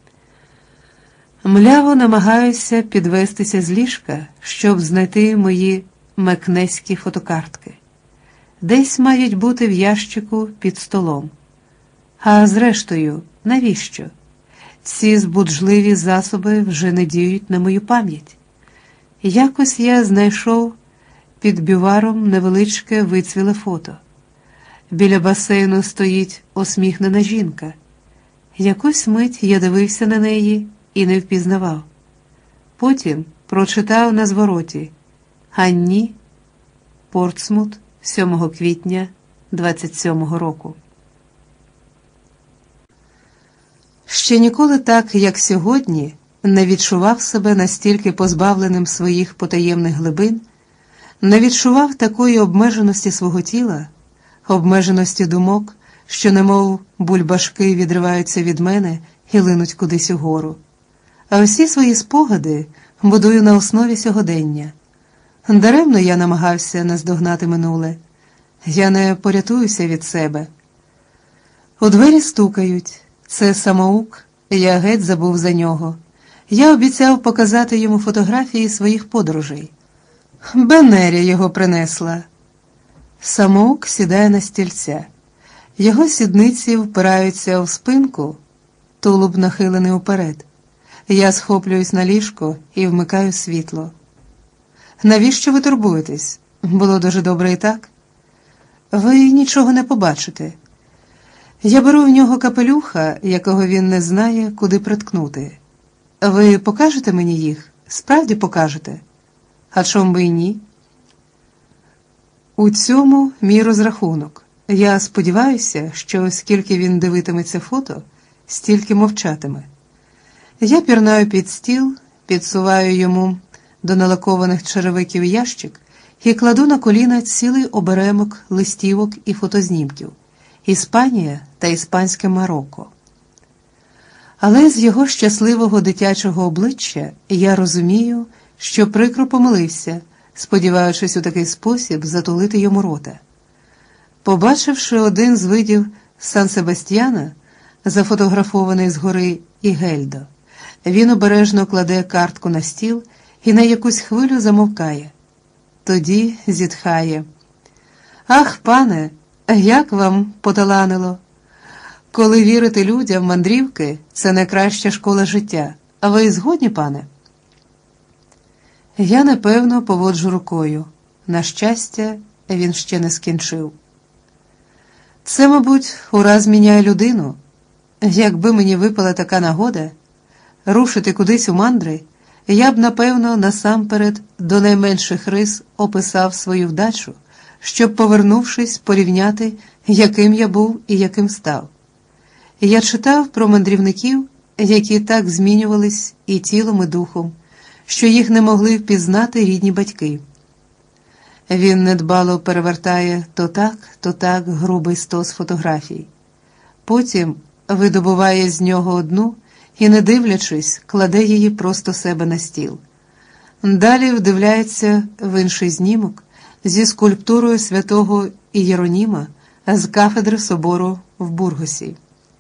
Мляво намагаюся підвестися з ліжка, щоб знайти мої мекнеські фотокартки. Десь мають бути в ящику під столом. А зрештою, навіщо? Ці збуджливі засоби вже не діють на мою пам'ять. Якось я знайшов під бюваром невеличке вицвіле фото. Біля басейну стоїть усміхнена жінка. Якусь мить я дивився на неї і не впізнавав. Потім прочитав на звороті «Анні, Портсмут, сьомого квітня двадцять сьомого року». Ще ніколи так, як сьогодні, не відчував себе настільки позбавленим своїх потаємних глибин, не відчував такої обмеженості свого тіла, обмеженості думок, що немов бульбашки відриваються від мене і линуть кудись угору. А всі свої спогади будую на основі сьогодення. Даремно я намагався наздогнати минуле. Я не порятуюся від себе. У двері стукають. Це самоук, я геть забув за нього. Я обіцяв показати йому фотографії своїх подорожей. Бенеря його принесла. Самоук сідає на стільця. Його сідниці впираються в спинку, тулуб нахилений уперед. Я схоплююсь на ліжко і вмикаю світло. Навіщо ви турбуєтесь? Було дуже добре і так. Ви нічого не побачите. Я беру в нього капелюха, якого він не знає, куди приткнути. Ви покажете мені їх? Справді покажете? А чом би і ні? У цьому мій розрахунок. Я сподіваюся, що скільки він дивитиметься фото, стільки мовчатиме. Я пірнаю під стіл, підсуваю йому до налакованих черевиків ящик і кладу на коліна цілий оберемок листівок і фотознімків. Іспанія та іспанське Марокко. Але з його щасливого дитячого обличчя я розумію, що прикро помилився, сподіваючись у такий спосіб затулити йому рота. Побачивши один з видів Сан-Себастьяна, зафотографований згори Ігельдо, він обережно кладе картку на стіл і на якусь хвилю замовкає. Тоді зітхає. «Ах, пане, як вам поталанило? Коли вірити людям, мандрівки – це найкраща школа життя. А ви згодні, пане?» Я непевно поводжу рукою. На щастя, він ще не скінчив. Це, мабуть, ураз міняє людину. Якби мені випала така нагода рушити кудись у мандри, я б, напевно, насамперед до найменших рис описав свою вдачу, щоб, повернувшись, порівняти, яким я був і яким став. Я читав про мандрівників, які так змінювались і тілом, і духом, що їх не могли впізнати рідні батьки. Він недбало перевертає то так, то так грубий стос фотографій. Потім видобуває з нього одну і, не дивлячись, кладе її просто себе на стіл. Далі вдивляється в інший знімок зі скульптурою святого Ієроніма з кафедри собору в Бургосі.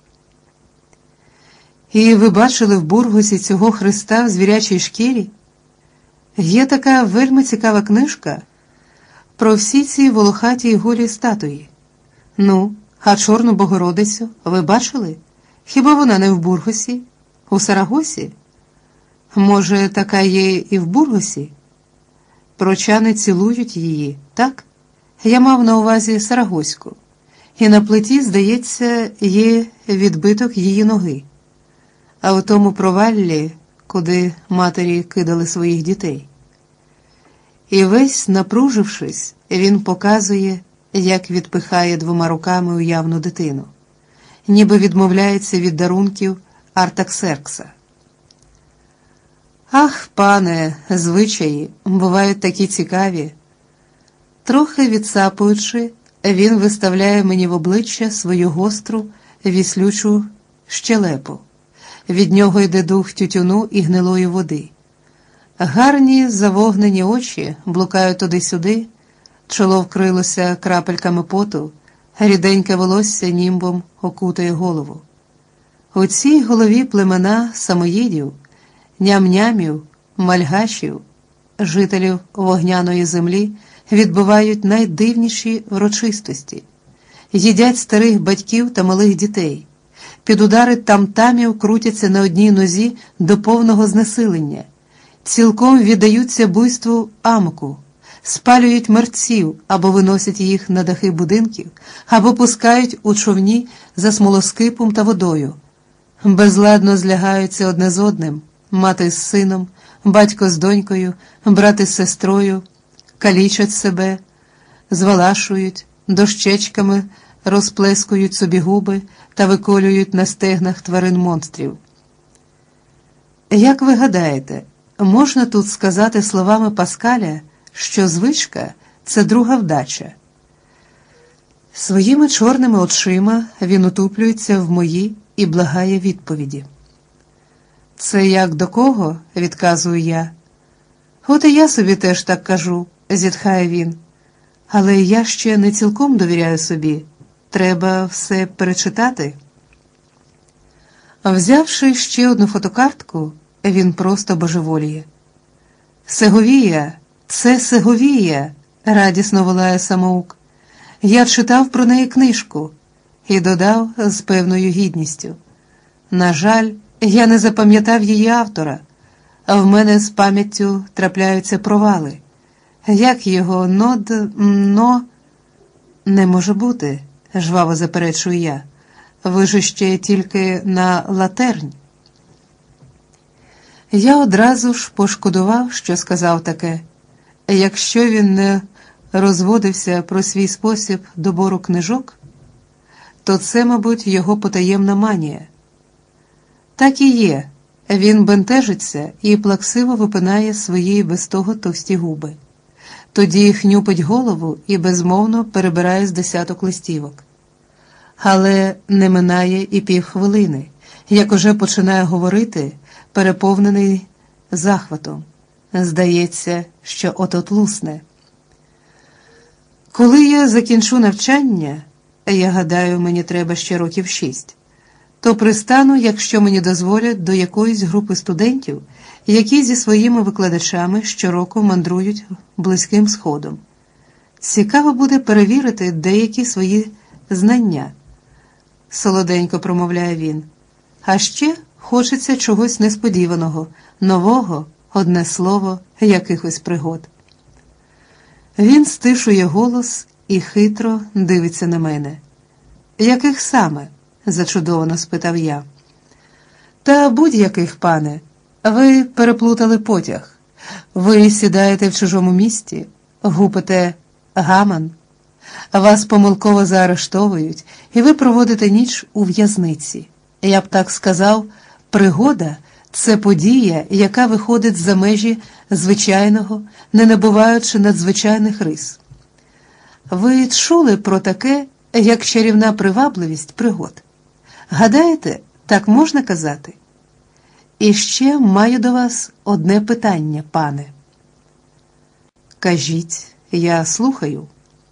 І ви бачили в Бургосі цього Христа в звірячій шкірі? Є така вельми цікава книжка про всі ці волохаті й голі статуї. Ну, а Чорну Богородицю ви бачили? Хіба вона не в Бургосі? У Сарагосі? Може, така є і в Бургосі? Прочани цілують її, так? Я мав на увазі Сарагоську. І на плиті, здається, є відбиток її ноги. А у тому проваллі, куди матері кидали своїх дітей. І весь, напружившись, він показує, як відпихає двома руками уявну дитину, ніби відмовляється від дарунків Артаксеркса. Ах, пане, звичаї бувають такі цікаві. Трохи відсапуючи, він виставляє мені в обличчя свою гостру, віслючу щелепу. Від нього йде дух тютюну і гнилої води. Гарні завогнені очі блукають туди-сюди, чоло вкрилося крапельками поту, ріденьке волосся німбом окутає голову. У цій голові племена самоїдів, ням-нямів, мальгашів, жителів вогняної землі відбувають найдивніші врочистості, їдять старих батьків та малих дітей, під удари там-тамів крутяться на одній нозі до повного знесилення, цілком віддаються буйству амоку, спалюють мерців або виносять їх на дахи будинків, або пускають у човні за смолоскипом та водою, безладно злягаються одне з одним, мати з сином, батько з донькою, брати з сестрою, калічать себе, звалашують, дощечками розплескують собі губи та виколюють на стегнах тварин-монстрів. Як ви гадаєте, можна тут сказати словами Паскаля, що звичка – це друга вдача? Своїми чорними очима він утуплюється в мої і благає відповіді. «Це як до кого?» – відказую я. «От і я собі теж так кажу», – зітхає він. «Але я ще не цілком довіряю собі. Треба все перечитати». Взявши ще одну фотокартку, він просто божеволіє. «Сеговія! Це Сеговія!» – радісно волає Самоук. «Я читав про неї книжку» і додав з певною гідністю. «На жаль, я не запам'ятав її автора, а в мене з пам'яттю трапляються провали. Як його нод... но...» «Не може бути», – жваво заперечую я. «Ви ж ще тільки на латернь». Я одразу ж пошкодував, що сказав таке. Якщо він не розводився про свій спосіб добору книжок, то це, мабуть, його потаємна манія. Так і є. Він бентежиться і плаксиво випинає свої без того товсті губи. Тоді хнюпить голову і безмовно перебирає з десяток листівок. Але не минає і півхвилини, як уже починає говорити, переповнений захватом. Здається, що от-от лусне. Коли я закінчу навчання, я гадаю, мені треба ще років шість, то пристану, якщо мені дозволять, до якоїсь групи студентів, які зі своїми викладачами щороку мандрують Близьким Сходом. Цікаво буде перевірити деякі свої знання, солоденько промовляє він. А ще хочеться чогось несподіваного, нового, одне слово, якихось пригод. Він стишує голос і хитро дивиться на мене. «Яких саме?» – зачудовано спитав я. «Та будь-яких, пане. Ви переплутали потяг. Ви сідаєте в чужому місті, гупите гаман, вас помилково заарештовують, і ви проводите ніч у в'язниці. Я б так сказав, пригода – це подія, яка виходить за межі звичайного, не набуваючи надзвичайних рис. Ви чули про таке, як чарівна привабливість пригод? Гадаєте, так можна казати? І ще маю до вас одне питання, пане». «Кажіть, я слухаю».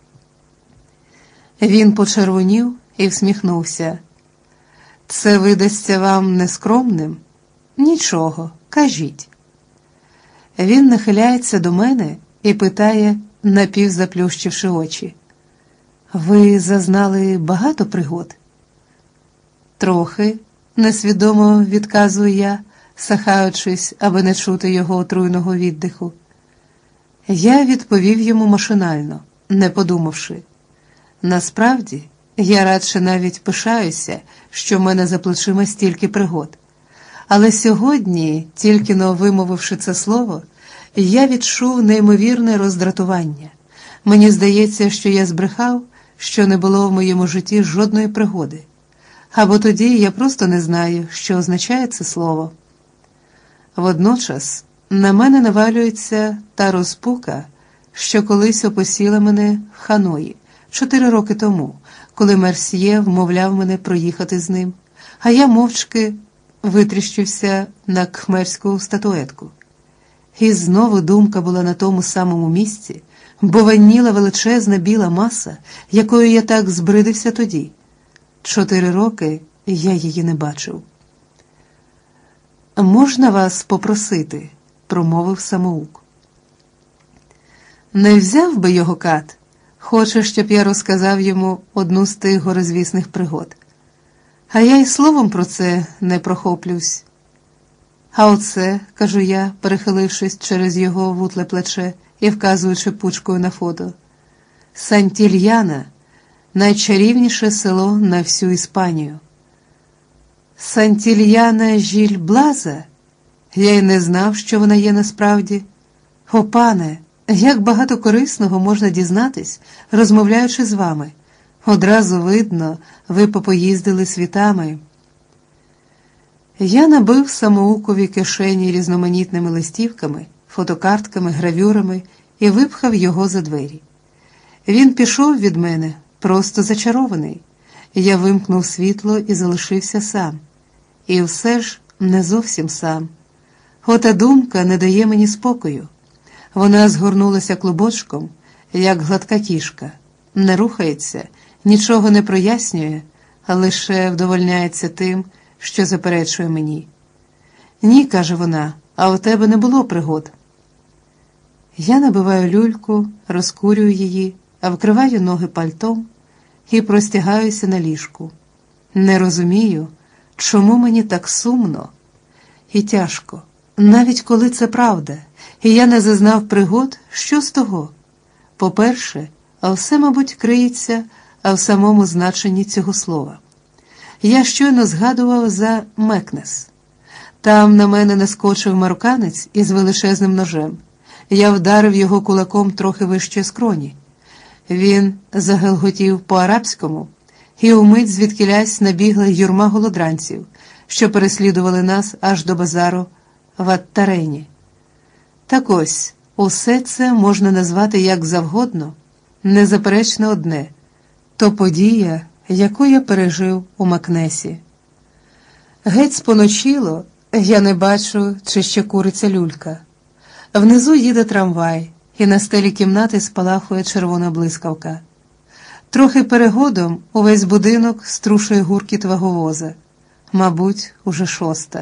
Він почервонів і всміхнувся. «Це видасться вам нескромним? Нічого, кажіть». Він нахиляється до мене і питає, напівзаплющивши очі. «Ви зазнали багато пригод?» «Трохи», – несвідомо відказую я, сахаючись, аби не чути його отруйного віддиху. Я відповів йому машинально, не подумавши. Насправді, я радше навіть пишаюся, що в мене за плечима стільки пригод. Але сьогодні, тільки-но вимовивши це слово, я відчув неймовірне роздратування. Мені здається, що я збрехав, що не було в моєму житті жодної пригоди. Або тоді я просто не знаю, що означає це слово. Водночас на мене навалюється та розпука, що колись опосіла мене в Ханої, чотири роки тому, коли Мерсьє вмовляв мене проїхати з ним, а я мовчки витріщився на кхмерську статуетку. І знову думка була на тому самому місці, бо ваніла величезна біла маса, якою я так збридився тоді. Чотири роки я її не бачив. «Можна вас попросити?» – промовив Самоук. «Не взяв би його кат? Хоче, щоб я розказав йому одну з тих горозвісних пригод. А я й словом про це не прохоплюсь. А оце, – кажу я, перехилившись через його вутле плече і вказуючи пучкою на фото, – Сантільяна – найчарівніше село на всю Іспанію». «Сантільяна Жільблаза? Я й не знав, що вона є насправді. О, пане, як багато корисного можна дізнатись, розмовляючи з вами. Одразу видно, ви попоїздили світами. Я набив самоукові кишені різноманітними листівками, фотокартками, гравюрами і випхав його за двері. Він пішов від мене, просто зачарований. Я вимкнув світло і залишився сам. І все ж не зовсім сам. Ота думка не дає мені спокою. Вона згорнулася клубочком, як гладка кішка. Не рухається, нічого не прояснює, а лише вдовольняється тим, що заперечує мені. «Ні», – каже вона, – «а у тебе не було пригод». Я набиваю люльку, розкурюю її, а вкриваю ноги пальтом і простягаюся на ліжку. Не розумію, чому мені так сумно і тяжко. Навіть коли це правда, і я не зазнав пригод, що з того? По-перше, а все, мабуть, криється а в самому значенні цього слова. Я щойно згадував за Мекнес. Там на мене наскочив марокканець із величезним ножем. Я вдарив його кулаком трохи вище скроні. Він загелготів по-арабському, і умить звідкілясь набігла юрма голодранців, що переслідували нас аж до базару в Ат-Тарені. Так ось, усе це можна назвати як завгодно, незаперечно одне – то подія, яку я пережив у Мекнесі. Геть споночило, я не бачу, чи ще куриться люлька. Внизу їде трамвай, і на стелі кімнати спалахує червона блискавка. Трохи перегодом увесь будинок струшує гуркіт ваговоза. Мабуть, уже шоста.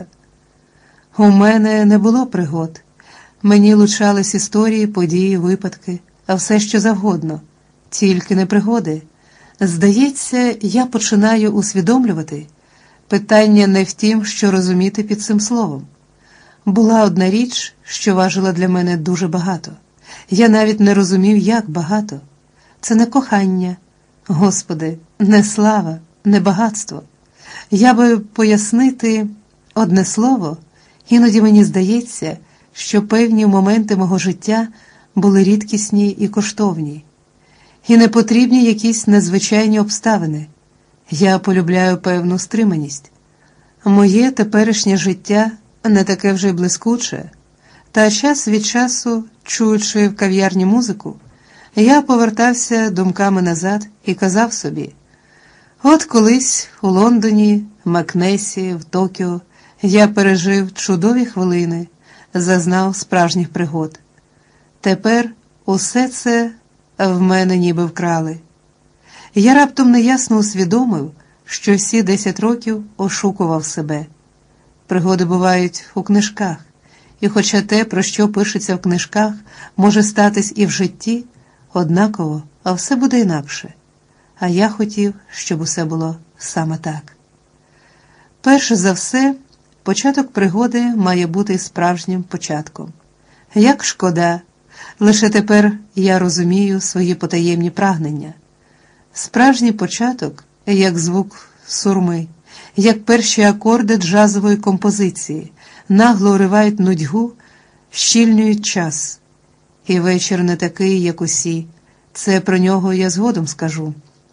У мене не було пригод. Мені лучались історії, події, випадки, а все що завгодно. Тільки не пригоди. Здається, я починаю усвідомлювати. Питання не в тім, що розуміти під цим словом. Була одна річ, що важила для мене дуже багато. Я навіть не розумів, як багато. Це не кохання, Господи, не слава, не багатство. Я би пояснити одне слово, іноді мені здається, що певні моменти мого життя були рідкісні і коштовні. І не потрібні якісь незвичайні обставини. Я полюбляю певну стриманість. Моє теперішнє життя не таке вже й блискуче, та час від часу, чуючи в кав'ярні музику, я повертався думками назад і казав собі: от колись у Лондоні, Мекнесі, в Токіо я пережив чудові хвилини, зазнав справжніх пригод. Тепер усе це в мене ніби вкрали. Я раптом неясно усвідомив, що всі десять років ошукував себе. Пригоди бувають у книжках, і хоча те, про що пишеться в книжках, може статись і в житті, однаково, а все буде інакше. А я хотів, щоб усе було саме так. Перше за все, початок пригоди має бути справжнім початком. Як шкода, лише тепер я розумію свої потаємні прагнення. Справжній початок, як звук сурми, як перші акорди джазової композиції, нагло уривають нудьгу, щільнюють час. І вечір не такий, як усі. Це про нього я згодом скажу.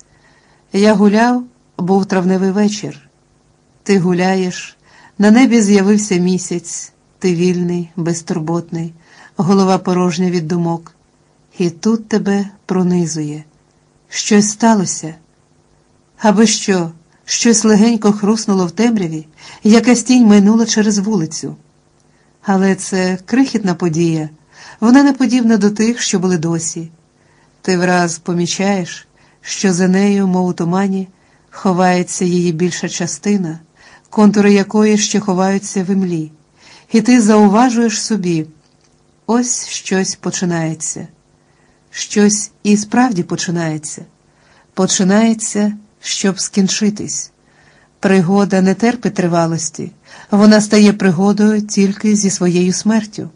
Я гуляв, був травневий вечір. Ти гуляєш, на небі з'явився місяць, ти вільний, безтурботний, голова порожня від думок. І тут тебе пронизує. Щось сталося. Аби що, щось легенько хруснуло в темряві, якась тінь майнула через вулицю. Але це крихітна подія, вона не подібна до тих, що були досі. Ти враз помічаєш, що за нею, мов у тумані, ховається її більша частина, контури якої ще ховаються в імлі. І ти зауважуєш собі, ось щось починається. Щось і справді починається. Починається, щоб скінчитись. Пригода не терпить тривалості, вона стає пригодою тільки зі своєю смертю.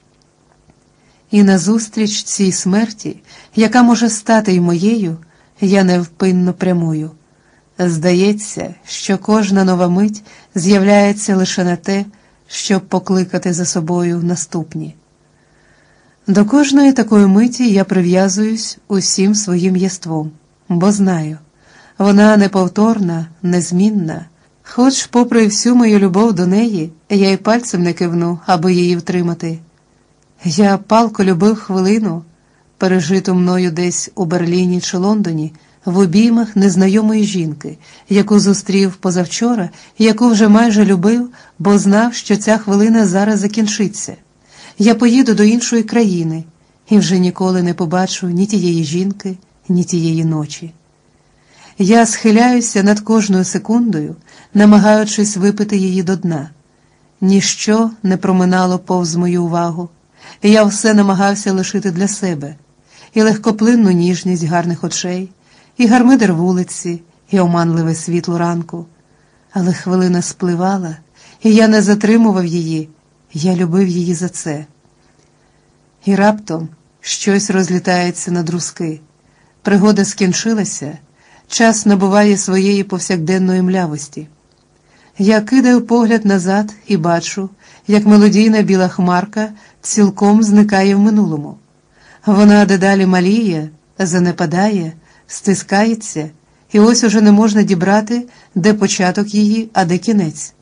І назустріч цій смерті, яка може стати й моєю, я невпинно прямую. Здається, що кожна нова мить з'являється лише на те, щоб покликати за собою наступні. До кожної такої миті я прив'язуюсь усім своїм єством, бо знаю, Вона неповторна, незмінна, хоч, попри всю мою любов до неї, я й пальцем не кивну, аби її втримати. Я палко любив хвилину, пережиту мною десь у Берліні чи Лондоні, в обіймах незнайомої жінки, яку зустрів позавчора, яку вже майже любив, бо знав, що ця хвилина зараз закінчиться. Я поїду до іншої країни і вже ніколи не побачу ні тієї жінки, ні тієї ночі. Я схиляюся над кожною секундою, намагаючись випити її до дна. Ніщо не проминало повз мою увагу. Я все намагався лишити для себе. І легкоплинну ніжність гарних очей, і гармидер вулиці, і оманливе світло ранку. Але хвилина спливала, і я не затримував її, я любив її за це. І раптом щось розлітається на друзки. Пригода скінчилася, час набуває своєї повсякденної млявості. Я кидаю погляд назад і бачу, як мелодійна біла хмарка цілком зникає в минулому. Вона дедалі маліє, занепадає, стискається, і ось уже не можна дібрати, де початок її, а де кінець.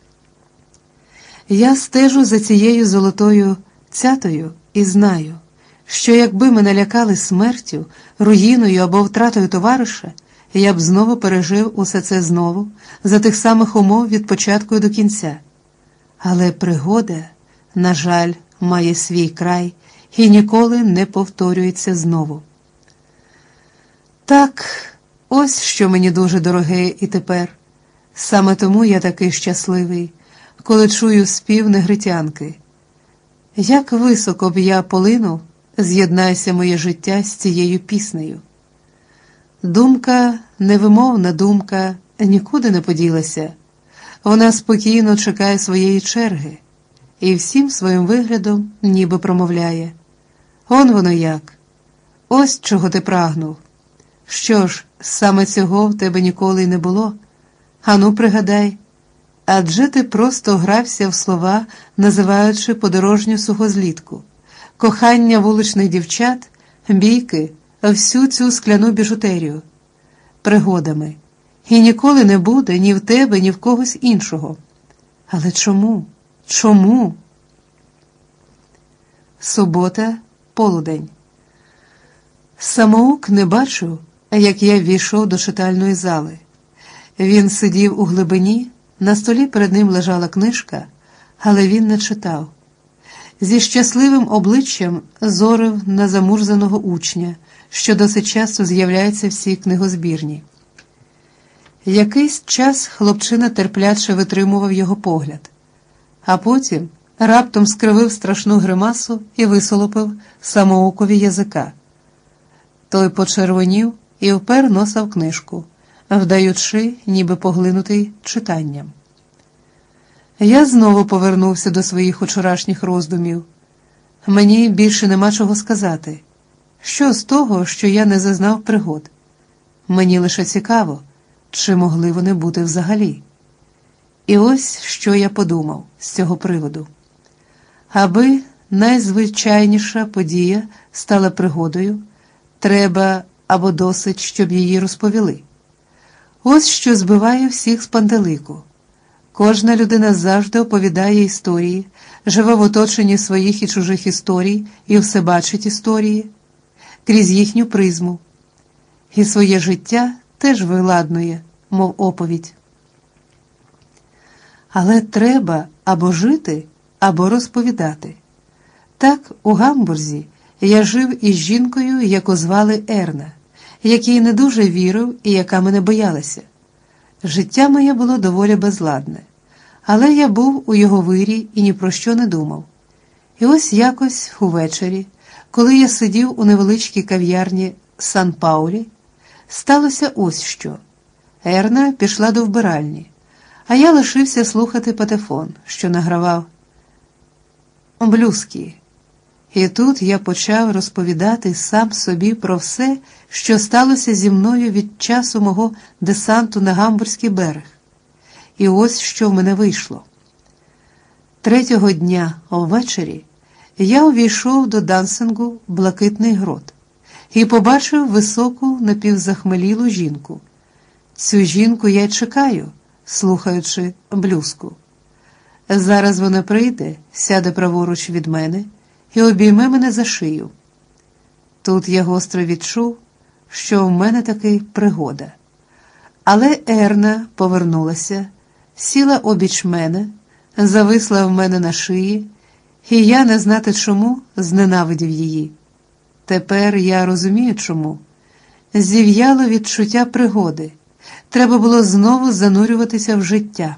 Я стежу за цією золотою цятою і знаю, що якби мене лякали смертю, руїною або втратою товариша, я б знову пережив усе це знову, за тих самих умов від початку до кінця. Але пригода, на жаль, має свій край і ніколи не повторюється знову. Так, ось що мені дуже дороге і тепер. Саме тому я такий щасливий, коли чую спів негритянки. Як високо б я полинув, з'єднайся моє життя з цією піснею. Думка, невимовна думка, нікуди не поділася. Вона спокійно чекає своєї черги і всім своїм виглядом ніби промовляє. Он воно як. Ось чого ти прагнув. Що ж, саме цього в тебе ніколи й не було? Ану, пригадай. Адже ти просто грався в слова, називаючи подорожню сухозлітку, кохання вуличних дівчат, бійки, всю цю скляну біжутерію, пригодами. І ніколи не буде ні в тебе, ні в когось іншого. Але чому? Чому? Субота, полудень. Самоук не бачив, як я ввійшов до читальної зали. Він сидів у глибині, на столі перед ним лежала книжка, але він не читав. Зі щасливим обличчям зорив на замурзаного учня, що досить часто з'являється в цій книгозбірні. Якийсь час хлопчина терпляче витримував його погляд, а потім раптом скривив страшну гримасу і висолопив Самоукові язика. Той почервонів і впер носа в книжку, вдаючи, ніби поглинутий читанням. Я знову повернувся до своїх учорашніх роздумів. Мені більше нема чого сказати. Що з того, що я не зазнав пригод? Мені лише цікаво, чи могли вони бути взагалі. І ось що я подумав з цього приводу. Аби найзвичайніша подія стала пригодою, треба або досить, щоб її розповіли. Ось що збиває всіх з пантелику. Кожна людина завжди оповідає історії, живе в оточенні своїх і чужих історій і все бачить історії крізь їхню призму. І своє життя теж виладнує, мов оповідь. Але треба або жити, або розповідати. Так, у Гамбурзі я жив із жінкою, яку звали Ерна, якій не дуже вірив і яка мене боялася. Життя моє було доволі безладне, але я був у його вирі і ні про що не думав. І ось якось увечері, коли я сидів у невеличкій кав'ярні Сан-Паулі, сталося ось що. Ерна пішла до вбиральні, а я лишився слухати патефон, що награвав блюзки. І тут я почав розповідати сам собі про все, що сталося зі мною від часу мого десанту на Гамбурзький берег. І ось що в мене вийшло. Третього дня ввечері я увійшов до дансингу «Блакитний грот» і побачив високу напівзахмелілу жінку, Цю жінку я й чекаю, слухаючи блюзку. Зараз вона прийде, сяде праворуч від мене і обійме мене за шию. Тут я гостро відчув, що в мене таки пригода. Але Ерна повернулася, сіла обіч мене, зависла в мене на шиї, і я, не знати чому, зненавидів її. Тепер я розумію, чому. Зів'яло відчуття пригоди. Треба було знову занурюватися в життя.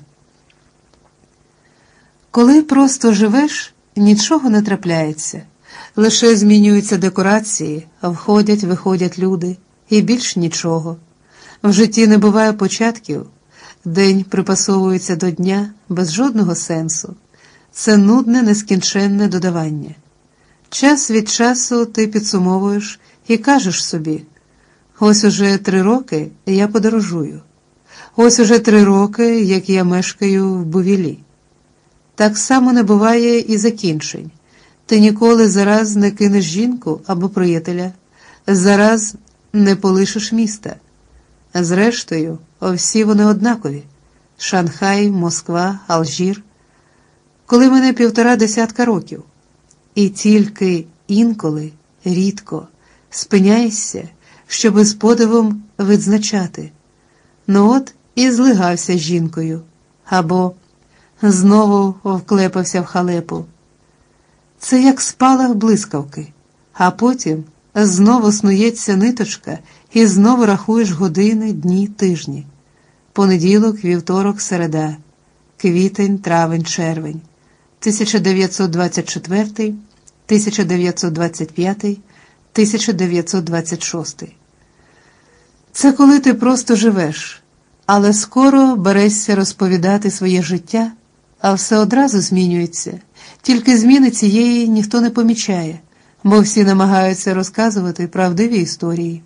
Коли просто живеш, нічого не трапляється. Лише змінюються декорації, входять-виходять люди, і більш нічого. В житті не буває початків, день припасовується до дня без жодного сенсу. Це нудне, нескінченне додавання. Час від часу ти підсумовуєш і кажеш собі: ось уже три роки я подорожую. Ось уже три роки, як я мешкаю в Бувілі. Так само не буває і закінчень. Ти ніколи зараз не кинеш жінку або приятеля, зараз не полишиш міста. Зрештою, всі вони однакові – Шанхай, Москва, Алжир. Коли мене півтора десятка років. І тільки інколи, рідко, спиняєшся, щоби з подивом відзначати. Ну от і злигався з жінкою, або знову вклепався в халепу. Це як спалах блискавки, а потім знову снується ниточка і знову рахуєш години, дні, тижні. Понеділок, вівторок, середа, квітень, травень, червень, тисяча дев'ятсот двадцять четвертий, тисяча дев'ятсот двадцять п'ятий, тисяча дев'ятсот двадцять шостий. Це коли ти просто живеш, але скоро берешся розповідати своє життя, а все одразу змінюється. Тільки зміни цієї ніхто не помічає, бо всі намагаються розказувати правдиві історії.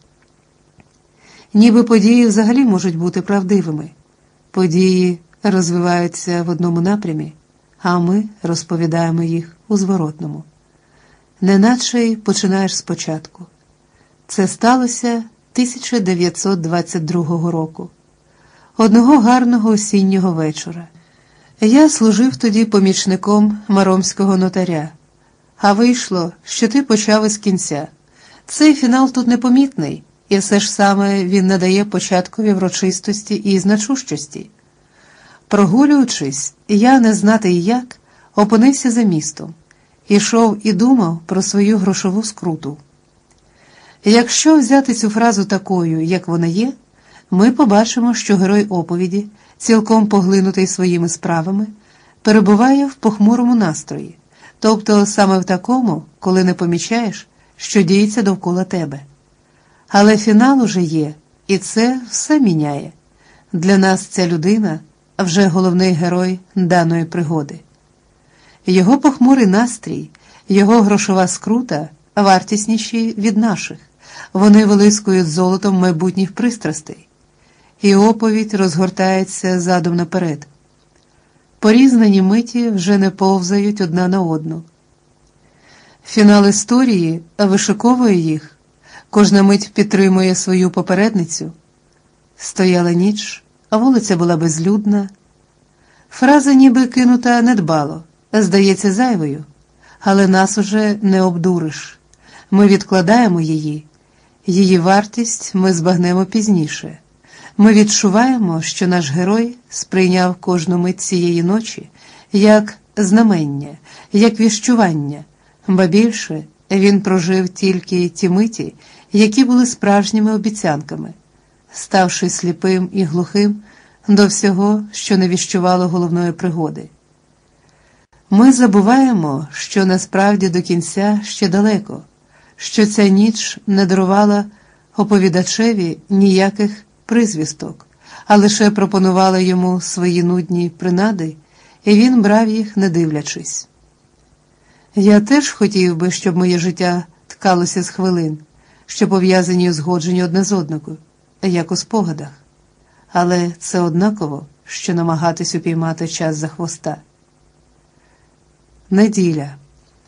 Ніби події взагалі можуть бути правдивими. Події розвиваються в одному напрямі, а ми розповідаємо їх у зворотному. Неначе й починаєш спочатку. Це сталося тисяча дев'ятсот двадцять другого року. Одного гарного осіннього вечора. Я служив тоді помічником маромського нотаря. А вийшло, що ти почав із кінця. Цей фінал тут непомітний, і все ж саме він надає початкові врочистості і значущості. Прогулюючись, я, не знати як, опинився за містом. Ішов і думав про свою грошову скруту. Якщо взяти цю фразу такою, як вона є, ми побачимо, що герой оповіді, цілком поглинутий своїми справами, перебуває в похмурому настрої, тобто саме в такому, коли не помічаєш, що діється довкола тебе. Але фінал уже є, і це все міняє. Для нас ця людина вже головний герой даної пригоди. Його похмурий настрій, його грошова скрута вартісніші від наших. Вони вилискують золотом майбутніх пристрастей. І оповідь розгортається задом наперед. Порізнані миті вже не повзають одна на одну. Фінал історії вишиковує їх. Кожна мить підтримує свою попередницю. Стояла ніч, а вулиця була безлюдна. Фраза ніби кинута недбало, здається зайвою, але нас уже не обдуриш. Ми відкладаємо її. Її вартість ми збагнемо пізніше. Ми відчуваємо, що наш герой сприйняв кожну мить цієї ночі як знамення, як віщування, ба більше він прожив тільки ті миті, які були справжніми обіцянками, ставши сліпим і глухим до всього, що не віщувало головної пригоди. Ми забуваємо, що насправді до кінця ще далеко, що ця ніч не дарувала оповідачеві ніяких призвісток, а лише пропонувала йому свої нудні принади, і він брав їх, не дивлячись. Я теж хотів би, щоб моє життя ткалося з хвилин, що пов'язані і узгоджені одне з одного, як у спогадах. Але це однаково, що намагатись упіймати час за хвоста. Неділя.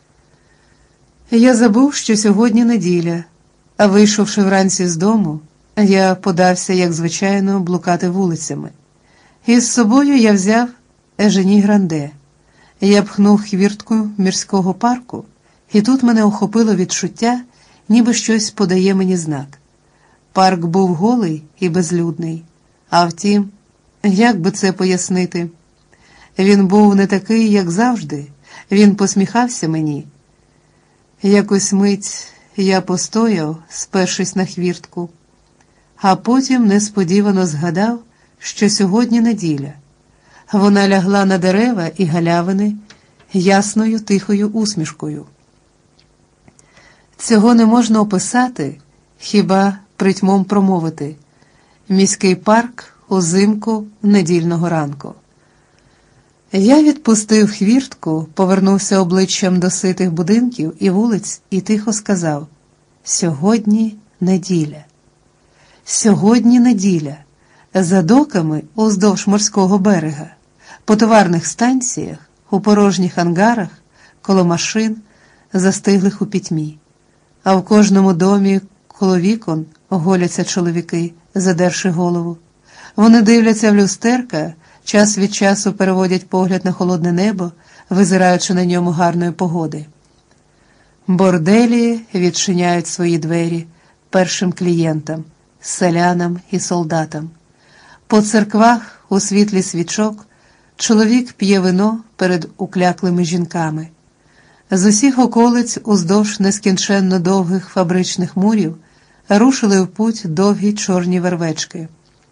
Я забув, що сьогодні неділя, а вийшовши вранці з дому, Я подався, як звичайно, блукати вулицями. Із собою я взяв Ежені Гранде. Я пхнув хвіртку мірського парку, і тут мене охопило відчуття, ніби щось подає мені знак. Парк був голий і безлюдний. А втім, як би це пояснити? Він був не такий, як завжди. Він посміхався мені. Якось мить я постояв, спершись на хвіртку, а потім несподівано згадав, що сьогодні неділя. Вона лягла на дерева і галявини ясною тихою усмішкою. Цього не можна описати, хіба притьмом промовити. Міський парк узимку недільного ранку. Я відпустив хвіртку, повернувся обличчям до ситих будинків і вулиць і тихо сказав: «Сьогодні неділя. Сьогодні неділя. За доками уздовж морського берега, по товарних станціях, у порожніх ангарах, коло машин, застиглих у пітьмі. А в кожному домі коло вікон голяться чоловіки, задерши голову. Вони дивляться в люстерка, час від часу переводять погляд на холодне небо, визираючи на ньому гарної погоди. Борделі відчиняють свої двері першим клієнтам, селянам і солдатам. По церквах у світлі свічок чоловік п'є вино перед укляклими жінками. З усіх околиць уздовж нескінченно довгих фабричних мурів рушили в путь довгі чорні вервечки.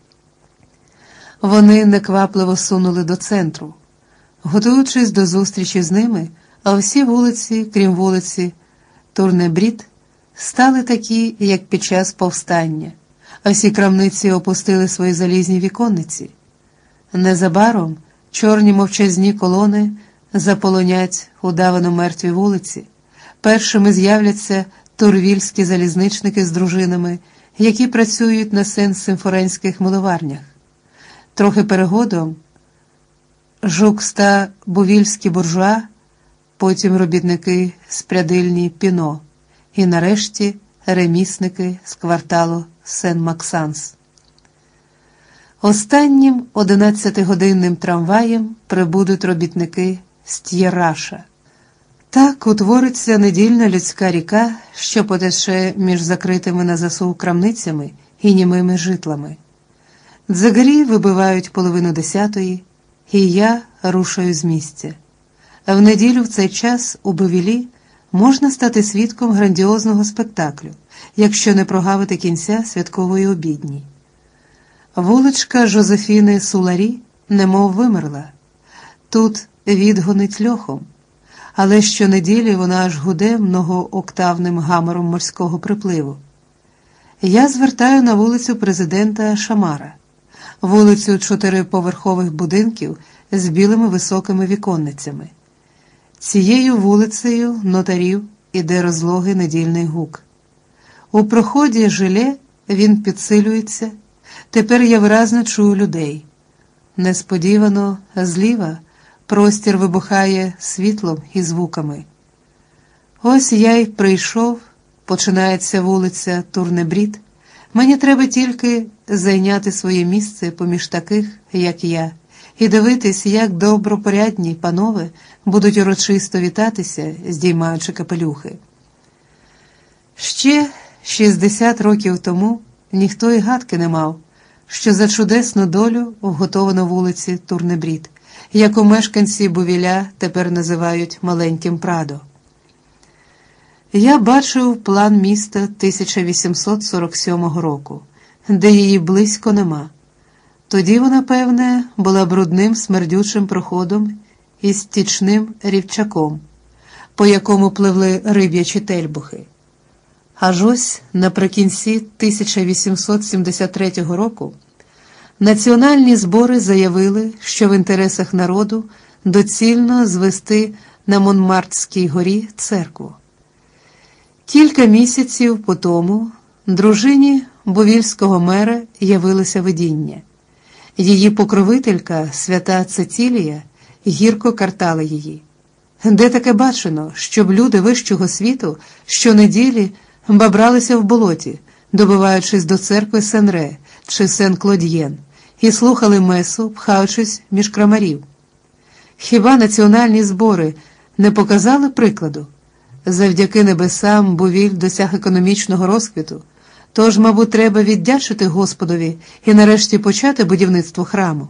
Вони неквапливо сунули до центру. Готуючись до зустрічі з ними, а всі вулиці, крім вулиці Турнебрід, стали такі, як під час повстання, а всі крамниці опустили свої залізні віконниці. Незабаром чорні мовчазні колони заполонять удавано мертві вулиці. Першими з'являться турвільські залізничники з дружинами, які працюють на сен-симфоренських миловарнях. Трохи перегодом жукста бувільські буржуа, потім робітники з прядильні Піно і нарешті ремісники з кварталу Сен-Максанс. Останнім одинадцятигодинним трамваєм прибудуть робітники з Т'єраша. Так утвориться недільна людська ріка, що потече між закритими на засув крамницями і німими житлами. Дзигарі вибивають половину десятої, і я рушаю з місця. В неділю в цей час у Бувілі можна стати свідком грандіозного спектаклю, якщо не прогавити кінця святкової обідні. Вуличка Жозефіни Суларі немов вимерла. Тут відгонить льохом, але щонеділі вона аж гуде многооктавним гамором морського припливу. Я звертаю на вулицю президента Шамара, вулицю чотириповерхових будинків з білими високими віконницями. Цією вулицею нотарів іде розлогий недільний гук. У проході жиле він підсилюється. Тепер я виразно чую людей. Несподівано зліва простір вибухає світлом і звуками. Ось я й прийшов, починається вулиця Турнебрід. Мені треба тільки зайняти своє місце поміж таких, як я, і дивитись, як добропорядні панове будуть урочисто вітатися, здіймаючи капелюхи. Ще шістдесят років тому ніхто і гадки не мав, що за чудесну долю вготовано вулиці Турнебрід, яку мешканці Бувіля тепер називають Маленьким Прадо. Я бачив план міста тисяча вісімсот сорок сьомого року, де її близько нема. Тоді вона, певне, була брудним смердючим проходом із стічним рівчаком, по якому пливли риб'ячі тельбухи. Аж ось наприкінці тисяча вісімсот сімдесят третього року національні збори заявили, що в інтересах народу доцільно звести на Монмартській горі церкву. Кілька місяців по тому дружині бувільського мера явилося видіння. Її покровителька, свята Цецілія, гірко картала її. Де таке бачено, щоб люди вищого світу щонеділі бабралися в болоті, добиваючись до церкви Сен-Ре чи Сен-Клодьєн, і слухали месу, пхаючись між крамарів. Хіба національні збори не показали прикладу? Завдяки небесам Бувіль досяг економічного розквіту, тож, мабуть, треба віддячити Господові і нарешті почати будівництво храму.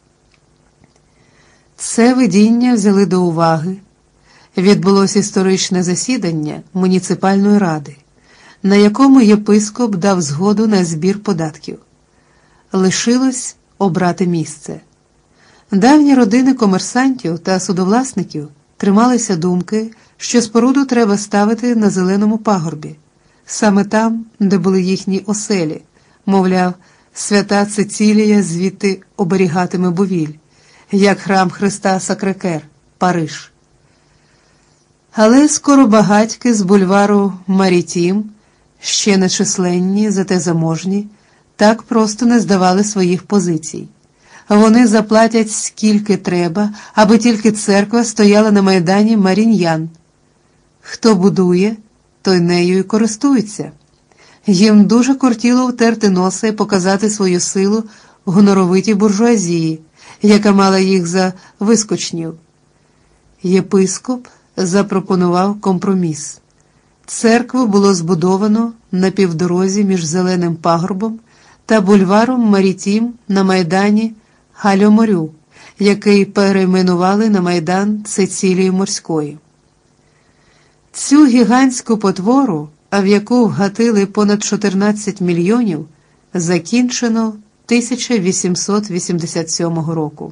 Це видіння взяли до уваги. Відбулося історичне засідання муніципальної ради, на якому єпископ дав згоду на збір податків. Лишилось обрати місце. Давні родини комерсантів та судовласників трималися думки, що споруду треба ставити на зеленому пагорбі, саме там, де були їхні оселі, мовляв, свята Цицілія звідти оберігатиме Бувіль, як храм Христа Сакрекер, Париж. Але скоро багатьки з бульвару Марітім, ще нечисленні, зате заможні, так просто не здавали своїх позицій. Вони заплатять скільки треба, аби тільки церква стояла на майдані Маріньян. Хто будує, той нею і користується. Їм дуже кортіло втерти носа і показати свою силу гоноровитій буржуазії, яка мала їх за вискочнів. Єпископ запропонував компроміс. Церкву було збудовано на півдорозі між зеленим пагорбом та бульваром Марітім на майдані Галльо-Морю, який перейменували на майдан Цицілії Морської. Цю гігантську потвору, а в яку вгатили понад чотирнадцять мільйонів, закінчено тисяча вісімсот вісімдесят сьомого року.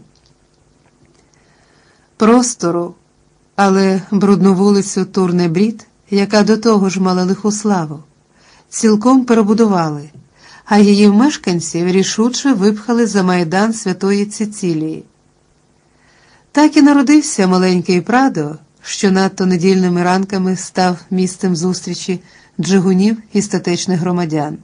Простору, але брудну вулицю Турне-Брід, яка до того ж мала лиху славу, цілком перебудували, а її мешканців рішуче випхали за майдан Святої Цицілії. Так і народився маленький Прадо, що надто недільними ранками став місцем зустрічі джигунів і статечних громадян.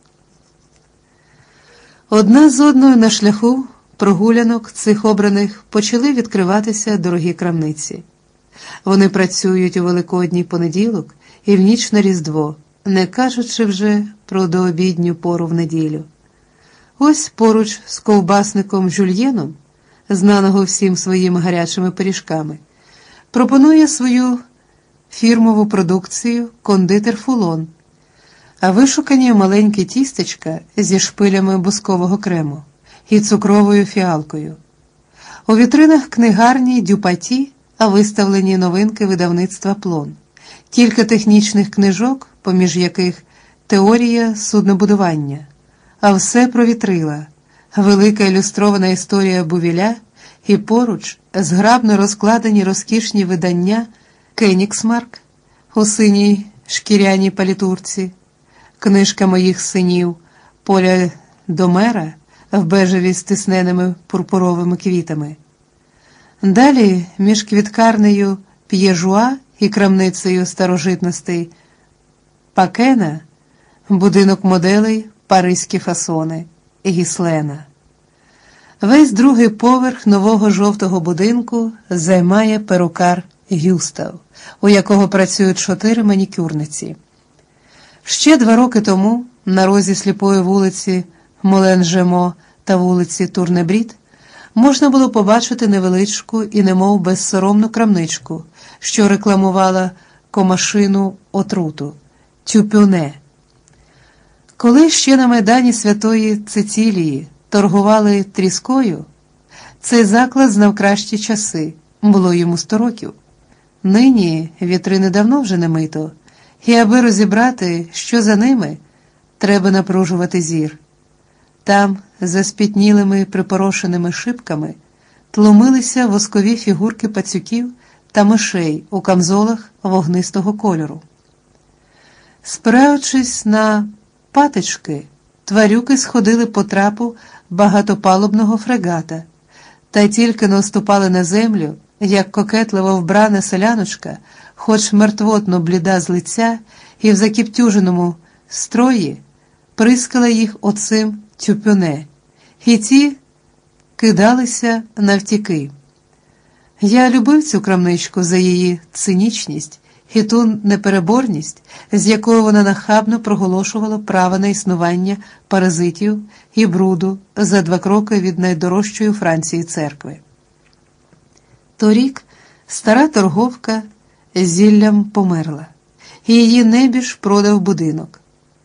Одна з одною на шляху прогулянок цих обраних почали відкриватися дорогі крамниці. Вони працюють у Великодній понеділок і в ніч на Різдво, не кажучи вже про дообідню пору в неділю. Ось поруч з ковбасником Жюльєном, знаного всім своїми гарячими пиріжками, пропонує свою фірмову продукцію кондитер Фулон, а вишукані маленькі тістечка зі шпилями бускового крему і цукровою фіалкою. У вітринах книгарні Дюпаті виставлені новинки видавництва Плон, кілька технічних книжок, поміж яких теорія суднобудування, а все про вітрила, велика ілюстрована історія Бувіля і поруч зграбно розкладені розкішні видання Кенігсмарк у синій шкіряній палітурці, книжка моїх синів Поля Домера в бежеві з тисненими пурпуровими квітами. Далі між квіткарнею П'єжуа і крамницею старожитностей Пакена будинок моделей Паризькі фасони Гіслена. Весь другий поверх нового жовтого будинку займає перукар Гюстав, у якого працюють чотири манікюрниці. Ще два роки тому на розі сліпої вулиці Молен-Жемо та вулиці Турне-Брід можна було побачити невеличку і немов безсоромну крамничку, що рекламувала комашину отруту – тюпюне. Коли ще на майдані Святої Цицілії торгували тріскою, цей заклад знав кращі часи, було йому сто років. Нині вітрини давно вже не мито, і аби розібрати, що за ними, треба напружувати зір. Там, за спітнілими припорошеними шибками, тлумилися воскові фігурки пацюків та мишей у камзолах вогнистого кольору. Спираючись на патички, тварюки сходили по трапу багатопалубного фрегата, та тільки наступали на землю, як кокетливо вбрана селяночка, хоч мертвотно бліда з лиця і в закіптюженому строї, прискала їх оцим тюпюне, і ті кидалися навтіки. Я любив цю крамничку за її цинічність і ту непереборність, з якою вона нахабно проголошувала право на існування паразитів і бруду за два кроки від найдорожчої у Франції церкви. Торік стара торговка зіллям померла, і її небіж продав будинок.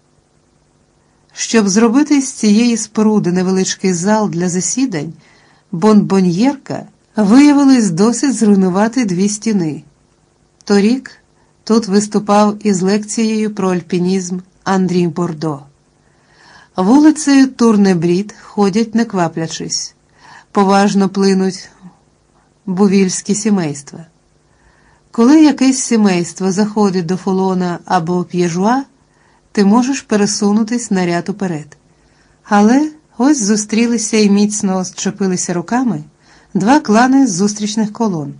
Щоб зробити з цієї споруди невеличкий зал для засідань, бонбоньєрка виявилось досить зруйнувати дві стіни. Торік тут виступав із лекцією про альпінізм Андрій Бордо. Вулицею Турнебрід ходять не кваплячись, поважно плинуть бувільські сімейства. Коли якесь сімейство заходить до Фолона або П'єжуа, ти можеш пересунутись на ряд уперед. Але ось зустрілися і міцно зчепилися руками два клани з зустрічних колон.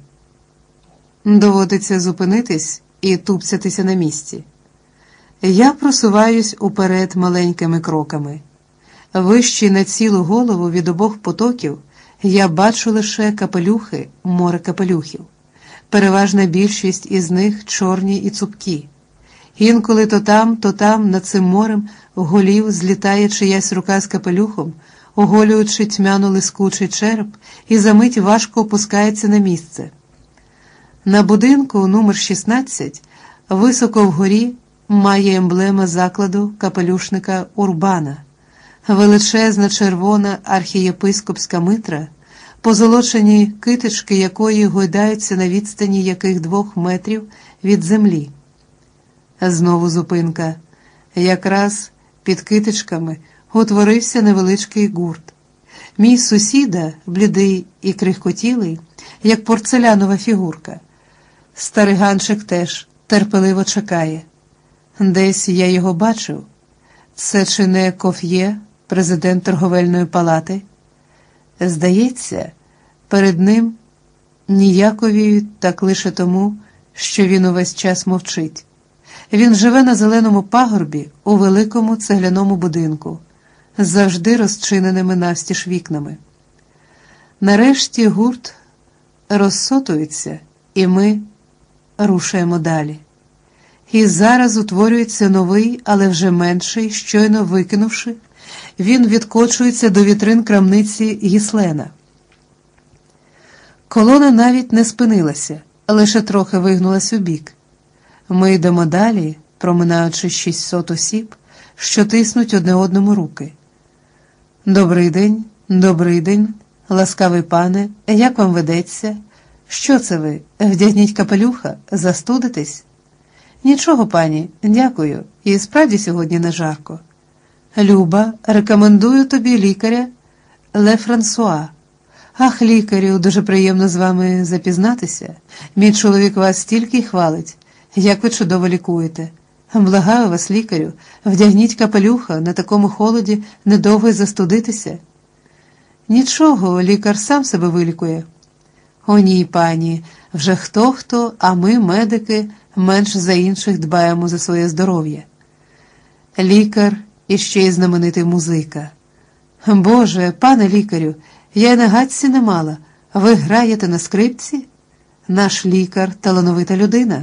Доводиться зупинитись і тупцятися на місці. Я просуваюсь уперед маленькими кроками. Вище на цілу голову від обох потоків я бачу лише капелюхи, море капелюхів. Переважна більшість із них чорні і цупкі. Інколи то там, то там над цим морем голів злітає чиясь рука з капелюхом, оголюючи тьмяно-лискучий череп, і за мить важко опускається на місце. На будинку номер шістнадцять, високо вгорі, має емблема закладу капелюшника Урбана, величезна червона архієпископська митра, позолочені китички якої гойдаються на відстані яких двох метрів від землі. Знову зупинка. Якраз під китичками утворився невеличкий гурт. Мій сусіда, блідий і крихкотілий, як порцелянова фігурка. Стариганчик теж терпеливо чекає. Десь я його бачив. Це чи не Коф'є, президент торговельної палати? Здається, перед ним ніяковіють так лише тому, що він увесь час мовчить. Він живе на зеленому пагорбі у великому цегляному будинку, з завжди розчиненими навстіж вікнами. Нарешті гурт розсотується, і ми рушаємо далі. І зараз утворюється новий, але вже менший, щойно викинувши, він відкочується до вітрин крамниці Гіслена. Колона навіть не спинилася, лише трохи вигнулась убік. Ми йдемо далі, проминаючи шістсот осіб, що тиснуть одне одному руки. «Добрий день, добрий день, ласкавий пане, як вам ведеться? Що це ви, вдягніть капелюха, застудитесь?» «Нічого, пані, дякую, і справді сьогодні не жарко». «Люба, рекомендую тобі лікаря Ле Франсуа». «Ах, лікарю, дуже приємно з вами запізнатися. Мій чоловік вас стільки й хвалить. Як ви чудово лікуєте. Благаю вас, лікарю, вдягніть капелюха, на такому холоді недовго й застудитися». «Нічого, лікар сам себе вилікує». «О ні, пані, вже хто-хто, а ми, медики, менш за інших дбаємо за своє здоров'я». Лікар і ще й знаменитий музика. «Боже, пане лікарю, я й на гадці не мала. Ви граєте на скрипці? Наш лікар – талановита людина».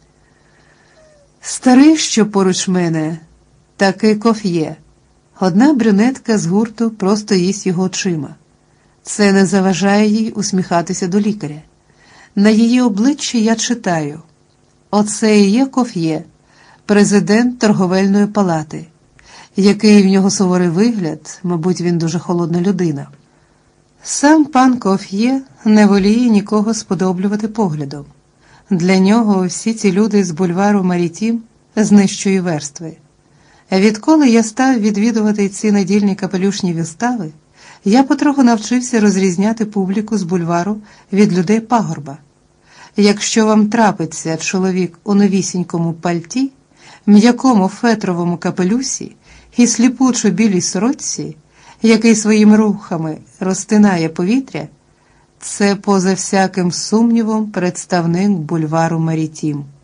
Старий, що поруч мене, таки Коф'є. Одна брюнетка з гурту просто їсть його очима. Це не заважає їй усміхатися до лікаря. На її обличчі я читаю: оце і є Коф'є, президент торговельної палати. Який в нього суворий вигляд, мабуть, він дуже холодна людина. Сам пан Коф'є не воліє нікого сподоблювати поглядом. Для нього всі ці люди з бульвару Марітім з нижчої верстви. Відколи я став відвідувати ці недільні капелюшні вистави, я потроху навчився розрізняти публіку з бульвару від людей пагорба. Якщо вам трапиться чоловік у новісінькому пальті, м'якому фетровому капелюсі і сліпучо білій сорочці, який своїми рухами розтинає повітря, це поза всяким сумнівом представник бульвару Марітім.